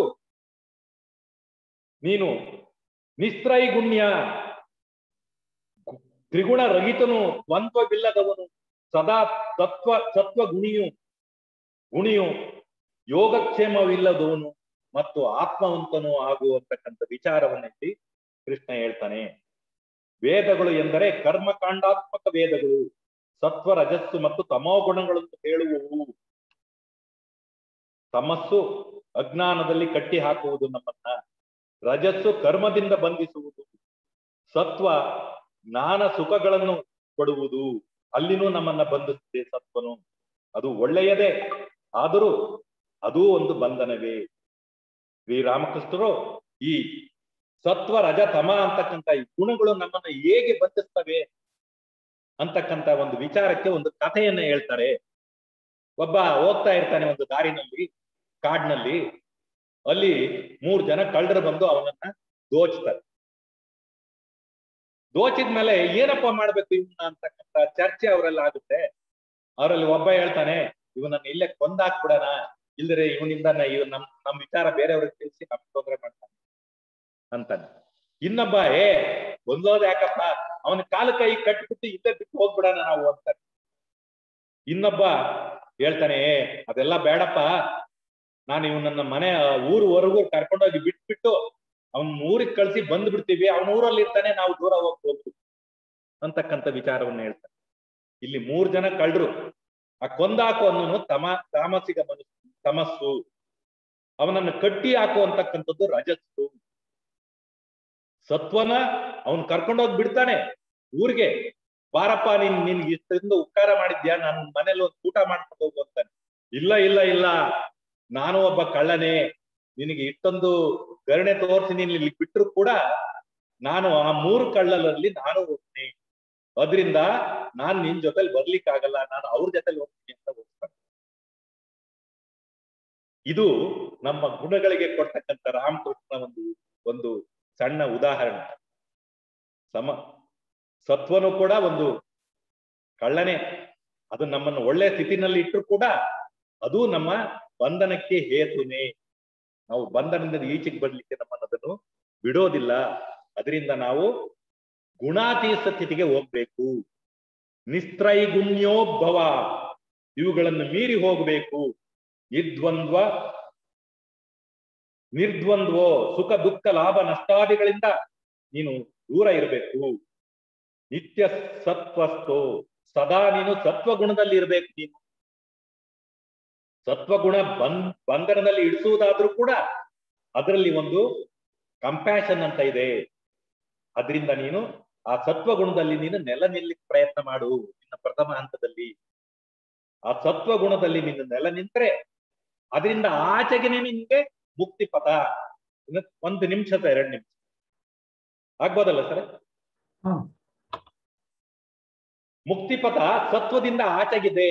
ನೀನು ನಿಸ್ತ್ರೈಗುಣ್ಯ, ತ್ರಿಗುಣ ರಹಿತನು, ದ್ವಂದ್ವವಿಲ್ಲದವನು, ಸದಾ ತತ್ವ ಸತ್ವ ಗುಣಿಯು ಗುಣಿಯು ಯೋಗಕ್ಷೇಮವಿಲ್ಲದವನು ಮತ್ತು ಆತ್ಮವಂತನು ಆಗುವಂತಕ್ಕಂಥ ವಿಚಾರವನ್ನೆಲ್ಲಿ ಕೃಷ್ಣ ಹೇಳ್ತಾನೆ. ವೇದಗಳು ಎಂದರೆ ಕರ್ಮಕಾಂಡಾತ್ಮಕ ವೇದಗಳು, ಸತ್ವ ರಜಸ್ಸು ಮತ್ತು ತಮೋ ಗುಣಗಳನ್ನು ಹೇಳುವವು. ತಮಸ್ಸು ಅಜ್ಞಾನದಲ್ಲಿ ಕಟ್ಟಿ ಹಾಕುವುದು ನಮ್ಮನ್ನ, ರಜಸ್ಸು ಕರ್ಮದಿಂದ ಬಂಧಿಸುವುದು, ಸತ್ವ ಜ್ಞಾನ ಸುಖಗಳನ್ನು ಕೊಡುವುದು, ಅಲ್ಲಿನೂ ನಮ್ಮನ್ನ ಬಂಧಿಸುತ್ತೆ ಸತ್ವನು. ಅದು ಒಳ್ಳೆಯದೇ, ಆದರೂ ಅದೂ ಒಂದು ಬಂಧನವೇ. ಶ್ರೀರಾಮಕೃಷ್ಣರು ಈ ಸತ್ವ ರಜ ತಮ ಅಂತಕ್ಕಂಥ ಈ ಗುಣಗಳು ನಮ್ಮನ್ನ ಹೇಗೆ ಬಂಧಿಸ್ತವೆ ಅಂತಕ್ಕಂಥ ಒಂದು ವಿಚಾರಕ್ಕೆ ಒಂದು ಕಥೆಯನ್ನ ಹೇಳ್ತಾರೆ. ಒಬ್ಬ ಹೋಗ್ತಾ ಇರ್ತಾನೆ ಒಂದು ದಾರಿನಲ್ಲಿ, ಕಾಡಿನಲ್ಲಿ. ಅಲ್ಲಿ ಮೂರು ಜನ ಕಳ್ಳರು ಬಂದು ಅವನನ್ನ ದೋಚ್ತಾರೆ. ದೋಚಿದ್ಮೇಲೆ ಏನಪ್ಪಾ ಮಾಡ್ಬೇಕು ಇವನ್ನ ಅಂತಕ್ಕಂಥ ಚರ್ಚೆ ಅವರೆಲ್ಲ ಆಗುತ್ತೆ. ಅವರಲ್ಲಿ ಒಬ್ಬ ಹೇಳ್ತಾನೆ, ಇವನನ್ನ ಇಲ್ಲೇ ಕೊಂದಾಕ್ಬಿಡೋಣ, ಇಲ್ದ್ರೆ ಇವನಿಂದ ಇವ್ ನಮ್ ನಮ್ ವಿಚಾರ ಬೇರೆಯವ್ರಿಗೆ ತಿಳಿಸಿ ನಮ್ಗೆ ತೊಂದರೆ ಮಾಡ್ತಾನೆ ಅಂತಾನೆ. ಇನ್ನೊಬ್ಬ ಏ ಒಂದೋದ್ ಯಾಕಪ್ಪ, ಅವನ ಕಾಲ ಕೈ ಕಟ್ಬಿಟ್ಟು ಇಲ್ಲೇ ಬಿಟ್ಟು ಹೋಗ್ಬಿಡೋಣ ನಾವು ಅಂತಾನೆ. ಇನ್ನೊಬ್ಬ ಹೇಳ್ತಾನೆ, ಏ ಅದೆಲ್ಲ ಬೇಡಪ್ಪ, ನಾನು ಇವನನ್ನ ಮನೆ ಊರುವರೆಗೂ ಕರ್ಕೊಂಡೋಗಿ ಬಿಟ್ಬಿಟ್ಟು ಅವನ್ ಊರಿಗೆ ಕಳ್ಸಿ ಬಂದ್ ಬಿಡ್ತೀವಿ, ಅವನ ಊರಲ್ಲಿ ಇರ್ತಾನೆ, ನಾವು ದೂರ ಹೋಗ್ಬೋದು ಅಂತಕ್ಕಂಥ ವಿಚಾರವನ್ನ ಹೇಳ್ತಾನೆ. ಇಲ್ಲಿ ಮೂರ್ ಜನ ಕಳ್ಳರು. ಆ ಕೊಂದಾಕು ಅನ್ನೋನು ತಮ ತಾಮಸಿಕ ಮನಸ್ಸು, ತಮಸ್ಸು. ಅವನನ್ನು ಕಟ್ಟಿ ಹಾಕು ಅಂತಕ್ಕಂಥದ್ದು ರಜಸ್ಸು. ಸತ್ವನ ಅವನ್ ಕರ್ಕೊಂಡೋಗಿ ಬಿಡ್ತಾನೆ ಊರಿಗೆ. ಬಾರಪ್ಪ, ನೀನ್ ನಿನ್ಗೆ ಇಷ್ಟದಿಂದ ಉಪಕಾರ ಮಾಡಿದ್ಯಾ, ನಾನು ಮನೇಲಿ ಒಂದು ಊಟ ಮಾಡ್ಕೊಂಡು ಹೋಗು ಅಂತಾನೆ. ಇಲ್ಲ ಇಲ್ಲ ಇಲ್ಲ, ನಾನು ಒಬ್ಬ ಕಳ್ಳನೇ, ನಿನಗೆ ಇಷ್ಟೊಂದು ಕರುಣೆ ತೋರಿಸಿ ನೀನ್ ಇಲ್ಲಿ ಬಿಟ್ಟರು ಕೂಡ ನಾನು ಆ ಮೂರು ಕಳ್ಳರಲ್ಲಿ ನಾನು ಹೋಗ್ತೀನಿ, ಅದ್ರಿಂದ ನಾನ್ ನಿನ್ ಜೊತೆಲಿ ಬರ್ಲಿಕ್ಕಾಗಲ್ಲ, ನಾನು ಅವ್ರ ಜೊತೆಲಿ ಹೋಗ್ತೀನಿ ಅಂತ ಹೋಗ್ತಾನೆ. ಇದು ನಮ್ಮ ಗುಣಗಳಿಗೆ ಕೊಡ್ತಕ್ಕಂಥ ರಾಮಕೃಷ್ಣ ಒಂದು ಒಂದು ಸಣ್ಣ ಉದಾಹರಣೆ. ಸಮ ಸತ್ವನು ಕೂಡ ಒಂದು ಕಳ್ಳನೆ, ಅದು ನಮ್ಮನ್ನು ಒಳ್ಳೆ ಸ್ಥಿತಿನಲ್ಲಿ ಇಟ್ಟರು ಕೂಡ ಅದು ನಮ್ಮ ಬಂಧನಕ್ಕೆ ಹೇತುನೇ. ನಾವು ಬಂಧನದಿಂದ ಈಚೆಗೆ ಬರ್ಲಿಕ್ಕೆ ನಮ್ಮನ್ನು ಅದನ್ನು ಬಿಡೋದಿಲ್ಲ. ಅದರಿಂದ ನಾವು ಗುಣಾತೀತ ಸ್ಥಿತಿಗೆ ಹೋಗ್ಬೇಕು. ನಿಸ್ತ್ರೈಗುಣ್ಯೋದ್ಭವ, ಇವುಗಳನ್ನು ಮೀರಿ ಹೋಗ್ಬೇಕು. ಇದ್ವಂದ್ವ ನಿರ್ದ್ವಂದ್ವೋ, ಸುಖ ದುಃಖ ಲಾಭ ನಷ್ಟಾದಿಗಳಿಂದ ನೀನು ದೂರ ಇರಬೇಕು. ನಿತ್ಯ ಸತ್ವಸ್ಥೋ, ಸದಾ ನೀನು ಸತ್ವಗುಣದಲ್ಲಿ ಇರ್ಬೇಕು. ನೀನು ಸತ್ವಗುಣ ಬಂದ್ ಬಂಧನದಲ್ಲಿ ಇಡಿಸುವುದಾದ್ರೂ ಕೂಡ ಅದರಲ್ಲಿ ಒಂದು ಕಂಪ್ಯಾಷನ್ ಅಂತ ಇದೆ. ಅದರಿಂದ ನೀನು ಆ ಸತ್ವಗುಣದಲ್ಲಿ ನೀನು ನೆಲ ನಿಲ್ಲಿಕ್ಕೆ ಪ್ರಯತ್ನ ಮಾಡು. ನಿನ್ನ ಪ್ರಥಮ ಹಂತದಲ್ಲಿ ಆ ಸತ್ವಗುಣದಲ್ಲಿ ನೀನು ನೆಲ ನಿಂತ್ರೆ ಅದರಿಂದ ಆಚೆಗೆ ನಿನ್ಗೆ ಮುಕ್ತಿ ಪಥ. ಒಂದು ನಿಮಿಷ ಎರಡು ನಿಮಿಷ ಆಗ್ಬೋದಲ್ಲ ಸರ್? ಮುಕ್ತಿ ಪಥ ಸತ್ವದಿಂದ ಆಚೆಗಿದೆ.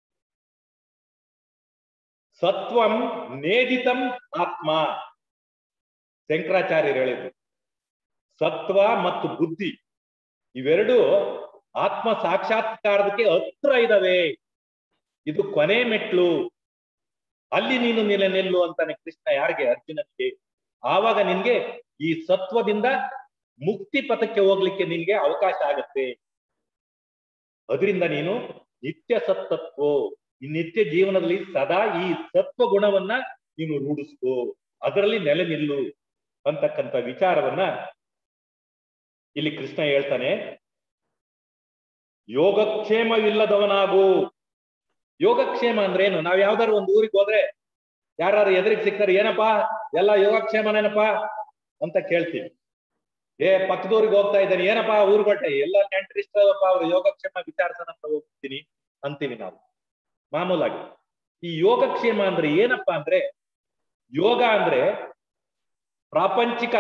ಸತ್ವಂ ನೇದಿತಂ ಆತ್ಮ, ಶಂಕರಾಚಾರ್ಯರು ಹೇಳಿದ್ರು. ಸತ್ವ ಮತ್ತು ಬುದ್ಧಿ ಇವೆರಡು ಆತ್ಮ ಸಾಕ್ಷಾತ್ಕಾರಕ್ಕೆ ಹತ್ರ ಇದಾವೆ. ಇದು ಕೊನೆ ಮೆಟ್ಲು, ಅಲ್ಲಿ ನೀನು ನೆಲೆ ನಿಲ್ಲು ಅಂತಾನೆ ಕೃಷ್ಣ ಯಾರಿಗೆ? ಅರ್ಜುನನಿಗೆ. ಆವಾಗ ನಿನ್ಗೆ ಈ ಸತ್ವದಿಂದ ಮುಕ್ತಿ ಪಥಕ್ಕೆ ಹೋಗ್ಲಿಕ್ಕೆ ನಿನ್ಗೆ ಅವಕಾಶ ಆಗತ್ತೆ. ಅದರಿಂದ ನೀನು ನಿತ್ಯ ಸತ್ತತ್ವ, ಈ ನಿತ್ಯ ಜೀವನದಲ್ಲಿ ಸದಾ ಈ ಸತ್ವ ಗುಣವನ್ನ ನೀನು ರೂಢಿಸ್ಕೋ, ಅದರಲ್ಲಿ ನೆಲೆ ನಿಲ್ಲು ಅಂತಕ್ಕಂಥ ವಿಚಾರವನ್ನ ಇಲ್ಲಿ ಕೃಷ್ಣ ಹೇಳ್ತಾನೆ. ಯೋಗಕ್ಷೇಮವಿಲ್ಲದವನಾಗು. ಯೋಗಕ್ಷೇಮ ಅಂದ್ರೆ ಏನು? ನಾವ್ ಯಾವ್ದಾರು ಒಂದು ಊರಿಗೆ ಹೋದ್ರೆ ಯಾರು ಎದುರಿಗೆ ಸಿಗ್ತಾರೆ, ಏನಪ್ಪಾ ಎಲ್ಲ ಯೋಗಕ್ಷೇಮನೇನಪ್ಪಾ ಅಂತ ಕೇಳ್ತೀವಿ. ಏ ಪಕ್ಕದೂರಿಗೆ ಹೋಗ್ತಾ ಇದ್ದಾನೆ, ಏನಪ್ಪಾ ಊರುಗಟ್ಟೆ ಎಲ್ಲ ನೆಂಟರಿಷ್ಟಪ್ಪ, ಅವ್ರು ಯೋಗಕ್ಷೇಮ ವಿಚಾರಿಸೋಣ ಅಂತ ಹೋಗ್ತೀನಿ ಅಂತೀವಿ ನಾವು ಮಾಮೂಲಾಗಿ. ಈ ಯೋಗಕ್ಷೇಮ ಅಂದ್ರೆ ಏನಪ್ಪಾ ಅಂದ್ರೆ, ಯೋಗ ಅಂದ್ರೆ ಪ್ರಾಪಂಚಿಕ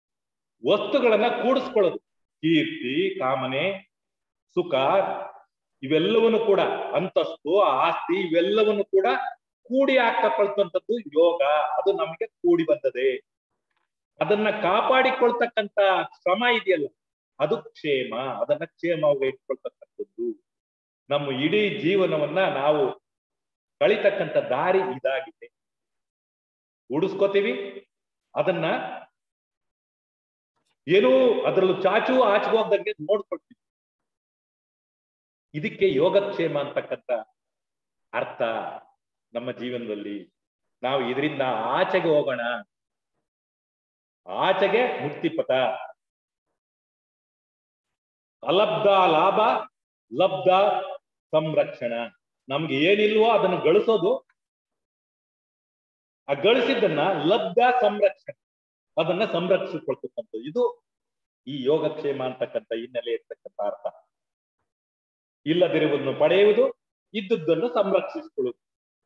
ವಸ್ತುಗಳನ್ನ ಕೂಡಿಸ್ಕೊಳ್ಳೋದು. ಕೀರ್ತಿ, ಕಾಮನೆ, ಸುಖ, ಇವೆಲ್ಲವನ್ನು ಕೂಡ ಅಂತಸ್ತು ಆಸ್ತಿ ಇವೆಲ್ಲವನ್ನು ಕೂಡ ಕೂಡಿ ಹಾಕಲ್ಪಟ್ಟಂಥದ್ದು ಯೋಗ. ಅದು ನಮಗೆ ಕೂಡಿ ಬಂದದೆ. ಅದನ್ನ ಕಾಪಾಡಿಕೊಳ್ತಕ್ಕಂತ ಶ್ರಮ ಇದೆಯಲ್ಲ ಅದು ಕ್ಷೇಮ. ಅದನ್ನ ಕ್ಷೇಮವಾಗಿ ಇಟ್ಕೊಳ್ತಕ್ಕಂಥದ್ದು. ನಮ್ಮ ಇಡೀ ಜೀವನವನ್ನ ನಾವು ಕಳಿತಕ್ಕಂಥ ದಾರಿ ಇದಾಗಿದೆ. ಉಡಿಸ್ಕೋತೀವಿ, ಅದನ್ನ ಏನೋ ಅದರಲ್ಲೂ ಚಾಚು ಆಚೆಗೋಗ್ದಂಗೆ ನೋಡ್ಕೊಳ್ತೀವಿ. ಇದಕ್ಕೆ ಯೋಗಕ್ಷೇಮ ಅಂತಕ್ಕಂಥ ಅರ್ಥ ನಮ್ಮ ಜೀವನದಲ್ಲಿ. ನಾವು ಇದರಿಂದ ಆಚೆಗೆ ಹೋಗೋಣ, ಆಚೆಗೆ ಮುಕ್ತಿಪಥ. ಅಲಬ್ಧ ಲಾಭ ಲಬ್ಧ ಸಂರಕ್ಷಣ. ನಮ್ಗೆ ಏನಿಲ್ವೋ ಅದನ್ನು ಗಳಿಸೋದು, ಆ ಗಳಿಸಿದ್ದನ್ನ ಲಬ್ಧ ಸಂರಕ್ಷಣೆ, ಅದನ್ನ ಸಂರಕ್ಷಿಸ್ಕೊಳ್ತಕ್ಕಂಥದ್ದು. ಇದು ಈ ಯೋಗಕ್ಷೇಮ ಅಂತಕ್ಕಂಥ ಹಿನ್ನೆಲೆ ಇರ್ತಕ್ಕಂಥ ಅರ್ಥ. ಇಲ್ಲದಿರುವುದನ್ನು ಪಡೆಯುವುದು, ಇದ್ದುದನ್ನು ಸಂರಕ್ಷಿಸಿಕೊಳ್ಳುವುದು.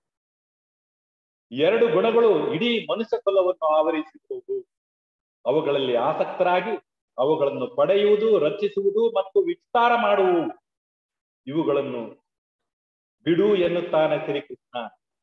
ಎರಡು ಗುಣಗಳು ಇಡೀ ಮನುಷ್ಯ ಕುಲವನ್ನು ಆವರಿಸಿರುವುದು. ಅವುಗಳಲ್ಲಿ ಆಸಕ್ತರಾಗಿ ಅವುಗಳನ್ನು ಪಡೆಯುವುದು, ರಚಿಸುವುದು ಮತ್ತು ವಿಸ್ತಾರ ಮಾಡುವು, ಇವುಗಳನ್ನು ಬಿಡು ಎನ್ನುತ್ತಾನೆ ಶ್ರೀಕೃಷ್ಣ.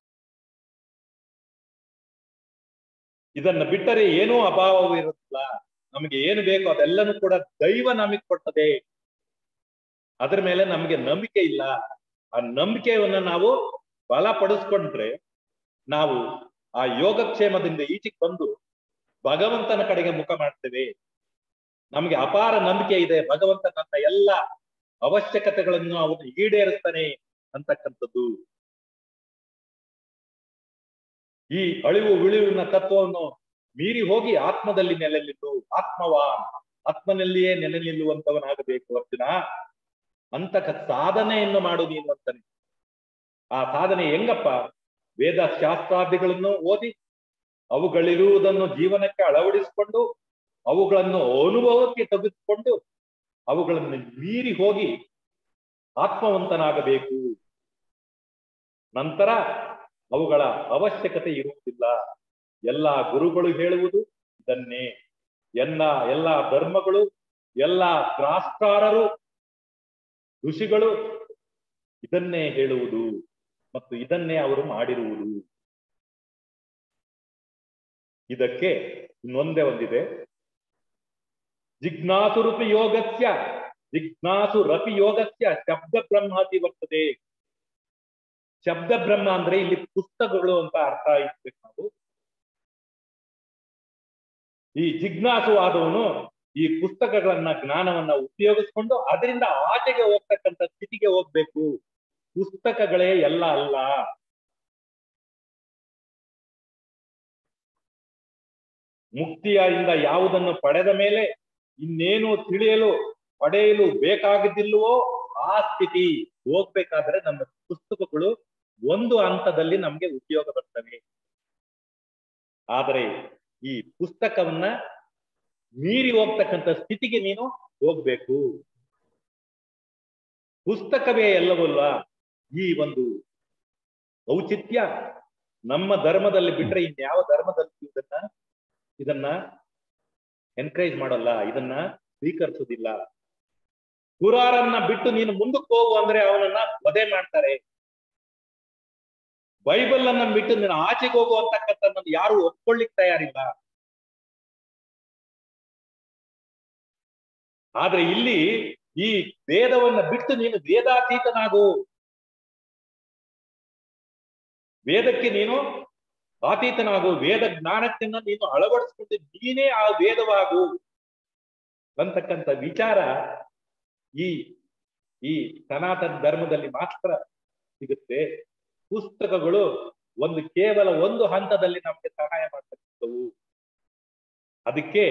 ಇದನ್ನ ಬಿಟ್ಟರೆ ಏನೂ ಅಭಾವವಿರುತ್ತಿಲ್ಲ. ನಮಗೆ ಏನು ಬೇಕೋ ಅದೆಲ್ಲನೂ ಕೂಡ ದೈವ ನಮಗೆ ಕೊಟ್ಟದೆ. ಅದ್ರ ಮೇಲೆ ನಮಗೆ ನಂಬಿಕೆ ಇಲ್ಲ. ಆ ನಂಬಿಕೆಯನ್ನ ನಾವು ಬಲಪಡಿಸ್ಕೊಂಡ್ರೆ ನಾವು ಆ ಯೋಗಕ್ಷೇಮದಿಂದ ಈಚೆಗೆ ಬಂದು ಭಗವಂತನ ಕಡೆಗೆ ಮುಖ ಮಾಡ್ತೇವೆ. ನಮಗೆ ಅಪಾರ ನಂಬಿಕೆ ಇದೆ, ಭಗವಂತ ನನ್ನ ಎಲ್ಲ ಅವಶ್ಯಕತೆಗಳನ್ನು ಅವನು ಈಡೇರಿಸ್ತಾನೆ ಅಂತಕ್ಕಂಥದ್ದು. ಈ ಅಳಿವು ಉಳಿವಿನ ತತ್ವವನ್ನು ಮೀರಿ ಹೋಗಿ ಆತ್ಮದಲ್ಲಿ ನೆಲೆ ನಿಲ್ಲು. ಆತ್ಮವಾನ್, ಆತ್ಮನಲ್ಲಿಯೇ ನೆಲೆ ನಿಲ್ಲುವಂತವನಾಗಬೇಕು ಅರ್ಜುನ. ಅಂತಕ ಸಾಧನೆಯನ್ನು ಮಾಡು ನೀನು ಅಂತಾನೆ. ಆ ಸಾಧನೆ ಹೆಂಗಪ್ಪ? ವೇದ ಶಾಸ್ತ್ರಾದಿಗಳನ್ನು ಓದಿ ಅವುಗಳಿರುವುದನ್ನು ಜೀವನಕ್ಕೆ ಅಳವಡಿಸಿಕೊಂಡು ಅವುಗಳನ್ನು ಅನುಭವಕ್ಕೆ ತೆಗೆದುಕೊಂಡು ಅವುಗಳನ್ನು ಮೀರಿ ಹೋಗಿ ಆತ್ಮವಂತನಾಗಬೇಕು. ನಂತರ ಅವುಗಳ ಅವಶ್ಯಕತೆ ಇರುವುದಿಲ್ಲ. ಎಲ್ಲಾ ಗುರುಗಳು ಹೇಳುವುದು ಇದನ್ನೇ. ಎಲ್ಲ ಎಲ್ಲಾ ಧರ್ಮಗಳು, ಎಲ್ಲಾ ಶಾಸ್ತ್ರಾರರು, ಋಷಿಗಳು ಇದನ್ನೇ ಹೇಳುವುದು ಮತ್ತು ಇದನ್ನೇ ಅವರು ಮಾಡಿರುವುದು. ಇದಕ್ಕೆ ಇನ್ನೊಂದೇ ಒಂದಿದೆ. ಜಿಜ್ಞಾಸು ರೂಪಿ ಯೋಗಸ್ಯ ಜಿಜ್ಞಾಸು ರಪಿ ಯೋಗಸ್ಯ ಶಬ್ದ ಬ್ರಹ್ಮಾತಿ ಬರ್ತದೆ. ಶಬ್ದ ಬ್ರಹ್ಮ ಅಂದ್ರೆ ಇಲ್ಲಿ ಪುಸ್ತಕಗಳು ಅಂತ ಅರ್ಥ ಇರ್ಬೇಕು ನಾವು. ಈ ಜಿಜ್ಞಾಸು ಆದವನು ಈ ಪುಸ್ತಕಗಳನ್ನ ಜ್ಞಾನವನ್ನ ಉಪಯೋಗಿಸ್ಕೊಂಡು ಅದರಿಂದ ಆಚೆಗೆ ಹೋಗ್ತಕ್ಕಂಥ ಸ್ಥಿತಿಗೆ ಹೋಗ್ಬೇಕು. ಪುಸ್ತಕಗಳೇ ಎಲ್ಲ ಅಲ್ಲ. ಮುಕ್ತಿಯಿಂದ ಯಾವುದನ್ನು ಪಡೆದ ಮೇಲೆ ಇನ್ನೇನು ತಿಳಿಯಲು ಪಡೆಯಲು ಬೇಕಾಗಿದ್ದಿಲ್ವೋ ಆ ಸ್ಥಿತಿ ಹೋಗ್ಬೇಕಾದ್ರೆ ನಮ್ಮ ಪುಸ್ತಕಗಳು ಒಂದು ಹಂತದಲ್ಲಿ ನಮ್ಗೆ ಉಪಯೋಗ ಬರ್ತವೆ. ಆದರೆ ಈ ಪುಸ್ತಕವನ್ನ ಮೀರಿ ಹೋಗ್ತಕ್ಕಂಥ ಸ್ಥಿತಿಗೆ ನೀನು ಹೋಗ್ಬೇಕು. ಪುಸ್ತಕವೇ ಎಲ್ಲವಲ್ಲ. ಈ ಒಂದು ಔಚಿತ್ಯ ನಮ್ಮ ಧರ್ಮದಲ್ಲಿ ಬಿಟ್ರೆ ಇನ್ಯಾವ ಧರ್ಮದಲ್ಲಿ ಇದನ್ನ ಇದನ್ನ ಎನ್ಕರೇಜ್ ಮಾಡಲ್ಲ, ಇದನ್ನ ಸ್ವೀಕರಿಸುವುದಿಲ್ಲ. ಕುರಾರನ್ನ ಬಿಟ್ಟು ನೀನು ಮುಂದಕ್ಕೆ ಹೋಗು ಅಂದ್ರೆ ಅವನನ್ನ ವಧೆ ಮಾಡ್ತಾರೆ. ಬೈಬಲ್ ಅನ್ನ ಬಿಟ್ಟು ನೀನು ಆಚೆಗೆ ಹೋಗು ಅಂತಕ್ಕಂಥ ಯಾರು ಒಪ್ಕೊಳ್ಳಿಕ್ ತಯಾರಿಲ್ಲ. ಆದ್ರೆ ಇಲ್ಲಿ ಈ ವೇದವನ್ನ ಬಿಟ್ಟು ನೀನು ವೇದಾತೀತನಾಗು. ವೇದಕ್ಕೆ ನೀನು ಅತೀತನಾಗು. ವೇದ ಜ್ಞಾನಕ್ಕನ್ನ ನೀನು ಅಳವಡಿಸ್ಕೊಂಡು ನೀನೇ ಆ ವೇದವಾಗು ಅಂತಕ್ಕಂಥ ವಿಚಾರ ಈ ಈ ಸನಾತನ ಧರ್ಮದಲ್ಲಿ ಮಾತ್ರ ಸಿಗುತ್ತೆ. ಪುಸ್ತಕಗಳು ಒಂದು ಕೇವಲ ಒಂದು ಹಂತದಲ್ಲಿ ನಮ್ಗೆ ಸಹಾಯ ಮಾಡ್ತಕ್ಕಂಥವು. ಅದಕ್ಕೆ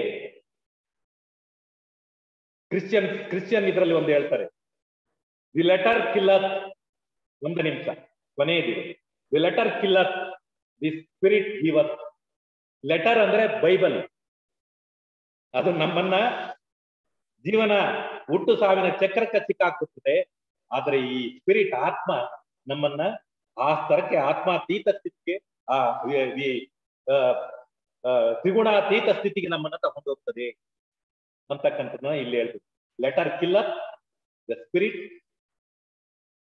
ಕ್ರಿಶ್ಚಿಯನ್ ಕ್ರಿಶ್ಚಿಯನ್ ಇದರಲ್ಲಿ ಒಂದು ಹೇಳ್ತಾರೆ, ದಿ ಲೆಟರ್ ಕಿಲ್ಲರ್. ಒಂದು ನಿಮಿಷ ಕೊನೆಯದಿದೆ. The letter killer, the spirit giver. Letter ಅಂದ್ರೆ ಬೈಬಲ್. ಅದು ನಮ್ಮನ್ನ ಜೀವನ ಹುಟ್ಟು ಸಾವಿನ ಚಕ್ರಕ್ಕೆ ಸಿಕ್ಕಾಕುತ್ತದೆ. ಆದ್ರೆ ಈ ಸ್ಪಿರಿಟ್ ಆತ್ಮ ನಮ್ಮನ್ನ ಆ ಸ್ತರಕ್ಕೆ, ಆತ್ಮಾತೀತ ಸ್ಥಿತಿಗೆ, ಆ ತ್ರಿಗುಣಾತೀತ ಸ್ಥಿತಿಗೆ ನಮ್ಮನ್ನ ತಗೊಂಡು ಹೋಗ್ತದೆ ಅಂತಕ್ಕಂಥದ್ದನ್ನ ಇಲ್ಲಿ ಹೇಳ್ತೀವಿ. Letter killer, the spirit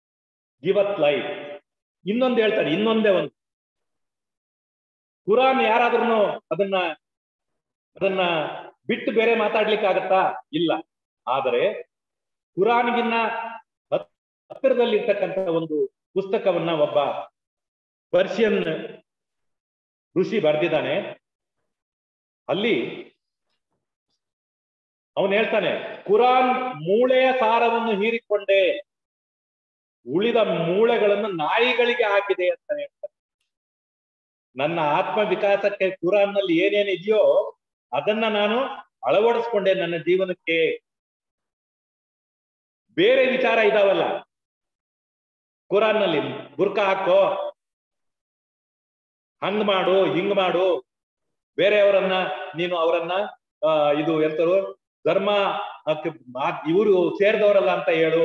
giveth life. ಇನ್ನೊಂದು ಹೇಳ್ತಾರೆ, ಇನ್ನೊಂದೇ ಒಂದು ಕುರಾನ್ ಯಾರಾದ್ರೂ ಅದನ್ನ ಅದನ್ನ ಬಿಟ್ಟು ಬೇರೆ ಮಾತಾಡ್ಲಿಕ್ಕೆ ಆಗತ್ತಾ? ಇಲ್ಲ. ಆದರೆ ಕುರಾನ್ಗಿನ್ನ ಹತ್ತಿರದಲ್ಲಿರ್ತಕ್ಕಂಥ ಒಂದು ಪುಸ್ತಕವನ್ನ ಒಬ್ಬ ಪರ್ಷಿಯನ್ ಋಷಿ ಬರೆದಿದ್ದಾನೆ. ಅಲ್ಲಿ ಅವನು ಹೇಳ್ತಾನೆ, ಕುರಾನ್ ಮೂಳೆಯ ಸಾರವನ್ನು ಹೀರಿಕೊಂಡೆ ಉಳಿದ ಮೂಳೆಗಳನ್ನು ನಾಯಿಗಳಿಗೆ ಹಾಕಿದೆ ಅಂತ ಹೇಳ್ತಾನೆ. ನನ್ನ ಆತ್ಮ ವಿಕಾಸಕ್ಕೆ ಕುರಾನ್ ನಲ್ಲಿ ಏನೇನಿದೆಯೋ ಅದನ್ನ ನಾನು ಅಳವಡಿಸ್ಕೊಂಡೆ ನನ್ನ ಜೀವನಕ್ಕೆ. ಬೇರೆ ವಿಚಾರ ಇದಾವಲ್ಲ ಕುರಾನ್ ನಲ್ಲಿ, ಬುರ್ಕ ಹಾಕೋ, ಹಂಗ್ ಮಾಡು, ಹಿಂಗ್ ಮಾಡು, ಬೇರೆಯವರನ್ನ ನೀನು ಅವರನ್ನ ಇದು ಎಂತರು ಧರ್ಮ ಇವರು ಸೇರಿದವರಲ್ಲ ಅಂತ ಹೇಳು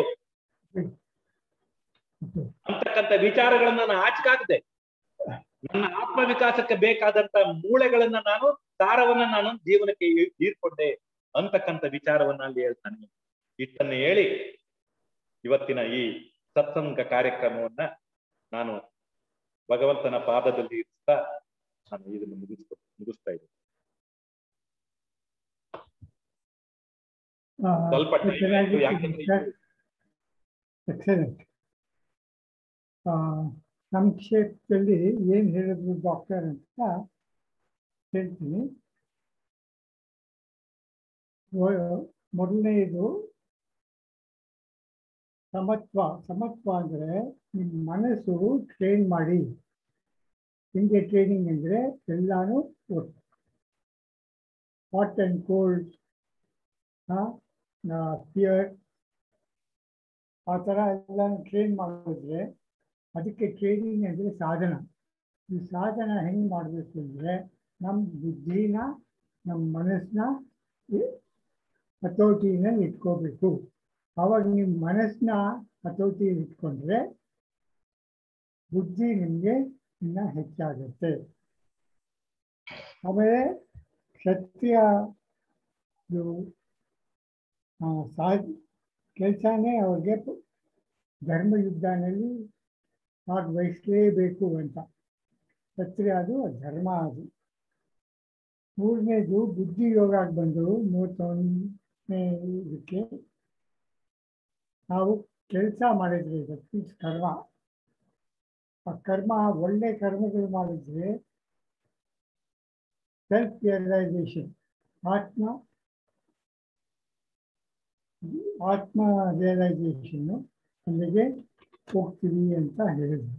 ಅಂತಕ್ಕಂಥ ವಿಚಾರಗಳನ್ನ ನಾನು ಆಚಕಾಕ್ದೆ. ನನ್ನ ಆತ್ಮ ವಿಕಾಸಕ್ಕೆ ಬೇಕಾದಂತ ಮೂಳೆಗಳನ್ನ ನಾನು ಸಾರವನ್ನ ನಾನು ಜೀವನಕ್ಕೆ ಹೀರ್ಕೊಂಡೆ ಅಂತಕ್ಕಂಥ ವಿಚಾರವನ್ನ ಅಲ್ಲಿ ಹೇಳ್ತಾನೆ. ಇಷ್ಟನ್ನ ಹೇಳಿ ಇವತ್ತಿನ ಈ ಸತ್ಸಂಗ ಕಾರ್ಯಕ್ರಮವನ್ನ ನಾನು ಭಗವಂತನ ಪಾದದಲ್ಲಿ ಇರಿಸ್ತಾ ನಾನು ಇದನ್ನು ಮುಗಿಸ್ಕೊ ಮುಗಿಸ್ತಾ ಇದ್ದೀನಿ. ಸ್ವಲ್ಪ ಸಂಕ್ಷೇಪದಲ್ಲಿ ಏನ್ ಹೇಳಿದ್ರು ಡಾಕ್ಟರ್ ಅಂತ ಹೇಳ್ತೀನಿ. ಮೊದಲನೇದು ಸಮತ್ವ. ಸಮತ್ವ ಅಂದ್ರೆ ನಿಮ್ಮ ಮನಸ್ಸು ಟ್ರೈನ್ ಮಾಡಿ. ಹಿಂಗೆ ಟ್ರೈನಿಂಗ್ ಅಂದ್ರೆ ಎಲ್ಲಾನು ಹಾಟ್ ಅಂಡ್ ಕೋಲ್ಡ್, ಫಿಯರ್, ಆ ಥರ ಎಲ್ಲಾನು ಟ್ರೈನ್ ಮಾಡಿದ್ರೆ ಅದಕ್ಕೆ ಟ್ರೈನಿಂಗ್ ಅಂದರೆ ಸಾಧನ. ಈ ಸಾಧನ ಹೆಂಗೆ ಮಾಡಬೇಕು ಅಂದರೆ ನಮ್ಮ ಬುದ್ಧಿನ ನಮ್ಮ ಮನಸ್ಸನ್ನ ಹತೋಟಿನ ಇಟ್ಕೋಬೇಕು. ಆವಾಗ ನಿಮ್ಮ ಮನಸ್ಸನ್ನ ಹತೋಟಿ ಇಟ್ಕೊಂಡ್ರೆ ಬುದ್ಧಿ ನಿಮಗೆ ಇನ್ನ ಹೆಚ್ಚಾಗುತ್ತೆ. ಆಮೇಲೆ ಸತ್ಯ ಸಾ ಕೆಲಸನೇ ಅವ್ರಿಗೆ ಧರ್ಮಯುದ್ಧನಲ್ಲಿ ಭಾಗವಹಿಸಲೇಬೇಕು ಅಂತ. ಸತ್ಯ ಅದು ಧರ್ಮ. ಅದು ಮೂರನೇದು ಬುದ್ಧಿ ಯೋಗಕ್ಕೆ ಬಂದು ಮೂವತ್ತೊಂದನೇ ಇದಕ್ಕೆ ನಾವು ಕೆಲಸ ಮಾಡಿದ್ರೆ ದಟ್ ಕರ್ಮ. ಆ ಕರ್ಮ ಒಳ್ಳೆ ಕರ್ಮಗಳು ಮಾಡಿದ್ರೆ ಸೆಲ್ಫ್ ರಿಯಲೈಸೇಷನ್, ಆತ್ಮ ಆತ್ಮ ರಿಯಲೈಸೇಷನ್ನು ಅಲ್ಲಿಗೆ ಹೋಗ್ತೀವಿ ಅಂತ ಹೇಳಿದ್ರು.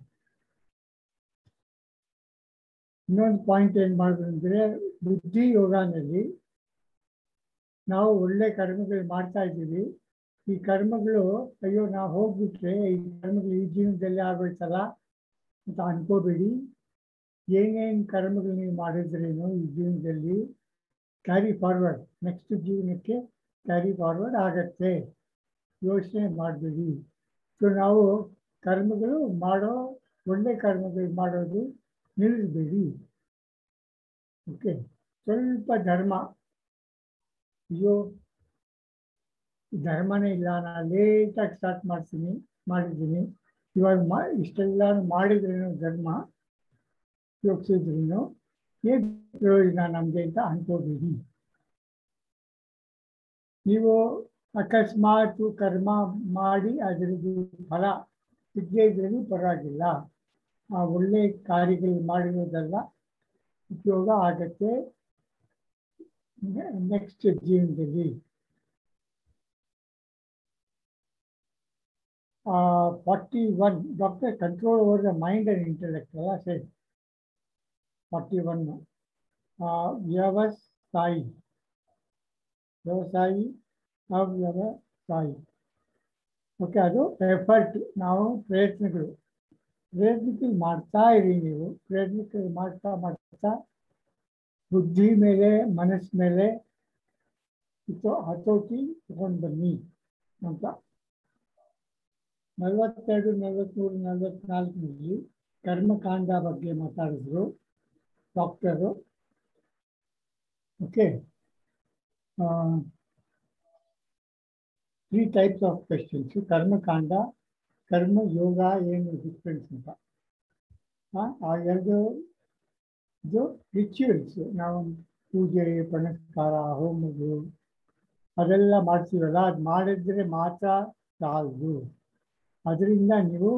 ಇನ್ನೊಂದು ಪಾಯಿಂಟ್ ಏನು ಮಾಡಿದ್ರು ಅಂದರೆ ಬುದ್ಧಿ ಯೋಗನಲ್ಲಿ ನಾವು ಒಳ್ಳೆ ಕರ್ಮಗಳು ಮಾಡ್ತಾ ಇದ್ದೀವಿ. ಈ ಕರ್ಮಗಳು ಅಯ್ಯೋ ನಾವು ಹೋಗ್ಬಿಟ್ರೆ ಈ ಕರ್ಮಗಳು ಈ ಜೀವನದಲ್ಲಿ ಆಗೋಯ್ತಲ್ಲ ಅಂತ ಅನ್ಕೋಬೇಡಿ. ಏನೇನು ಕರ್ಮಗಳು ನೀವು ಮಾಡಿದ್ರೇನು ಈ ಜೀವನದಲ್ಲಿ ಕ್ಯಾರಿ ಫಾರ್ವರ್ಡ್, ನೆಕ್ಸ್ಟ್ ಜೀವನಕ್ಕೆ ಕ್ಯಾರಿ ಫಾರ್ವರ್ಡ್ ಆಗತ್ತೆ, ಯೋಚನೆ ಮಾಡಬೇಡಿ. ಸೊ ನಾವು ಕರ್ಮಗಳು ಮಾಡೋ ಒಳ್ಳೆ ಕರ್ಮಗಳು ಮಾಡೋದು ನಿಲ್ಲಿಸಬೇಡಿ. ಓಕೆ, ಸ್ವಲ್ಪ ಧರ್ಮ, ಅಯ್ಯೋ ಧರ್ಮನೇ ಇಲ್ಲ, ನಾನು ಲೇಟಾಗಿ ಸ್ಟಾರ್ಟ್ ಮಾಡ್ತೀನಿ ಮಾಡಿದ್ದೀನಿ, ಇವಾಗ ಮಾ ಇಷ್ಟೆಲ್ಲ ಮಾಡಿದ್ರೇನು ಧರ್ಮ ಯೋಚಿಸಿದ್ರೇನು ಏನು ಪ್ರಯೋಜನ ನಮಗೆ ಅಂತ ಅನ್ಕೋಬೇಡಿ. ನೀವು ಅಕಸ್ಮಾತ್ ಕರ್ಮ ಮಾಡಿ ಅದರದ್ದು ಫಲ ಸಿಗದೇ ಇದ್ರೂ ಪರವಾಗಿಲ್ಲ, ಆ ಒಳ್ಳೆ ಕಾರ್ಯಗಳು ಮಾಡಿರೋದೆಲ್ಲ ಉಪಯೋಗ ಆಗತ್ತೆ ನೆಕ್ಸ್ಟ್ ಜೀವನದಲ್ಲಿ. Forty one doctor control over the mind and intellect ಅಲ್ಲ ಸರಿ. ಫಾರ್ಟಿ ಒನ್ ವ್ಯವಸಾಯಿ ವ್ಯವಸಾಯಿ ಅವ್ಯವಸಾಯಿ. ಓಕೆ, ಅದು ಎಫರ್ಟ್, ನಾವು ಪ್ರಯತ್ನಗಳು ಪ್ರಯತ್ನಗಳು ಮಾಡ್ತಾ ಇರಿ. ನೀವು ಪ್ರಯತ್ನಗಳು ಮಾಡ್ತಾ ಮಾಡ್ತಾ ಬುದ್ಧಿ ಮೇಲೆ ಮನಸ್ಸು ಮೇಲೆ ಇದು ಹತೋಟಿ ತಗೊಂಡು ಬನ್ನಿ ಅಂತ. ನಲವತ್ತೆರಡು ನಲವತ್ತ್ಮೂರು ನಲವತ್ನಾಲ್ಕರಲ್ಲಿ ಕರ್ಮಕಾಂಡ ಬಗ್ಗೆ ಮಾತಾಡಿದ್ರು doctor. Okay, three types of questions: ಕರ್ಮಕಾಂಡ, ಕರ್ಮ ಯೋಗ ಏನು ಡಿಫ್ರೆನ್ಸ್ ಅಂತ ಆ ಎರಡು ಇದು ರಿಚುವಲ್ಸ್ ನಾವು ಪೂಜೆ ಪುನಸ್ಕಾರ ಹೋಮಗಳು ಅದೆಲ್ಲ ಮಾಡ್ತೀವಲ್ಲ ಅದು ಮಾಡಿದ್ರೆ ಮಾತ್ರ ಸಾಲದು. ಅದರಿಂದ ನೀವು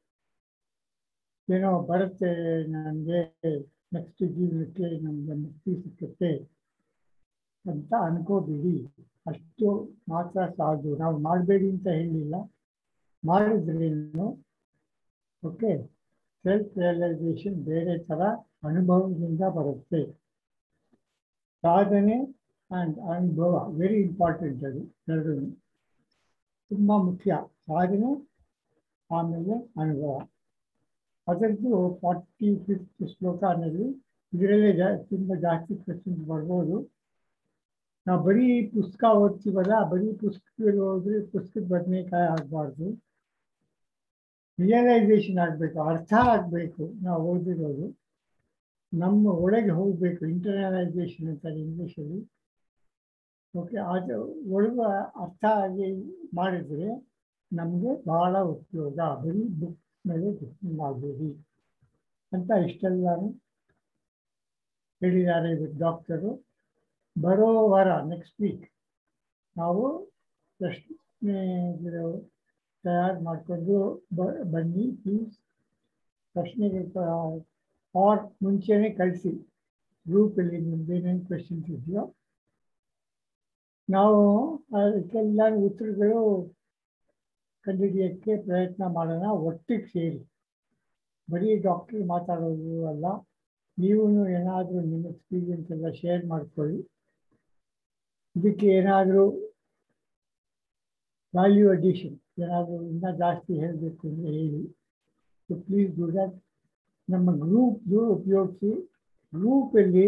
ಏನೋ ಬರುತ್ತೆ ನನಗೆ ನೆಕ್ಸ್ಟ್ ಜೀವನಕ್ಕೆ ನಮಗೆ ಮುಕ್ತಿ ಸಿಕ್ಕುತ್ತೆ ಅಂತ ಅನ್ಕೋಬೇಡಿ. ಅಷ್ಟು ಮಾತ್ರ ಸಾಲದು. ನಾವು ಮಾಡಬೇಡಿ ಅಂತ ಹೇಳಿಲ್ಲ, ಮಾಡಿದ್ರೇನು ಓಕೆ. ಸೆಲ್ಫ್ ರಿಯಲೈಸೇಷನ್ ಬೇರೆ ಥರ ಅನುಭವದಿಂದ ಬರುತ್ತೆ. ಸಾಧನೆ ಆ್ಯಂಡ್ ಅನುಭವ ವೆರಿ ಇಂಪಾರ್ಟೆಂಟ್. ಅದು ಎರಡು ತುಂಬ ಮುಖ್ಯ. ಸಾಧನೆ ಆಮೇಲೆ ಅನುಭವ. ಅದರದ್ದು ಫಾರ್ಟಿ ಫಿಫ್ತ್ ಶ್ಲೋಕನಲ್ಲಿ ಇದರಲ್ಲೇ ಜಾ ತುಂಬ ಜಾಸ್ತಿ ಕ್ವೆಶನ್ಸ್ ಬರ್ಬೋದು. ನಾವು ಬರೀ ಪುಸ್ತಕ ಓದ್ತೀವಲ್ಲ, ಬರೀ ಪುಸ್ತಕದಲ್ಲಿ ಹೋದ್ರೆ ಪುಸ್ತಕದ ಬದನೆಕಾಯಿ ಆಗಬಾರ್ದು. ರಿಯಲೈಸೇಷನ್ ಆಗಬೇಕು, ಅರ್ಥ ಆಗಬೇಕು. ನಾವು ಓದಿರೋದು ನಮ್ಮ ಒಳಗೆ ಹೋಗಬೇಕು. ಇಂಟರ್ನಲೈಸೇಷನ್ ಅಂತಾರೆ ಇಂಗ್ಲೀಷಲ್ಲಿ. ಓಕೆ, ಅದು ಒಳಗೆ ಅರ್ಥ ಆಗಿ ಮಾಡಿದರೆ ನಮಗೆ ಬಹಳ ಉಪಯೋಗ. ಬರೀ ಬುಕ್ ಮೇಲೆ ಡಿಪೆಂಡ್ ಆಗಬೇಡಿ ಅಂತ ಇಷ್ಟೆಲ್ಲಾನು ಹೇಳಿದ್ದಾರೆ ಡಾಕ್ಟರು. ಬರೋ ವಾರ ನೆಕ್ಸ್ಟ್ ವೀಕ್ ನಾವು ಪ್ರಶ್ನೆ ತಯಾರು ಮಾಡಿಕೊಂಡು ಬನ್ನಿ ಪ್ಲೀಸ್. ಪ್ರಶ್ನೆಗೆ ಆರ್ ಮುಂಚೆನೇ ಕಳಿಸಿ ಗ್ರೂಪಲ್ಲಿ ನಿಮ್ದೇನೇನು ಕ್ವೆಶನ್ಸ್ ಇದೆಯೋ. ನಾವು ಅದಕ್ಕೆಲ್ಲ ಉತ್ತರಗಳು ಕಂಡುಹಿಡಿಯೋಕ್ಕೆ ಪ್ರಯತ್ನ ಮಾಡೋಣ ಒಟ್ಟಿಗೆ ಸೇರಿ. ಬರೀ ಡಾಕ್ಟ್ರ್ ಮಾತಾಡೋದು ಅಲ್ಲ, ನೀವು ಏನಾದರೂ ನಿಮ್ಮ ಎಕ್ಸ್ಪೀರಿಯನ್ಸ್ ಎಲ್ಲ ಶೇರ್ ಮಾಡ್ಕೊಳ್ಳಿ. ಇದಕ್ಕೆ ಏನಾದರೂ ವ್ಯಾಲ್ಯೂ ಅಡಿಷನ್ ಏನಾದರೂ ಇನ್ನೂ ಜಾಸ್ತಿ ಹೇಳಬೇಕು ಅಂದರೆ ಹೇಳಿ. So please do that. ನಮ್ಮ ಗ್ರೂಪ್ದು ಉಪಯೋಗಿಸಿ. ಗ್ರೂಪಲ್ಲಿ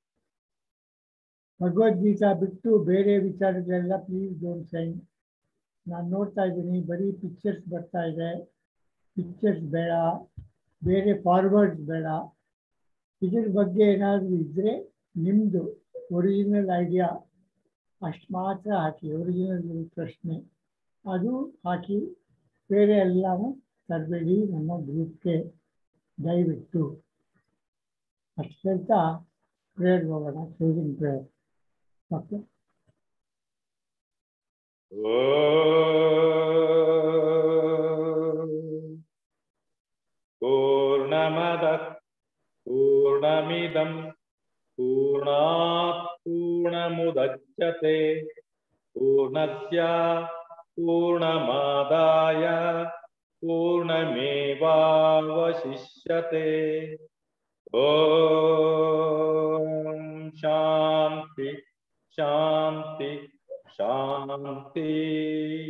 ಭಗವದ್ಗೀತಾ ಬಿಟ್ಟು ಬೇರೆ ವಿಚಾರಗಳೆಲ್ಲ ಪ್ಲೀಸ್ ಡೋಂಟ್ ಸೈನ್. ನಾನು ನೋಡ್ತಾ ಇದ್ದೀನಿ ಬರೀ ಪಿಕ್ಚರ್ಸ್ ಬರ್ತಾ ಇದೆ. ಪಿಕ್ಚರ್ಸ್ ಬೇಡ, ಬೇರೆ ಫಾರ್ವರ್ಡ್ಸ್ ಬೇಡ. ಇದ್ರ ಬಗ್ಗೆ ಏನಾದರೂ ಇದ್ದರೆ ನಿಮ್ಮದು ಒರಿಜಿನಲ್ ಐಡಿಯಾ ಅಷ್ಟು ಮಾತ್ರ ಹಾಕಿ. ಒರಿಜಿನಲ್ ಪ್ರಶ್ನೆ ಅದು ಹಾಕಿ, ಬೇರೆ ಎಲ್ಲನೂ ತರಬೇಡಿ ನಮ್ಮ ಗ್ರೂಪ್ಗೆ ದಯವಿಟ್ಟು. ಅಷ್ಟು ಹೇಳ್ತಾ ಪ್ರೇಯರ್ ಹೋಗೋಣ. Closing prayer. ಓಕೆ. ಪೂರ್ಣಮದಃ ಪೂರ್ಣಮಿದಂ ಪೂರ್ಣಾತ್ ಪೂರ್ಣಮುದಚ್ಯತೆ ಪೂರ್ಣಸ್ಯ ಪೂರ್ಣಮಾದಾಯ ಪೂರ್ಣಮೇವಾವಶಿಷ್ಯತೆ. ಓಂ ಶಾಂತಿ ಶಾಂತಿ ಶಾಂತಿ.